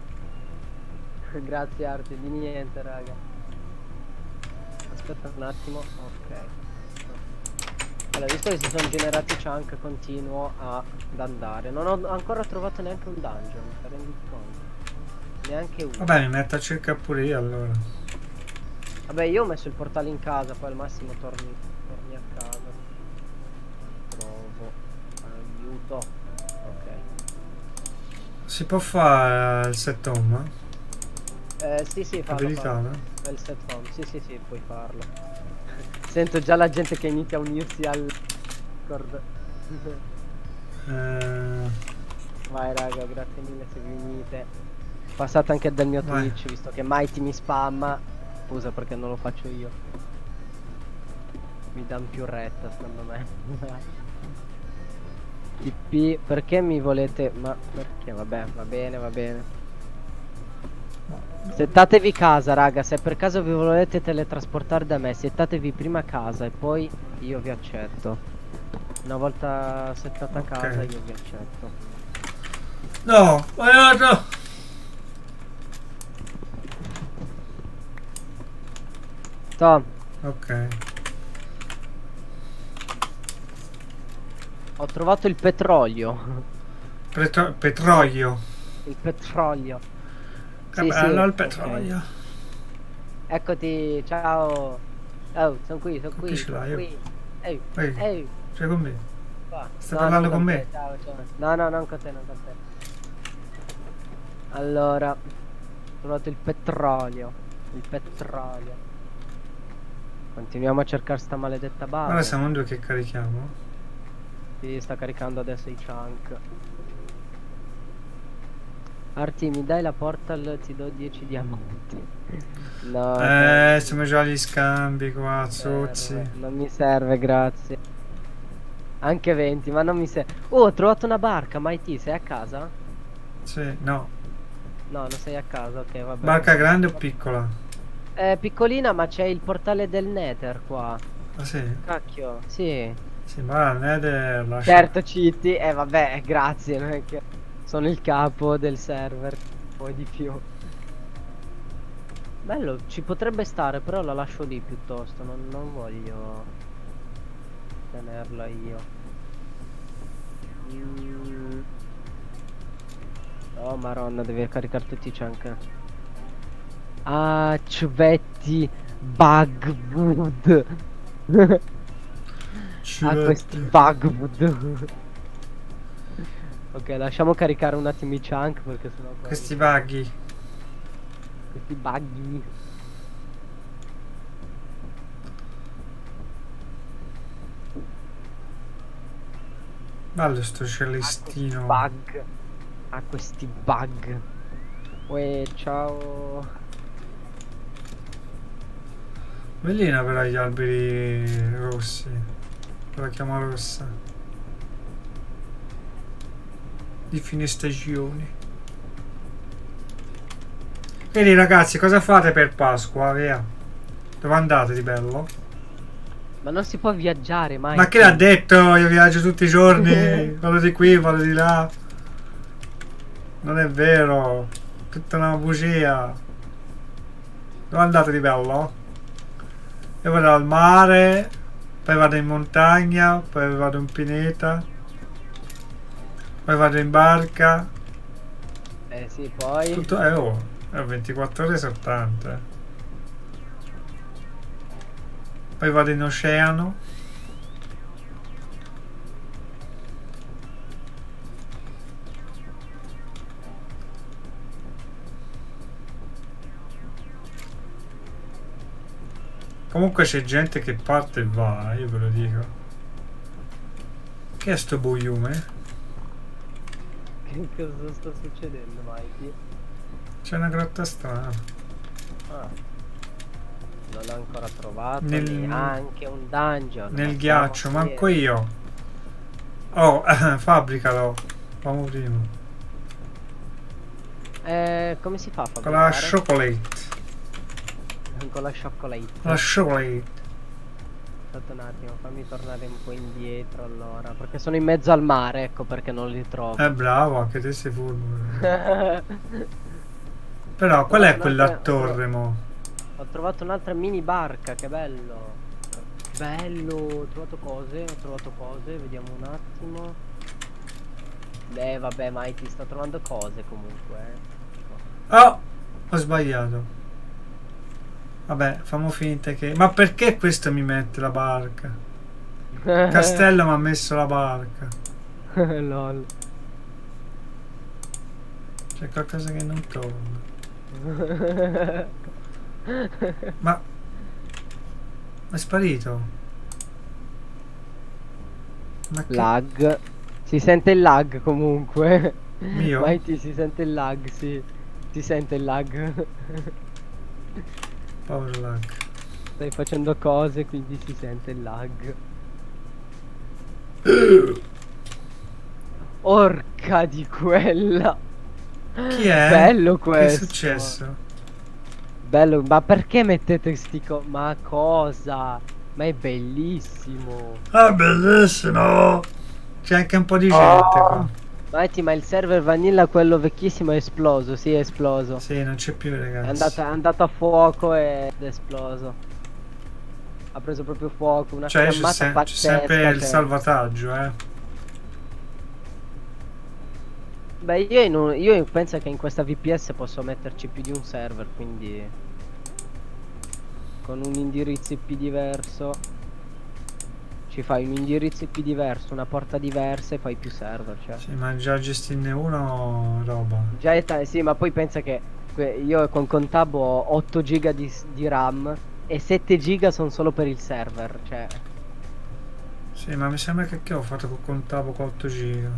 Grazie Arte, di niente, raga. Aspetta un attimo, ok. Allora, visto che si sono generati chunk, continuo a- ad andare. Non ho ancora trovato neanche un dungeon, ti rendi conto? Neanche uno. Vabbè, mi metto a cercare pure io allora. Vabbè, io ho messo il portale in casa, poi al massimo torni, torni a casa. Trovo. Aiuto. Ok. Si può fare il set home? Eh, sì, sì, fallo, Abilità, fallo. no? Bel set home, sì, sì, sì, puoi farlo. Sento già la gente che inizia a unirsi al Discord. Eh, Vai raga, grazie mille se vi unite. Passate anche dal mio Vai. Twitch, visto che Mighty mi spamma. Scusa perché non lo faccio io. Mi danno più retta secondo me. I P, perché mi volete... Ma perché? Vabbè, va bene, va bene. Settatevi casa raga, se per caso vi volete teletrasportare da me, settatevi prima casa e poi io vi accetto. Una volta settata Ok. casa io vi accetto. No, aiuto! Tom, Ok. ho trovato il petrolio. Petro- petrolio. Il petrolio. Che Sì, bello sì, il petrolio. ok. Eccoti, ciao. Oh, sono qui, sono Con qui, chi ce sono l'hai? qui. Ehi, Ehi, ehi, sei con me? qua. Stai parlando non con me? te, ciao, ciao. No, no, non con te, non con te. Allora, ho trovato il petrolio. Il petrolio. Continuiamo a cercare sta maledetta base. Ora siamo in due che carichiamo. Sì, sta caricando adesso i chunk. Arti, mi dai la portal, ti do dieci diamanti. No. Eh, siamo già agli scambi qua, zozzi. Non mi serve, grazie. Anche venti, ma non mi serve. Oh, ho trovato una barca, Mighty, sei a casa? Sì, no. No, non sei a casa, ok, vabbè. Barca grande o piccola? È piccolina, ma c'è il portale del Nether qua. Ah sì? Cacchio, sì. Sì, ma la Nether lascia... Certo, Citti, eh vabbè, grazie, non è che sono il capo del server, poi di più. Bello, ci potrebbe stare, però la lascio lì piuttosto, non, non voglio tenerla io. Mm. Oh maronna, devi caricare tutti i chunk. Ah, ciuvetti, bugwood. Ah, questi bugwood. Ok, lasciamo caricare un attimo i chunk perché sennò poi... Questi buggy. Questi buggy. Bello sto celestino. Bug. Ah, questi bug. Uè, ciao. Bellina però gli alberi rossi. La chiamo rossa. Di fine stagione. Quindi ragazzi, cosa fate per Pasqua? Via. Dove andate di bello? Ma non si può viaggiare mai. Ma che l'ha detto? Io viaggio tutti i giorni. Vado di qui, vado di là. Non è vero. Tutta una bugia. Dove andate di bello? Io vado al mare, poi vado in montagna, poi vado in pineta, poi vado in barca. Eh sì, poi... Tutto è oh, è ventiquattro ore su ottanta. eh. Poi vado in oceano. Comunque c'è gente che parte e va, io ve lo dico. Che è sto buiume? Che cosa sta succedendo, Mikey? C'è una grotta strana. Ah. Non l'ho ancora trovato, Nel- neanche un dungeon. Nel ma ghiaccio, siamo manco fieri. io. Oh, fabbricalo. Famo prima. Eh, come si fa a Con la fabbricare? chocolate. Con la chocolate. La chocolate. Aspetta un attimo, fammi tornare un po' indietro allora. Perché sono in mezzo al mare, ecco perché non li trovo. Eh bravo, anche te sei furbo. Però qual è quella torre mo? Ho trovato un'altra mini barca, che bello. Bello, ho trovato cose, ho trovato cose, vediamo un attimo. Beh vabbè, Mai ti sto trovando cose comunque. eh. Oh! Ho sbagliato. Vabbè, famo finta che... Ma perché questo mi mette la barca? Castello mi ha messo la barca. Lol. C'è qualcosa che non torna. Ma... È sparito. Ma che... Lag. Si sente il lag comunque. Mio? Mighty, si sente il lag, sì. Si sente il lag. Povero lag. Stai facendo cose, quindi si sente il lag. Orca di quella. Chi è? Bello Che è questo. successo? Bello, ma perché mettete sti co... Ma cosa? Ma è bellissimo. Ah, bellissimo! C'è anche un po' di gente Oh. qua. Mighty, ma il server vanilla, quello vecchissimo, è esploso. Sì, è esploso. Sì, non c'è più, ragazzi. È andato, è andato a fuoco ed è esploso. Ha preso proprio fuoco. Una Cioè, c'è, fiammata se- c'è pazzesca. sempre il che- salvataggio, eh. Beh, io, in un- io penso che in questa V P S posso metterci più di un server, quindi con un indirizzo I P diverso ci fai un indirizzo I P diverso, una porta diversa e fai più server, cioè. Sì, ma già gestirne uno, roba. Già è ta- sì, ma poi pensa che que- io con Contabo ho otto giga di, s- di RAM E sette giga sono solo per il server, cioè. Sì, ma mi sembra che, che ho fatto che contavo con otto giga.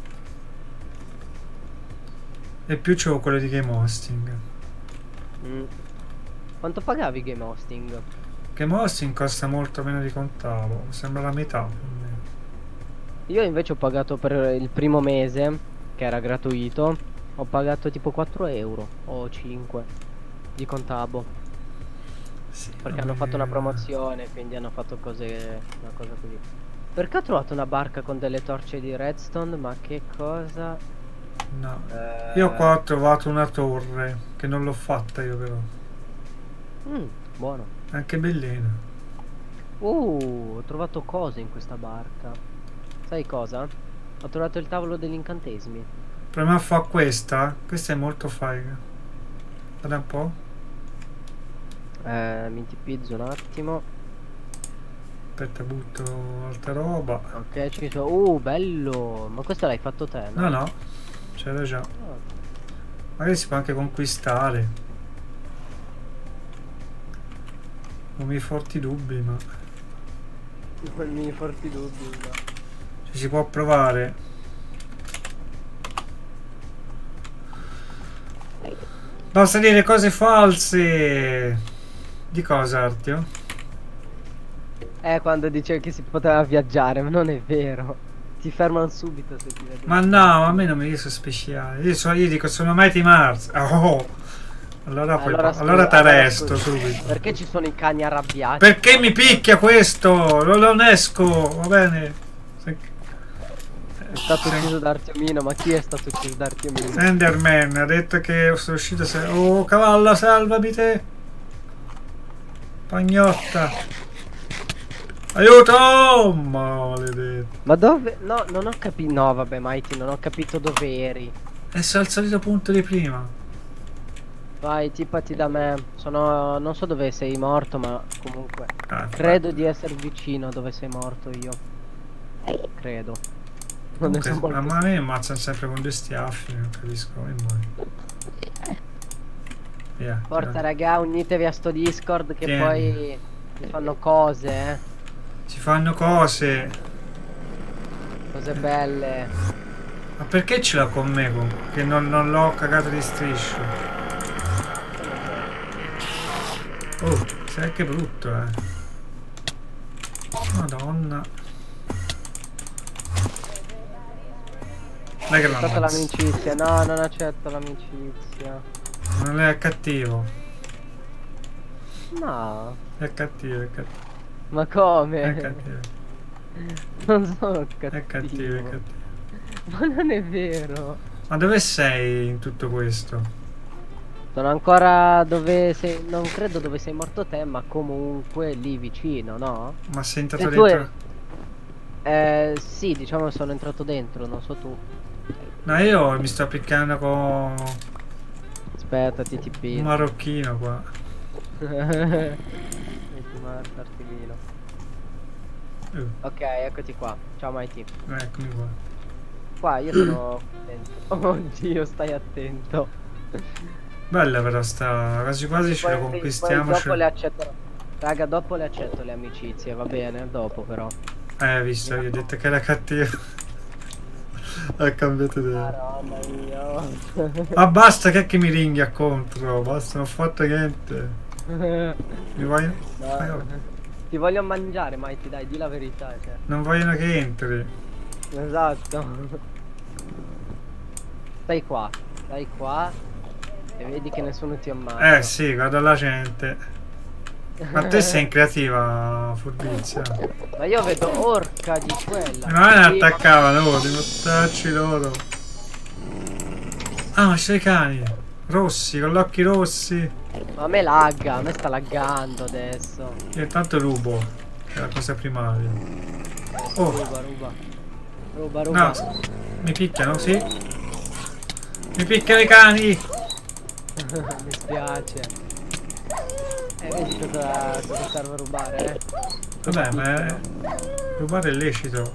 E più c'avevo quello di game hosting. Mm. Quanto pagavi game hosting? Game hosting costa molto meno di contavo, mi sembra la metà. più o meno. Io invece ho pagato per il primo mese, che era gratuito, ho pagato tipo quattro euro o cinque di contabo. Sì, Perché vabbè. hanno fatto una promozione, quindi hanno fatto cose, una cosa così. Perché ho trovato una barca con delle torce di redstone, ma che cosa? No. Eh, Io qua ho trovato una torre, che non l'ho fatta io però. mm, buono. Anche bellina. Uh, ho trovato cose in questa barca. Sai cosa? Ho trovato il tavolo degli incantesimi. Proviamo a fare questa. Questa è molto figa. Guarda un po'. Eh, mi tipizzo un attimo. Aspetta, butto altra roba. Ok, ci sono. Uh, bello. Ma questo l'hai fatto te, no? No, no. C'era già. Ah. Magari si può anche conquistare. Ho i miei forti dubbi, ma... I miei forti dubbi, no. Ci si può provare. Basta dire cose false. Di cosa, Artio? Eh, quando dicevo che si poteva viaggiare, ma non è vero. Ti fermano subito se ti vedono. Ma no, a me non mi dico speciale. Io, so, io dico sono Mighty Mars. Oh! Allora, poi, Allora, allora scusa, ti allora, arresto scusa. subito. Perché ci sono i cani arrabbiati? Perché mi picchia questo? Non lo esco, va bene. Se- È stato se- ucciso da Artiomino, ma chi è stato ucciso da Artiomino? Enderman ha detto che sono uscito se... Oh, cavallo, salvami te! Pagnotta! Aiuto! Oh, maledetto! Ma dove? No, non ho capito. No, vabbè, Mighty, non ho capito dove eri. E sei al solito punto di prima. Vai, tippati da me. Sono. Non so dove sei morto, ma comunque. Ah, Credo di essere vicino a dove sei morto io. Credo. Non ne comunque, so molto. ma a me ammazzano sempre con due stiaffi, non capisco come mai. Via. Forza tira. raga, unitevi a sto Discord che Tieni. poi mi fanno cose, eh. Si fanno cose. Cose belle. Ma perché ce l'ha con me comunque? Che non, non l'ho cagato di striscio. Oh, sei anche brutto, eh. Madonna. Dai che Accetto l'ammazzo. l'amicizia. No, non accetto l'amicizia. Non è cattivo. No. È cattivo, è cattivo. Ma come? È cattivo. Non sono cattivo. È cattivo, è cattivo. Ma non è vero. Ma dove sei in tutto questo? Sono ancora dove sei. Non credo dove sei morto te, ma comunque lì vicino, no? Ma sei entrato E tu dentro? Eh sì, diciamo sono entrato dentro, non so tu. No, io mi sto piccando con Aspetta, ti un tippino. marocchino qua. Metti martartino. Uh, Ok, eccoti qua. Ciao Mighty. eccomi qua. Qua io sono attento. Oddio, stai attento. Bella però sta. Quasi quasi ce la Poi- conquistiamo. poi ce dopo la- le accetto. Raga, dopo le accetto le amicizie, va bene? Dopo però. Eh, hai visto, gli ho detto che era cattivo. Ha cambiato idea. Madonna mia. Ma basta che, che mi ringhia contro. Basta, non ho fatto niente. Mi vogliono. No. eh, Ti voglio mangiare, Mighty, dai, di la verità, cioè. Non vogliono che entri. Esatto. Stai qua, stai qua e vedi che nessuno ti ammazza. Eh sì, guarda la gente. Ma te sei in creativa, furbizia. Ma io vedo orca di quella. Non ne Sì, attaccavano, oh, devo starci loro. Ah, ma ci sono i cani. Rossi, con gli occhi rossi. ma a me lagga, a me sta laggando adesso. Io intanto rubo. Che è la cosa primaria. Oh, Ruba, ruba. Ruba, ruba. no. Mi picchiano, sì. Mi picchiano i cani. Mi spiace. E eh, vedi cosa, cosa serve a rubare, eh? Vabbè, ma è... rubare è lecito.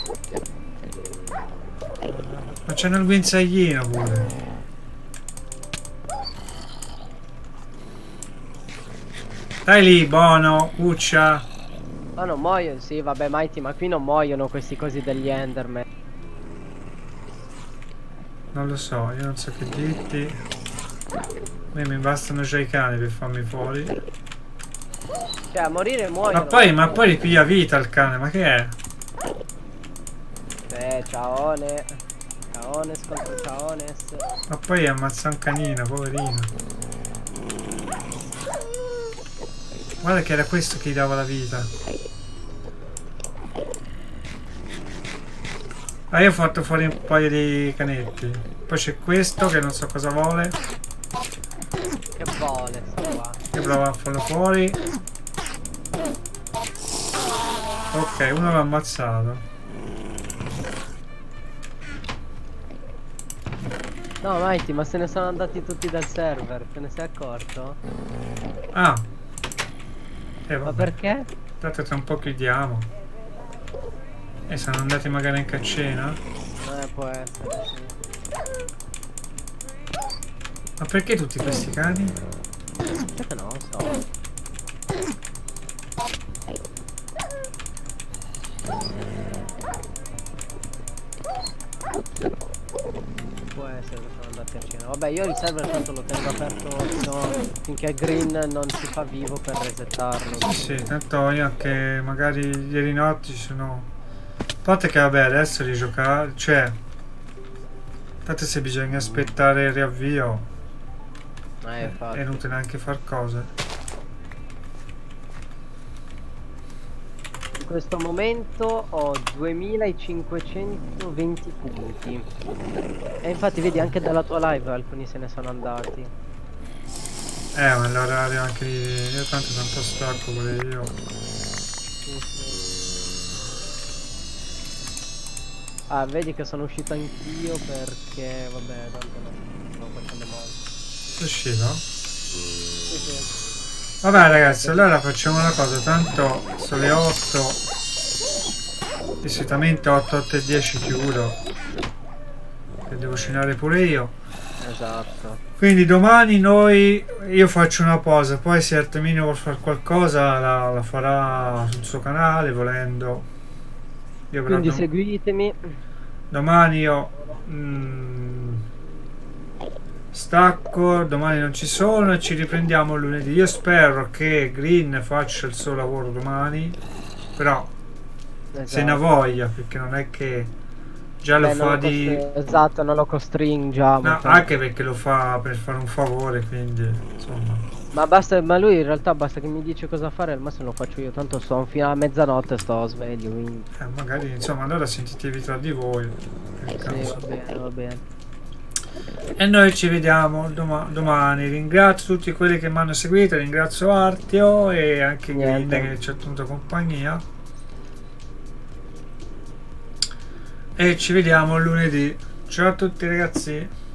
Ma c'hanno il guinzaglino pure. Dai lì, buono, cuccia. Ma non muoiono, sì, vabbè, Mighty, ma qui non muoiono questi cosi degli Enderman. Non lo so, io non so che dirti. A me mi bastano già i cani per farmi fuori. Cioè, a morire muoiono. Ma poi, ma poi ripiglia vita il cane, ma che è? Eh, ciaone. Ciaones contro ciaones. Ma poi ammazza un canino, poverino. Guarda che era questo che gli dava la vita. Ah, io ho fatto fuori un paio di canetti. Poi c'è questo che non so cosa vuole. Che vuole sto qua. Io provo a farlo fuori. Ok, uno l'ha ammazzato. No, Mighty, ma se ne sono andati tutti dal server, te ne sei accorto? Ah. Eh, Ma vabbè. perché? Tanto tra un po' chiudiamo. E sono andati magari in caccena? Eh, può essere, sì. Ma perché tutti questi cani? Perché no, lo so. Può essere che sono andati a cena. Vabbè, io il server tanto lo tengo aperto fino finché Green non si fa vivo per resettarlo. Sì, tanto io anche magari ieri notte ci sono... A parte che vabbè adesso rigiocare, cioè... Tanto se bisogna aspettare il riavvio Eh, è infatti. inutile anche far cose. In questo momento ho duemilacinquecentoventi punti. E infatti vedi anche dalla tua live alcuni se ne sono andati. Eh, ma l'orario anche di... Io tanto sono un po' stacco pure io. Sì, sì. Ah, vedi che sono uscito anch'io perché, vabbè, tanto no, sto facendo male. È uscito? Sì, sì. Vabbè ragazzi, allora facciamo una cosa, tanto sono le otto. Di solitamente otto, otto e dieci chiudo. Che devo cenare pure io. Esatto. Quindi domani noi, io faccio una pausa, poi se Artemino vuol fare qualcosa la, la farà sul suo canale volendo. Io però Quindi dom- seguitemi. domani io mm, stacco, domani non ci sono e ci riprendiamo lunedì. Io spero che Green faccia il suo lavoro domani, però Esatto. se ne ha voglia, perché non è che già Beh, lo non fa lo di... costri- Esatto, non lo costringiamo. No, cioè. anche perché lo fa per fare un favore, quindi insomma... Ma basta, ma lui in realtà basta che mi dice cosa fare, al massimo lo faccio io, tanto sto fino a mezzanotte sto sveglio, quindi. Eh, magari insomma allora sentitevi tra di voi nel Sì, caso. va bene, va bene. E noi ci vediamo doma- domani. Ringrazio tutti quelli che mi hanno seguito, ringrazio Artio e anche Green Niente. che ci ha tenuto compagnia. E ci vediamo lunedì. Ciao a tutti ragazzi.